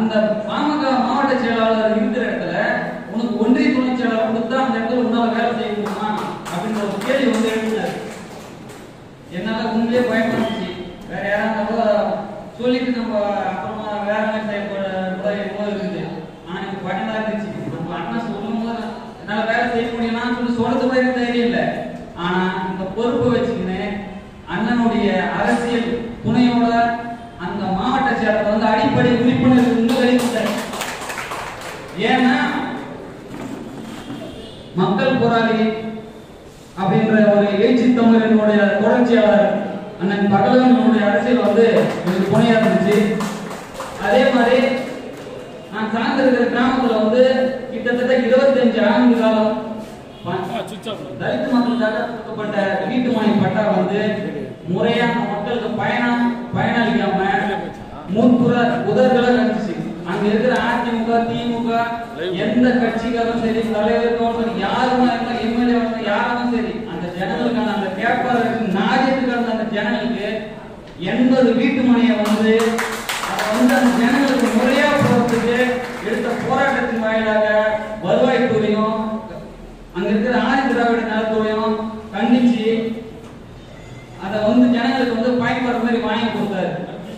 அந்த பாமக மாவட்ட செயலாளர் இருக்கிற இடத்துல உனக்கு ஒன்றிய துணை செயலாளர் கொடுத்தா அந்த இடத்துல உன்னால வேலை செய்ய முடியுமா அப்படின்ற ஒரு கேள்வி வந்து எழுந்தாரு. என்னால உண்மையிலே பயன்படுச்சு. வேற யாராவது சொல்லிட்டு நம்ம அப்புறமா வேற மாதிரி செயல்பட இருக்குது. ஆனா எனக்கு பயனா இருந்துச்சு. நம்ம அண்ணா சொல்லும் போது என்னால வேலை செய்ய முடியும்னா சொல்றது மாதிரி தைரியம் இல்லை. ஆனா இந்த பொறுப்பை வச்சுக்கின்னு அண்ணனுடைய அரசியல் துணையோட அந்த மாவட்ட செயலர் வந்து அடிப்படை உறுப்பினர் வெளியிட்டார். ஏன்னா மக்கள் போராளி அப்படின்ற ஒரு எழுச்சி தமிழனுடைய தொடர்ச்சியாளர் அண்ணன் பகலவனுடைய அரசியல் வந்து எனக்கு துணையா இருந்துச்சு. அதே மாதிரி நான் சார்ந்திருக்கிற கிராமத்துல வந்து கிட்டத்தட்ட 25 ஆண்டு காலம் தலித் மக்களுக்காக கொடுக்கப்பட்ட வீட்டு மனை பட்டா வந்து முறையா மக்களுக்கு பயனளிக்காம முன்புற உதவிகளா இருந்துச்சு. அங்க இருக்கிற அதிமுக திமுக எந்த கட்சிக்காரும் சரி தலைவர்களும் யாருமா இருந்தா எம்எல்ஏ யாரும் சரி அந்த ஜனங்களுக்கான அந்த கேட்பாளருக்கு நாகத்துக்கான அந்த ஜனங்களுக்கு 80 வீட்டு மனையை வந்து அதை வந்து அந்த ஜனங்களுக்கு முறையா போறதுக்கு எடுத்த போராட்டத்தின் வாயிலாக வருவாய்த்துறையும் அங்க இருக்கிற ஆதி திராவிட நலத்துறையும் கண்டிச்சு அதை வந்து ஜனங்களுக்கு வந்து பயன்படுற மாதிரி வாங்கி கொடுத்தாரு.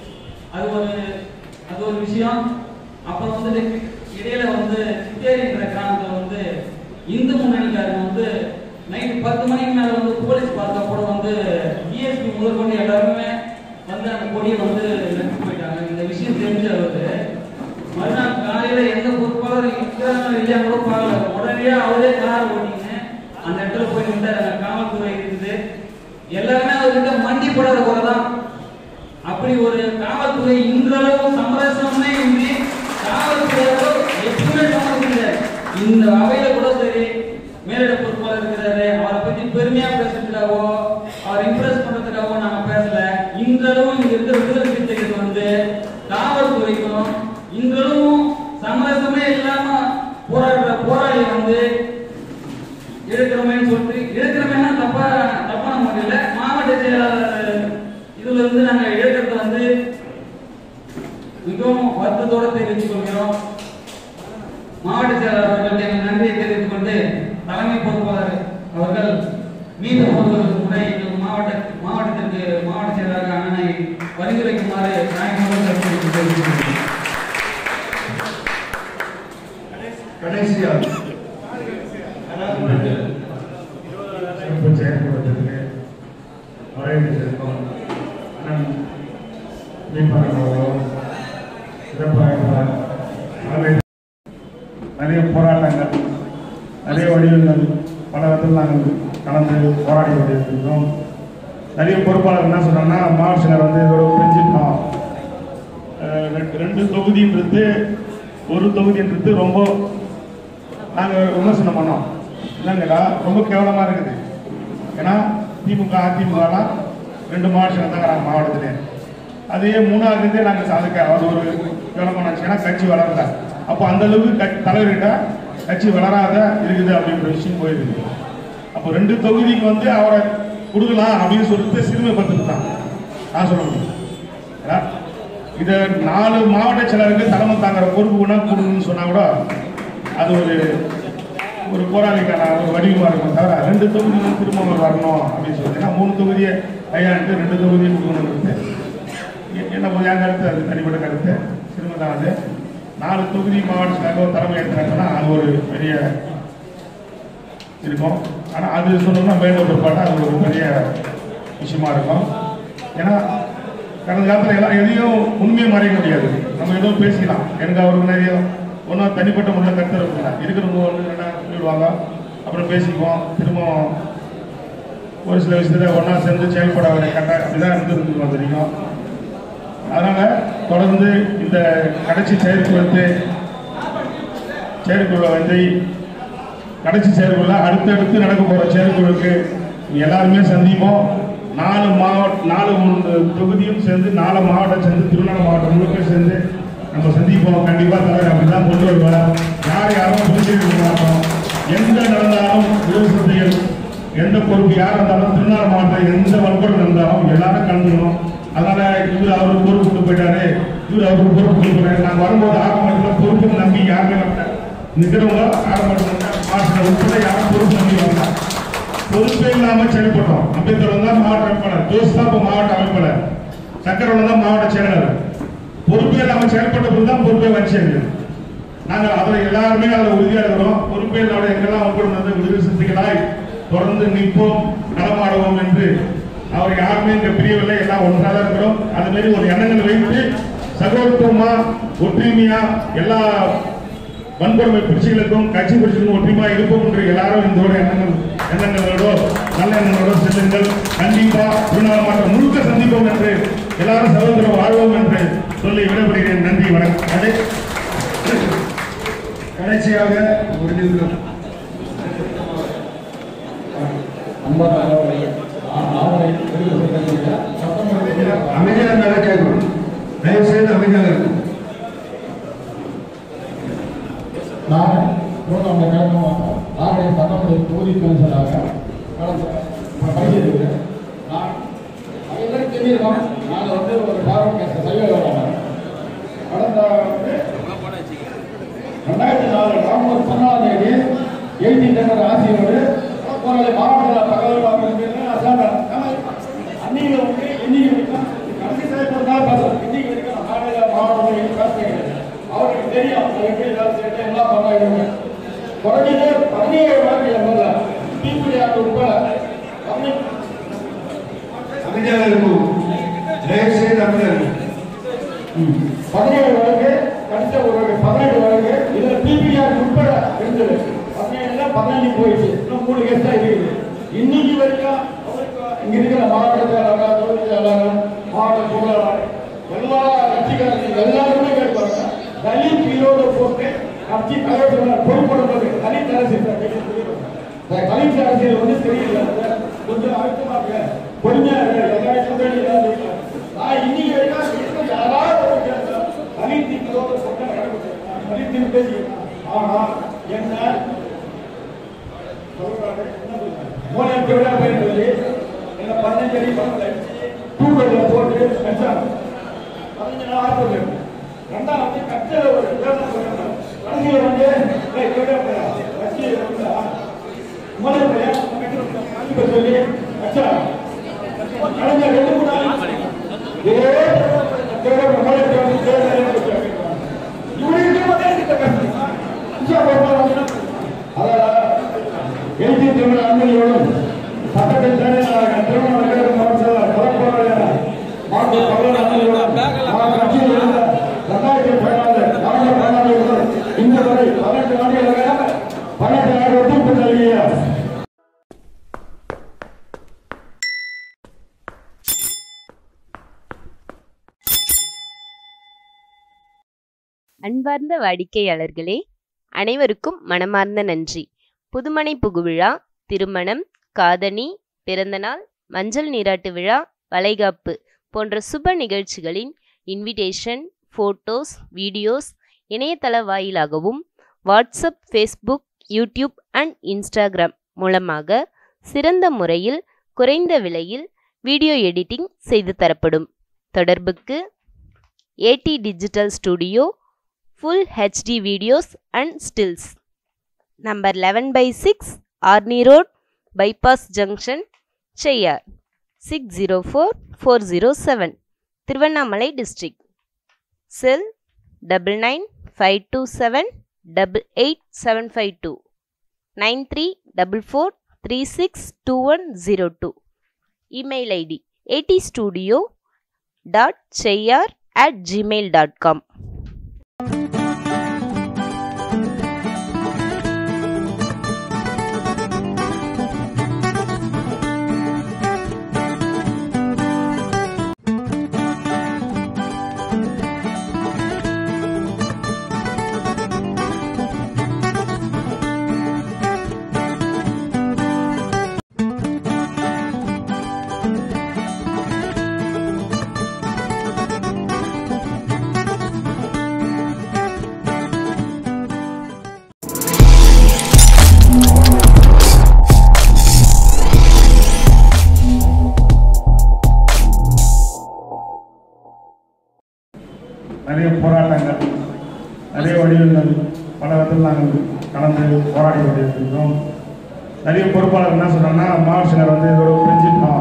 அது ஒரு விஷயம். அப்புறம் வந்து இடையில வந்து சித்தேரின்ற கிராமத்துல வந்து இந்து முன்னணிக்காரங்க வந்து நைட்டு 10 மணிக்கு மேல வந்து போலீஸ் பார்த்தா கூட வந்து டிஎஸ்பி முதற்கொண்டு எல்லாருமே வந்து அந்த கொடியை வந்து நிறுத்தி போயிட்டாங்க. இந்த விஷயம் தெரிஞ்சவரு மறுநாள் காலையில எந்த பொறுப்பாளர் இருக்கிறாங்க இல்லையா கூட பார்க்கல. உடனே அவரே கார் ஓட்டிங்க அந்த இடத்துல போய் நின்றாரு. காவல்துறை இருக்குது எல்லாருமே அவர்கிட்ட மண்டி போடாத போறதான். அப்படி ஒரு காவல்துறை இன்றளவு சமரசமே இன்றி காவல்துறை எப்பவுமே சமரசம். இந்த அவையில கூட சரி மேலிட பொறுப்பாளர் இருக்கிறாரு அவரை பத்தி பெருமையா பேசுறதுக்காகவோ அவரை இம்ப்ரெஸ் பண்றதுக்காகவோ நாங்க பேசல. இன்றளவும் இங்க இருக்கிற விடுதலை சிறுத்தைகள் வந்து காவல்துறைக்கும் இன்றளவும் சமரசமே இல்லாம போராடுற போராளி வந்து எடுக்கிறோமேன்னு சொல்லிட்டு எடுக்கிறோமேனா தப்பான முறையில மாவட்ட செயலாளர் இதுல இருந்து நாங்க எடுக்கிறத வந்து மிகவும் வருத்தத்தோட தெரிவித்துக் கொள்கிறோம். மாவட்ட செயலாளர் அவர்களுக்கு எங்கள் நன்றியை தெரிவித்துக் கொண்டு தலைமை பொறுப்பாளர் அவர்கள் மீண்டும் ஒரு முறை மாவட்டத்திற்கு மாவட்ட செயலாளர் அண்ணனை பரிந்துரைக்குமாறு கடைசியாக சிறப்பு செயல்படுவதற்கு வரவேற்றிருக்கோம். அண்ணன் அவர்களும் சிறப்பாக நிறைய போராட்டங்கள் நிறைய வடிவங்கள் பல விதத்தில் நாங்கள் கலந்து போராடி கொண்டிருக்கிறோம். நிறைய பொறுப்பாளர் என்ன சொல்றாங்கன்னா மாவட்ட செயலர் வந்து இதோட பிரிஞ்சுட்டோம், 2 தொகுதின்றது ஒரு தொகுதின்றது ரொம்ப நாங்கள் விமர்சனம் பண்ணோம். இல்லைங்களா ரொம்ப கேவலமாக இருக்குது. ஏன்னா திமுக அதிமுகலாம் 2 மாவட்ட செயலர் தான் மாவட்டத்திலே. அதே 3ஆவது நாங்கள் அதுக்கு அது ஒரு கேவலமான ஏன்னா கட்சி வளரல. அப்போ அந்த அளவுக்கு தலைவர்கிட்ட கட்சி வளராத இருக்குது அப்படின்ற விஷயம் போயிருக்கு. அப்போ 2 தொகுதிக்கு வந்து அவரை கொடுக்கலாம் அப்படின்னு சொல்லிட்டு சிறுமைப்படுத்துறது தான் நான் சொல்ல முடியும். இதை 4 மாவட்ட செயலருக்கு தலைமை தாங்கிற பொறுப்பு கூட கொடுக்கணும்னு சொன்னா கூட அது ஒரு போராளிக்கான ஒரு வடிவமாக இருக்கும். தவிர 2 தொகுதி திரும்ப வரணும் அப்படின்னு சொல்லி 3 தொகுதியை கையாண்டு 2 தொகுதியை கொடுக்கணும்னு என்ன என் கருத்து, அது தனிப்பட்ட கருத்து. சிறுமை தான் அது. 4 தொகுதி மாவட்ட செயலர் தலைமை ஏற்றாங்கன்னா அது ஒரு பெரிய இருக்கும். ஆனால் அது சொல்லணும்னா மேலும் பிற்பாடு அது ஒரு பெரிய விஷயமா இருக்கும். ஏன்னா கடந்த காலத்தில் எல்லாம் எதையும் உண்மையை மறைக்க முடியாது. நம்ம எதுவும் பேசிக்கலாம். எனக்கு அவருக்கு நிறைய ஒன்றும் தனிப்பட்ட முறையில் கருத்து இருக்குல்ல இருக்கிறவங்க ஒன்று என்ன சொல்லிடுவாங்க, அப்புறம் பேசிக்குவோம். திரும்ப ஒரு சில விஷயத்தை ஒன்றா சேர்ந்து செயல்பட வேண்டிய கட்டாயம் அப்படிதான் இருந்துருக்கு வந்துருக்கோம். அதனால தொடர்ந்து இந்த கடைசி செயற்குழுவை வந்து கடைசி செயற்குழு அடுத்தடுத்து நடக்க போற செயற்குழுக்கு எல்லாருமே சந்திப்போம். 4 தொகுதியும் சேர்ந்து 4 மாவட்டம் சேர்ந்து திருவண்ணாமலை மாவட்டம் முழுக்க சேர்ந்து நம்ம சந்திப்போம். கண்டிப்பா தலைவர் அப்படிதான் கொண்டு வருவார். யாரும் புதுச்சேரி மாவட்டம் எந்த நடந்தாலும் விவசாயிகள் எந்த பொறுப்பு யார் இருந்தாலும் திருவண்ணாமலை மாவட்டம் எந்த வன்கொடுமை இருந்தாலும் எல்லாரும் கலந்துக்கணும். அதனால அவருக்கு பொறுப்பு கொண்டு போயிட்டாரு இவர் அவருக்கு பொறுப்பு கொடுக்குறாரு. நாங்கள் வரும்போது ஆரம்பத்தில் பொறுப்புன்னு நம்பி யாருமே வரல. நிற்கிறவங்க ஆரம்பத்தில் மாவட்ட உட்பட யாரும் பொறுப்பு நம்பி வரல. பொறுப்பே இல்லாமல் செயல்பட்டோம். அம்பேத்கர் தான் மாவட்ட அமைப்பாளர், ஜோஸ் தான் இப்போ மாவட்ட அமைப்பாளர், சக்கரவர்த்தி தான் மாவட்ட செயலாளர். பொறுப்பே இல்லாமல் செயல்பட்ட போது தான் பொறுப்பே வச்சு நாங்கள் அதில் எல்லாருமே அதில் உறுதியாக இருக்கிறோம். பொறுப்பே இல்லாமல் எங்கெல்லாம் வந்து விடுதலை சிறுத்தைகளாய் தொடர்ந்து நிற்போம், களமாடுவோம் என்று அவர் யாருமே இங்க பிரியவில்லை. எல்லாம் ஒன்றாக இருக்கிறோம். அது மாதிரி ஒரு எண்ணங்களை வைத்து சகோதரத்துவமா ஒற்றுமையா எல்லா வன்கொடுமை பிரிச்சுகளுக்கும் கட்சி பிரிச்சுகளுக்கும் ஒற்றுமையா இருப்போம் என்று எல்லாரும் இந்த எண்ணங்களோட நல்ல எண்ணங்களோட செல்லுங்கள். கண்டிப்பா திருநாள் மாற்றம் முழுக்க சந்திப்போம் என்று எல்லாரும் சகோதரம் வாழ்வோம் என்று சொல்லி விடைபெறுகிறேன். நன்றி, வணக்கம். கடைசியாக ஒரு நிமிடம் அமைதியாக இருந்தாலும் கேட்கணும். தயவு செய்து அமைதியாக இருக்கும். நான் புரோகிராம் கிழமை ஆர்டைய சட்டமன்ற தொகுதி கவுன்சிலராக படிச்சிருக்கிறேன். நான் எல்லாரும் தெரிஞ்சிருக்கோம். நான் ஒரு பார்வன் கேஸ் சைவ கடந்த 2004 நவம்பர் 14ஆம் தேதி 18 ஜனவரி ஆசியோடு மாவட்ட தகவல் அன்னைக்கு இன்னைக்கு கடைசி இன்னைக்கு வரைக்கும் மாவட்டம் அவருக்கு தெரியும் எல்லாம் பண்ணாங்க. குறைஞ்சது 17 வழக்கு தீக்குடியார் உட்பட அமைதியாக இருக்கும். தயவு செய்து அமைதியாக இருக்கும். 17 வழக்கு கடித்த ஒரு 18 வழக்கு இதுல டிபிஆர் உட்பட இருந்தது. 17 15 போயிடுச்சு. இன்னும் 3 கேஸ் தான் இருக்குது. இன்னைக்கு வரைக்கும் இங்க இருக்கிற மாவட்ட செயலாளர், தொகுதி செயலாளர், மாவட்ட பொருளாளர் எல்லா கட்சிக்காரர்கள் எல்லாருமே கேட்பாங்க. தலித் ஈரோடு போட்டு கட்சி தலைவர் பொறுப்படுவது தலித் அரசியல் தலித் அரசியல் வந்து தெரியல. கொஞ்சம் அழுத்தமாக கொஞ்சம் நான் இன்னைக்கு வரைக்கும் யாராவது தலித் ஈரோடு போட்டு தலித் பேசி ஆனா என்ன மூலம் திருவிழா போயிட்டு என்ன 15 அடி டூவெல்ல போட்டு கட்சாங்க 15 நாள் ஆகுது. ரெண்டாவது கட்சியில ஒரு கடைசியில் வந்து கட்சி முதல் சொல்லி கட்சா கடந்த 2-3 நாள் எழுதி தமிழ் அன்பையோடும் சட்டத்தின் திருமண மாவட்ட பகவான் அன்பையோடும் கட்சியில் இருந்த 2014 இந்த வரை 18 ஆண்டுகளாக 12 ஆண்டு ஒத்துழைப்பு நல்கிய அன்பார்ந்த வாடிக்கையாளர்களே, அனைவருக்கும் மனமார்ந்த நன்றி. புதுமனை புகுவிழா, திருமணம், காதணி, பிறந்தநாள், மஞ்சள் நீராட்டு விழா, வளைகாப்பு போன்ற சுப நிகழ்ச்சிகளின் இன்விடேஷன், போட்டோஸ், வீடியோஸ் இணையதள வாயிலாகவும் WhatsApp, Facebook, YouTube and Instagram மூலமாக சிறந்த முறையில் குறைந்த விலையில் வீடியோ எடிட்டிங் செய்து தரப்படும். தொடர்புக்கு AT digital studio, full HD videos and stills. Number 11/6 Arni Road, Bypass Junction, Cheyyar, 604407, Thiruvannamalai district. Cell 9952788752, 9344362102. Email ID atstudio.cheyyar@gmail.com. நிறைய போராட்டங்கள், நிறைய வடிவங்கள், பல விதத்தில் நாங்கள் கலந்து போராடி கொண்டிருக்கிறோம். நிறைய பொறுப்பாளர் என்ன சொல்கிறாங்கன்னா, மாவட்ட செயலர் வந்து இதோட பிரிஞ்சுட்டோம்,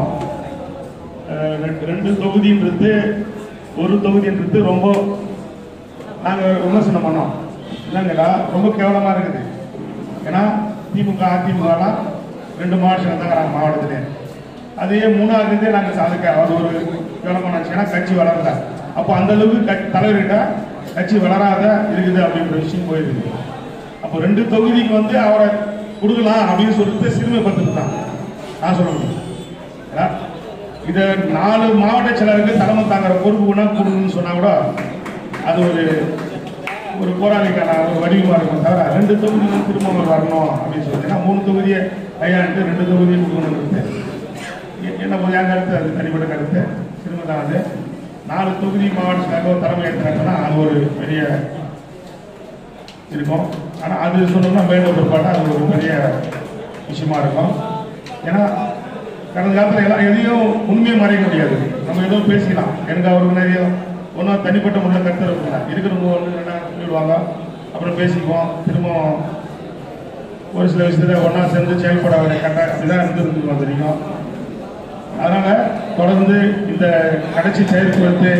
2 தொகுதின்றது 1 தொகுதின்றது ரொம்ப நாங்கள் விமர்சனம் பண்ணோம். இல்லைங்களா, ரொம்ப கேவலமாக இருக்குது. ஏன்னா திமுக அதிமுகலாம் 2 மாவட்ட செயலர் தான் நாங்கள் மாவட்டத்திலே. அதே 3ஆவது நாங்கள் அது ஒரு கேவலமான, ஏன்னா கட்சி வளரல. அப்போ அந்த அளவுக்கு தலைவர்கிட்ட கட்சி வளராத இருக்குது அப்படின்ற விஷயம் போயிருக்கு. அப்போ 2 தொகுதிக்கு வந்து அவரை கொடுக்கலாம் அப்படின்னு சொல்லிட்டு சிறுமைப்படுத்திட்டான். நான் சொல்ல முடியும். இதை 4 மாவட்ட செயலருக்கு தலைமை தாங்கிற பொறுப்பு கூட கொடுக்கணும்னு சொன்னா கூட அது ஒரு போராளிக்கான ஒரு வடிவமாக இருக்கும். தவிர 2 தொகுதியும் திரும்ப வரணும் அப்படின்னு சொல்லிட்டு 3 தொகுதியை கையாண்டு 2 தொகுதியும் கொடுக்கணும்னு என்ன என் கருத்து, அது தனிப்பட்ட கருத்து. திரும்ப தான் அது 4 தொகுதி மாவட்ட செயலர் தலைமை ஏற்றாங்கன்னா அது ஒரு பெரிய இருக்கும். ஆனால் அது சொன்னோம்னா வேண்டும் பிற்பாடு அது ஒரு பெரிய விஷயமா இருக்கும். ஏன்னா கடந்த காலத்தில் எல்லாம் எதையும் உண்மையை மறைக்க முடியாது. நம்ம எதுவும் பேசிக்கலாம். எனக்கு அவருக்கு நிறைய ஒன்றும் தனிப்பட்ட முறையில் கருத்து இருக்குங்க. இருக்கிறவங்க ஒன்று சொல்லிடுவாங்க, அப்புறம் பேசிக்குவோம். திரும்ப ஒரு சில விஷயத்தில் ஒன்றா சேர்ந்து செயல்பட கரெக்டாக அப்படிதான் இருந்துருந்துருக்கோம் தெரியும். அதனால் தொடர்ந்து இந்த கடைசி செயற்குழுவை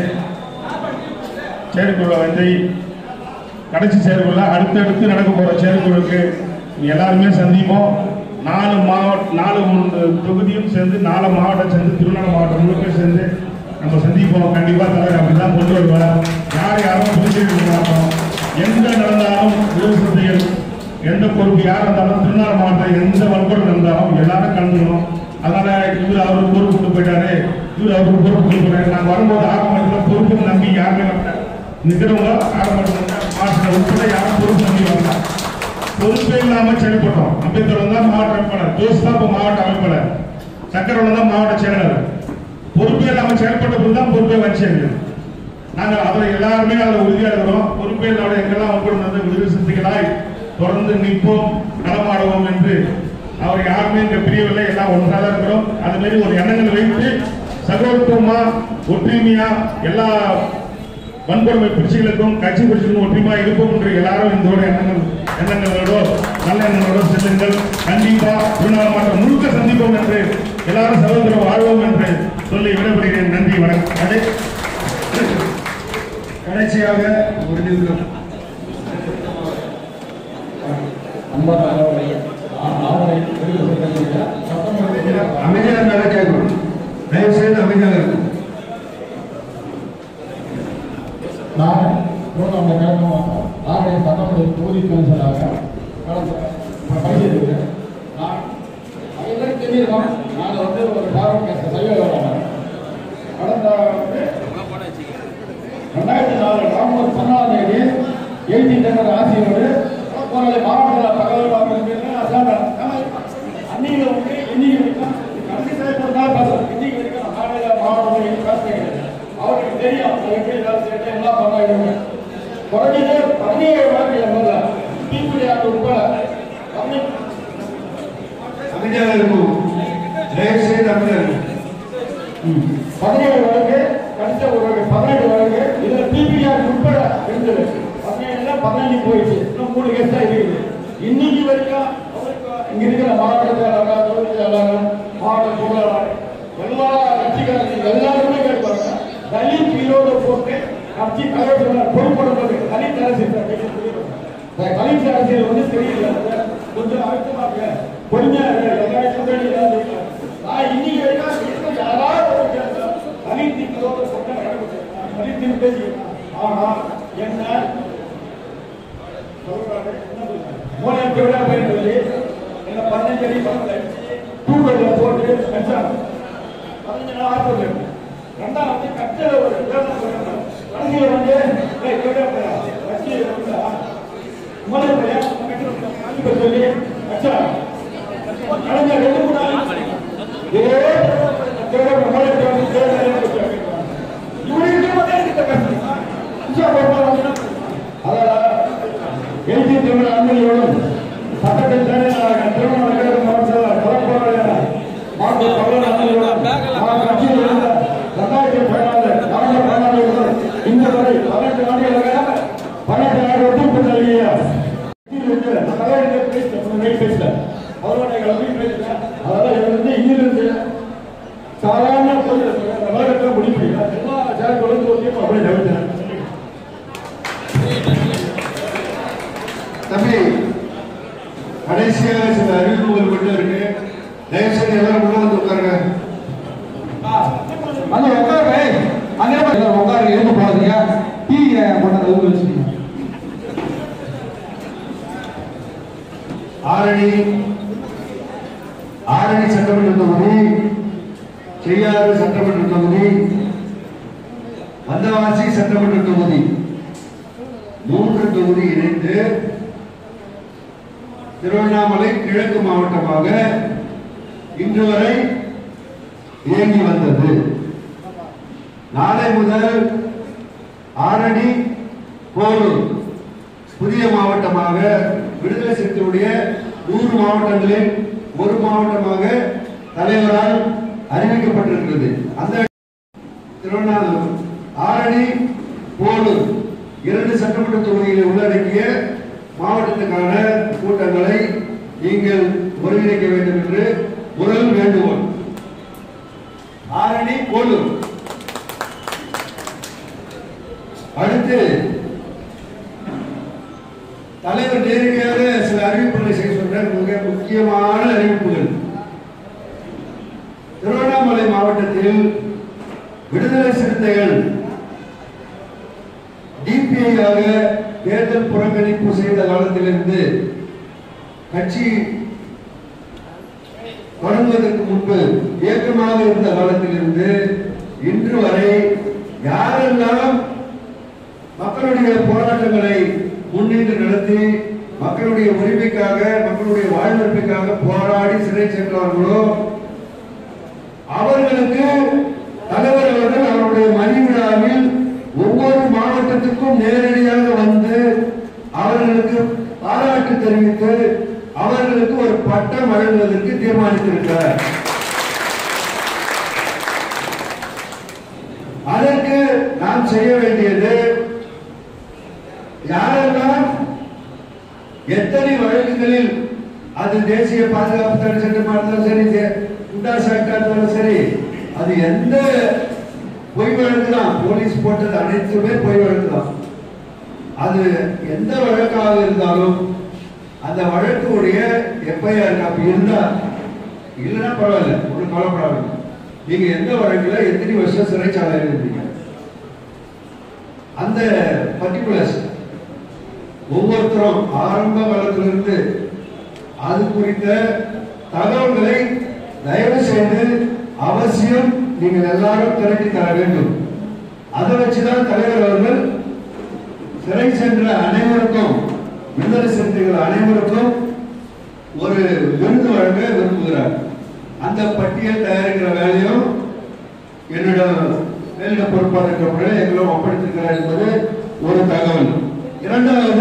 வந்து கடைசி செயற்குழு அடுத்தடுத்து நடக்க போகிற செயற்குழுக்கு எல்லாருமே சந்திப்போம். 4 தொகுதியும் சேர்ந்து 4 மாவட்டம் சேர்ந்து திருவண்ணாமலை மாவட்டம் முழுக்க சேர்ந்து நம்ம சந்திப்போம். கண்டிப்பாக தலைவர் அப்படிதான் கொண்டு வருவார். யாரும் புதுச்சேரி மாட்டோம். எங்க நடந்தாலும் விவசாயிகள் எந்த பொறுப்பு யார் இருந்தாலும் திருவண்ணாமலை மாவட்டம் எந்த வன்கொடுமை இருந்தாலும் எல்லாரும் கலந்துக்கணும். அதனால இவர் அவருக்கு பொறுப்பு கொண்டு போயிட்டாரு, இவர் அவருக்கு பொறுப்பு கொண்டு போயிட்டாரு. நாங்கள் வரும்போது ஆரம்பத்தில் பொறுப்பு நம்பி யாருமே நிற்கிறவங்க ஆரம்பத்தில் மாவட்ட உட்பட யாரும் பொறுப்பு நம்பி வரலாம். பொறுப்பே இல்லாமல் செயல்பட்டோம். அம்பேத்கர் தான் மாவட்ட அமைப்பாளர், ஜோஸ் தான் இப்போ மாவட்ட அமைப்பாளர், சக்கரவர்த்தி தான் மாவட்ட செயலாளர். பொறுப்பே இல்லாமல் செயல்பட்ட போது தான் பொறுப்பே வச்சு நாங்கள் அதில் எல்லாருமே அதில் உறுதியாக இருக்கிறோம். பொறுப்பே இல்லாமல் எங்கெல்லாம் வந்து விடுதலை சிறுத்தைகளாய் தொடர்ந்து நிற்போம், களமாடுவோம் என்று அவர் யாருமே இங்கே பிரியவில்லை. எல்லாம் ஒன்றாக தான் இருக்கிறோம். அது மாதிரி ஒரு எண்ணங்களை வைத்து சகோதரத்துவமா ஒற்றுமையா எல்லா வன்கொடுமை பிரச்சனைகளுக்கும் கட்சி பிரச்சனைக்கும் ஒற்றுமையா இருப்போம் என்று எல்லாரும் இதோட எண்ணங்களோட நல்ல எண்ணங்களோட செல்லுங்கள். கண்டிப்பா திருவண்ணாமலை மாவட்டம் முழுக்க சந்திப்போம் என்று எல்லாரும் சகோதரம் வாழ்வோம் என்று சொல்லி விடைபெறுகிறேன். நன்றி, வணக்கம். கடைசியாக ஒரு நிமிடம் அமைதியாக இருந்தாலும் கேட்கணும். தயவு செய்து அமைதியாக இருக்கும். நான் திருவண்ணாமலை கிழக்கு மாவட்டம் ஆறுடைய சட்டமன்ற தொகுதி கவுன்சிலராக படிச்சிருக்கிறேன். நான் அதெல்லாம் தெரிஞ்சிருக்கோம். நான் வந்து ஒரு பார்வை சைவ கடந்த 2004 நவம்பர் 14ஆம் தேதி 18 டெண்டர் ஆசியோடு மாவட்ட தகவல் அன்னைக்கு வந்து இன்னைக்கு கடைசி செயல்படுறதா பேசுறேன். இன்னைக்கு வரைக்கும் மாவட்டம் பேசுகிறேன். அவருக்கு தெரியும் எப்படி எல்லாம் பண்ணாங்க. குறைஞ்சது 17 வழக்குகள் தீப்பிடியாட்டு உட்பட அமைதியாக இருக்கும். தயவு செய்து அமைதியாக இருக்கும். 17 வழக்கு, கடித்த ஒரு வழக்கு 18 வழக்கு. இதுல தீப்பிடியாட்டு உட்பட இருந்தது. 17 15 போயிடுச்சு. இன்னும் 3 கேஸ் தான் இருக்குது. இன்னைக்கு வரைக்கும் இங்க இருக்கிற மாவட்ட செயலாளர், தொகுதி செயலாளர், மாவட்ட செயலாளர் எல்லா கட்சிக்காரர்கள் எல்லாருமே கேட்பாங்க. தலித் விரோத போட்டு கட்சி தலைவர் பொறுப்படுவது தலித் அரசியல். தலித் அரசியல் வந்து தெரியல, கொஞ்சம் அழுத்தமாக பொறுமையா நான் இன்னைக்கு வரைக்கும் யாராவது தலித் விரோத போட்டு தலித் பேசி. ஆனா என்ன மூணாயிரத்தி விழா போயிட்டு என்ன 15 அடி டூவீலர்ல போட்டு வச்சாங்க. 15 நாள் ஆற்பது. ரெண்டாவது கட்சியில ஒரு கடைசியில் வந்து சொல்லி வச்சாங்க. கடந்த 2-3 நாள் எழுதி தமிழ் அன்பையோடும் சட்டத்தில் திருமண இந்த வரை 18 ஆண்டுகள் தயவுசெய்து எல்லாரும் உள்ள வந்து உட்காருங்க. வந்து உட்காரு. அங்கே உட்காரு, எழுந்து போகாதீங்க. டீ கொண்டாந்து ஊற்றி வச்சுக்கீங்க. ஆரணி சட்டமன்ற தொகுதி, செய்யாறு சட்டமன்ற தொகுதி, வந்தவாசி சட்டமன்ற தொகுதி, 3 தொகுதி இணைந்து திருவண்ணாமலை கிழக்கு மாவட்டமாக இன்று வரை இயங்கி வந்தது. நாளை முதல் ஆரணி கோலூர் புதிய மாவட்டமாக விடுதலை சிறுத்தைகளுடைய 100 மாவட்டங்களில் ஒரு மாவட்டமாக தலைவரால் அறிவிக்கப்பட்டிருக்கிறது. அந்த திருவண்ணாமலை ஆரணி கோலூர் 2 சட்டமன்ற தொகுதிகளை உள்ளடக்கிய மாவட்டத்துக்கான கூட்டங்களை நீங்கள் ஒருங்கிணைக்க வேண்டும் என்று முதல் வேண்டுகோள். ஆரணி கோலூர். அடுத்து தலைவர் நேரடியாக சில அறிவிப்புகளை செய்ய சொல்ற மிக முக்கியமான அறிவிப்புகள். திருவண்ணாமலை மாவட்டத்தில் விடுதலை சிறுத்தைகள் டிபிஐயாக தேர்தல் புறக்கணிப்பு செய்த காலத்திலிருந்து கட்சி தொடங்குவதற்கு முன்பு இயக்கமாக இருந்த காலத்திலிருந்து இன்று வரை யாரெல்லாம் மக்களுடைய போராட்டங்களை முன்னின்று நடத்தி மக்களுடைய உரிமைக்காக மக்களுடைய வாழ்விற்காக போராடி சிறை சென்றவர்களோ அவர்களுக்கு தலைவர் அவர்கள் அவருடைய மணி விழாவில் ஒவ்வொரு மாவட்டத்துக்கும் நேரடியாக வந்து அவர்களுக்கு பாராட்டு தெரிவித்து அவர்களுக்கு ஒரு பட்டம் வழங்குவதற்கு தீர்மானித்திருக்கிறார். அதற்கு நாம் செய்ய வேண்டியது யாரெல்லாம் எத்தனை வழக்குகளில் அது தேசிய பாதுகாப்பு தடை சட்டமா இருந்தாலும் சரி, குண்டாஸ் ஆக்டா இருந்தாலும் சரி, அது எந்த பொய் வழக்கு தான், போலீஸ் போட்டது அனைத்துமே பொய் வழக்கு தான். அது எந்த வழக்காக இருந்தாலும் அந்த வழக்குடைய எஃப்ஐஆர் காப்பி இருந்தா, இல்லைன்னா பரவாயில்ல, ஒரு கவலைப்படாது. நீங்க எந்த வழக்குல எத்தனை வருஷம் சிறைச்சாலையில் இருந்தீங்க, அந்த பர்டிகுலர்ஸ் ஒவ்வொருத்தரும் ஆரம்ப காலத்திலிருந்து அது குறித்த தகவல்களை தயவு செய்து அவசியம் நீங்கள் எல்லாரும் திரட்டி தர வேண்டும். அதை வச்சுதான் தலைவர் அவர்கள் சிறை சென்ற அனைவருக்கும், விடுதலை சிறுத்தைகள் அனைவருக்கும் ஒரு விருது வழங்க விரும்புகிறார். அந்த பட்டியல் தயாரிக்கிற வேலையும் என்னிடம் மேலிட பொறுப்பாக இருக்கிற எங்களும் ஒப்படைத்திருக்கிறார் என்பது ஒரு தகவல். இரண்டாவது,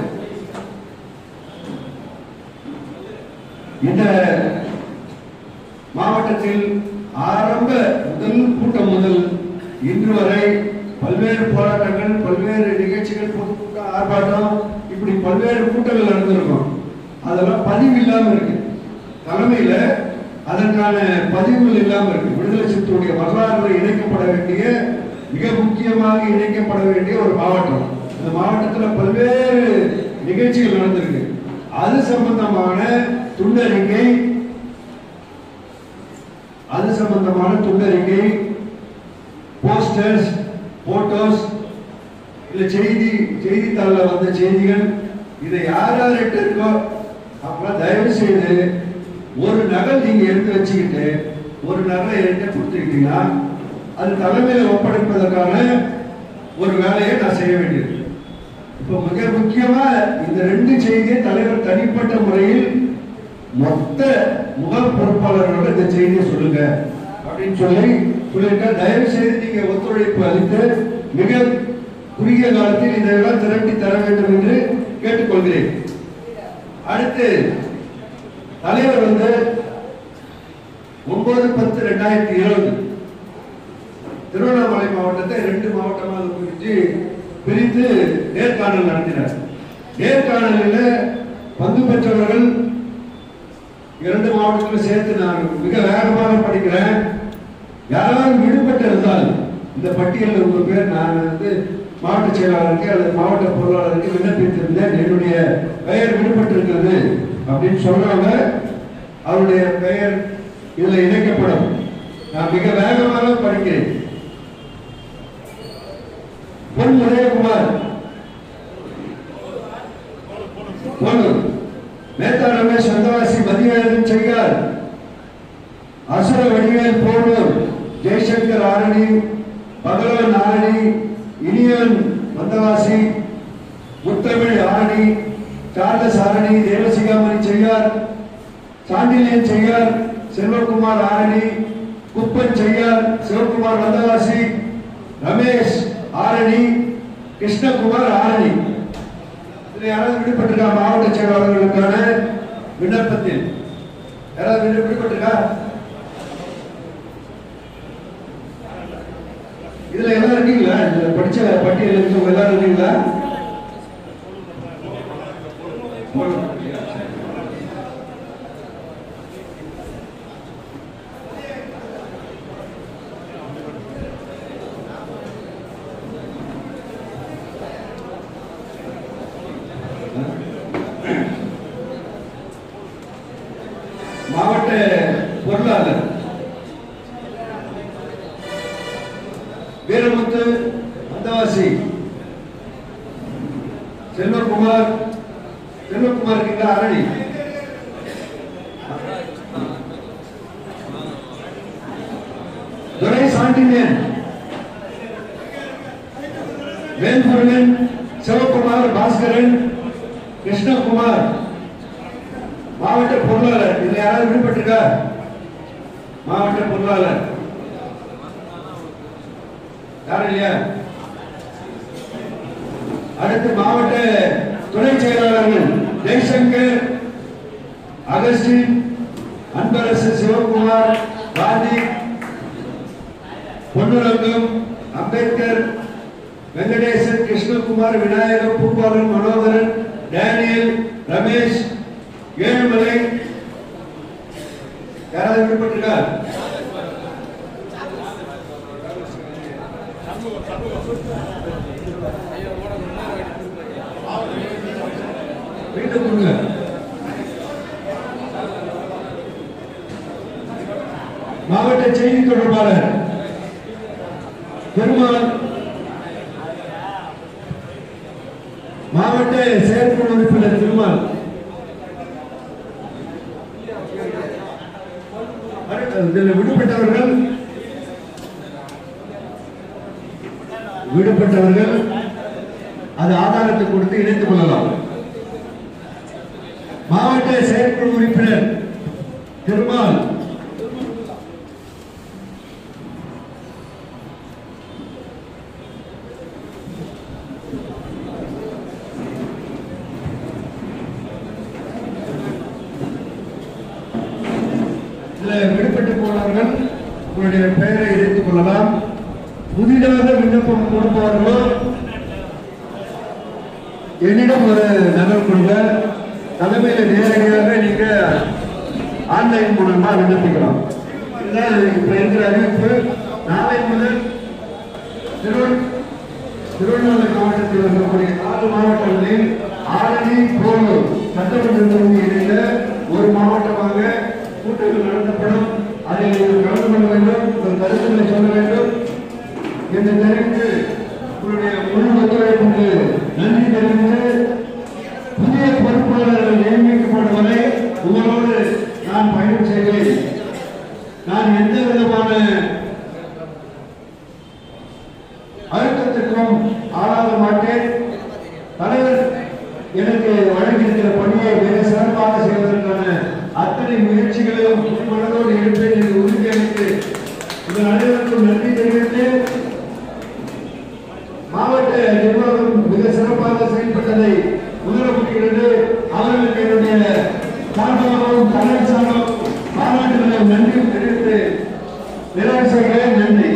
இந்த மாவட்டத்தில் ஆரம்ப முதல் கூட்டம் முதல் இன்று வரை பல்வேறு போராட்டங்கள், பல்வேறு நிகழ்ச்சிகள், பொதுக்கூட்டம், ஆர்ப்பாட்டம், இப்படி பல்வேறு கூட்டங்கள் நடந்திருக்கும். அதெல்லாம் பதிவு இல்லாம இருக்கு. தலைமையில அதற்கான பதிவுகள் இல்லாம இருக்கு. விடுதலை சிறுத்தையுடைய வரலாறுகள் இணைக்கப்பட வேண்டிய, மிக முக்கியமாக இணைக்கப்பட வேண்டிய ஒரு மாவட்டம். இந்த மாவட்டத்தில் பல்வேறு நிகழ்ச்சிகள் நடந்திருக்கு. அது சம்பந்தமான துண்டறிக்கை, போஸ்டர்ஸ், போட்டோஸ், இல்ல செய்தித்தாளில் வந்த செய்திகள், இதை யார் யார்கிட்ட இருக்கோ அப்ப தயவு செய்து ஒரு நகல் நீங்க எடுத்து வச்சுக்கிட்டு ஒரு நகலை என்கிட்ட கொடுத்துக்கிட்டீங்கன்னா அது தலைமையில ஒப்படைப்பதற்கான ஒரு வேலையை நான் செய்ய வேண்டியது. இப்ப மிக முக்கியமா இந்த 2 செய்தியை தலைவர் தனிப்பட்ட முறையில் மொத்த முகல் பொறுப்பாளர்களோட இந்த செய்தியை சொல்லுங்க அப்படின்னு சொல்லியிருக்க. தயவு செய்து நீங்க ஒத்துழைப்பு அளித்து மிக குறுகிய காலத்தில் இதெல்லாம் திரட்டி தர வேண்டும் என்று கேட்டுக்கொள்கிறேன். அடுத்து தலைவர் 9/10/2020 திருவண்ணாமலை மாவட்டத்தை 2 மாவட்டமாக பிரித்து நேர்காணல் நடத்தினார். நேர்காணலில் பங்கு பெற்றவர்கள் 2 மாவட்டத்தில் சேர்த்து நான் மிக வேகமாக படிக்கிறேன். யாராவது விடுபட்டு இருந்தால் இந்த பட்டியலில் உங்க பேர் நான் மாவட்ட செயலாளருக்கு அல்லது மாவட்ட பொருளாளருக்கு விண்ணப்பித்திருந்தேன், என்னுடைய பெயர் விடுபட்டு இருக்கிறது அப்படின்னு சொல்றவங்க அவருடைய பெயர் இதுல இணைக்கப்படும். நான் மிக வேகமாக படிக்கிறேன். பொன் உதயகுமார் மேத்தா ரமேஷ் வந்தவாசி மதியம் செய்யார் அசுர வடிவேல் போனூர் ஜெய்சங்கர் ஆரணி பகலவன் ஆரணி இனியன் வந்தவாசி முத்தமிழ் ஆரணி சார்லஸ் ஆரணி தேவசிகாமணி செய்யார் சாண்டிலியன் செய்யார் செல்வகுமார் ஆரணி குப்பன் செய்யார் சிவகுமார் வந்தவாசி ரமேஷ் ஆரணி கிருஷ்ணகுமார் ஆரணி. இதில் யாராவது விடுபட்டிருக்கா? மாவட்ட செயலாளர்களுக்கான விண்ணப்பத்தில் யாராவது விடுபட்டிருக்கா? இதுல எல்லாம் இருக்கீங்களா? இதுல படிச்ச பட்டியல் இருக்கவங்க எல்லாரும் இருக்கீங்களா? மாவட்ட பொருளாளர் வீரமுத்து வந்தவாசி செல்வகுமார் இருக்கீங்களா? ஆரணி துரை சாண்டிலியன் வேல்முருகன் சிவகுமார் பாஸ்கரன் கிருஷ்ணகுமார் மாவட்ட பொருளாளர். இதுல யாராவது விடுபட்டிருக்கா? மாவட்ட பொருளாளர் யாரும் இல்லையா? அடுத்து மாவட்ட துணை செயலாளர்கள் ஜெய்சங்கர் அகஸ்டின் அன்பரசு சிவகுமார் காந்தி பொன்னுரங்கம் அம்பேத்கர் வெங்கடேசன் கிருஷ்ணகுமார் விநாயகம் பூபாலன் மனோகரன் டேனியல் ரமேஷ் ஏழுமலை. யாராவது விடுபட்டிருக்கா? மீண்டும் கொடுங்க. மாவட்ட செய்தி தொடர்பாளர் பெருமாள், மாவட்ட செயற்குழு உறுப்பினர் திருமால், விடுபட்டவர்கள் அது ஆதாரத்தை கொடுத்து இணைத்துக் கொள்ளலாம். மாவட்ட செயற்குழு உறுப்பினர் திருமால், விடுபட்டு போனவர்கள் உங்களுடைய பெயரை இணைத்துக் கொள்ளலாம். புதிதாக விண்ணப்பம் கொடுப்பவர்களோ என்னிடம் ஒரு நகல் கொடுங்க. தலைமையில நேரடியாக நீங்க ஆன்லைன் மூலமா விண்ணப்பிக்கலாம். இதுதான் இப்ப இருக்கிற அறிவிப்பு. நாளை முதல் திருவண்ணாமலை மாவட்டத்தில் இருக்கக்கூடிய 4 மாவட்டங்களில் ஆரணி போலூர் சட்டமன்ற தொகுதி இடையில ஒரு மாவட்டமாக கூட்டங்கள் நடத்தப்படும். அதில் கலந்து கொள்ள வேண்டும், ஒரு கருத்துக்களை சொல்ல வேண்டும் என்று தெரிவித்து உங்களுடைய முழு ஒத்துழைப்புக்கு நன்றி தெரிவித்து புதிய பொறுப்பாளர்கள் நியமிக்கப்படும் வரை உங்களோடு நான் பயணம் செய்வேன். நான் எந்த விதமான அழுத்தத்திற்கும் ஆளாக மாட்டேன். தலைவர் எனக்கு வழங்கியிருக்கிற பணியை மிக சிறப்பாக செய்வதற்கான அத்தனை முயற்சிகளையும் மனதோடு எடுப்பேன் என்று உறுதியளித்து உங்கள் அனைவருக்கும் நன்றி தெரிவித்து மாவட்ட நிர்வாகம் மிக சிறப்பாக செயல்பட்டதை உணர முடிகிறது. அவர்களுக்கு என்னுடைய சார்பாகவும் தலைவர் சார்பாகவும் பாராட்டுகளையும் நன்றியும் தெரிவித்து நிறைவு செய்கிறேன். நன்றி.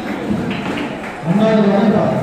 வணக்கம்.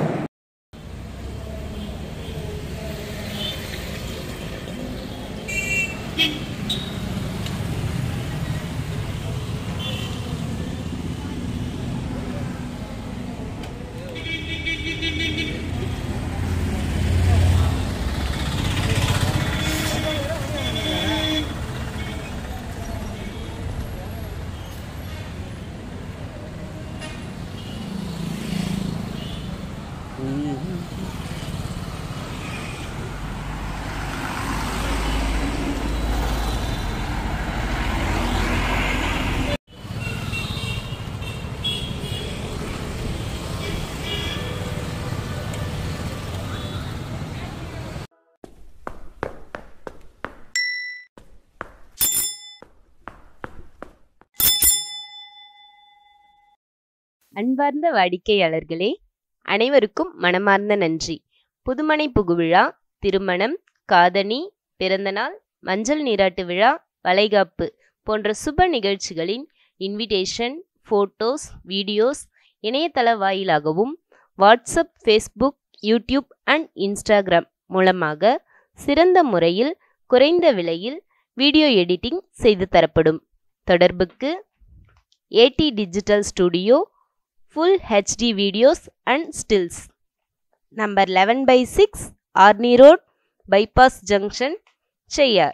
அன்பார்ந்த வாடிக்கையாளர்களே, அனைவருக்கும் மனமார்ந்த நன்றி. புதுமனை புகுவிழா, திருமணம், காதணி, பிறந்தநாள், மஞ்சள் நீராட்டு விழா, வளைகாப்பு போன்ற சுப நிகழ்ச்சிகளின் இன்விடேஷன், போட்டோஸ், வீடியோஸ் இணையதள வாயிலாகவும் WhatsApp, Facebook, YouTube and Instagram மூலமாக சிறந்த முறையில் குறைந்த விலையில் வீடியோ எடிட்டிங் செய்து தரப்படும். தொடர்புக்கு AT digital studio, full HD videos and stills. Number 11/6 Arni Road, Bypass Junction, Cheyyar,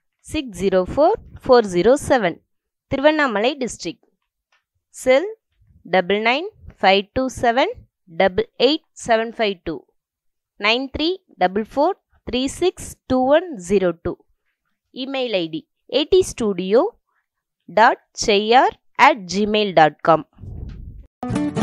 604407, Thiruvannamalai district. Cell 9952788752, 9344362102. Email ID atstudio.cheyyar@gmail.com.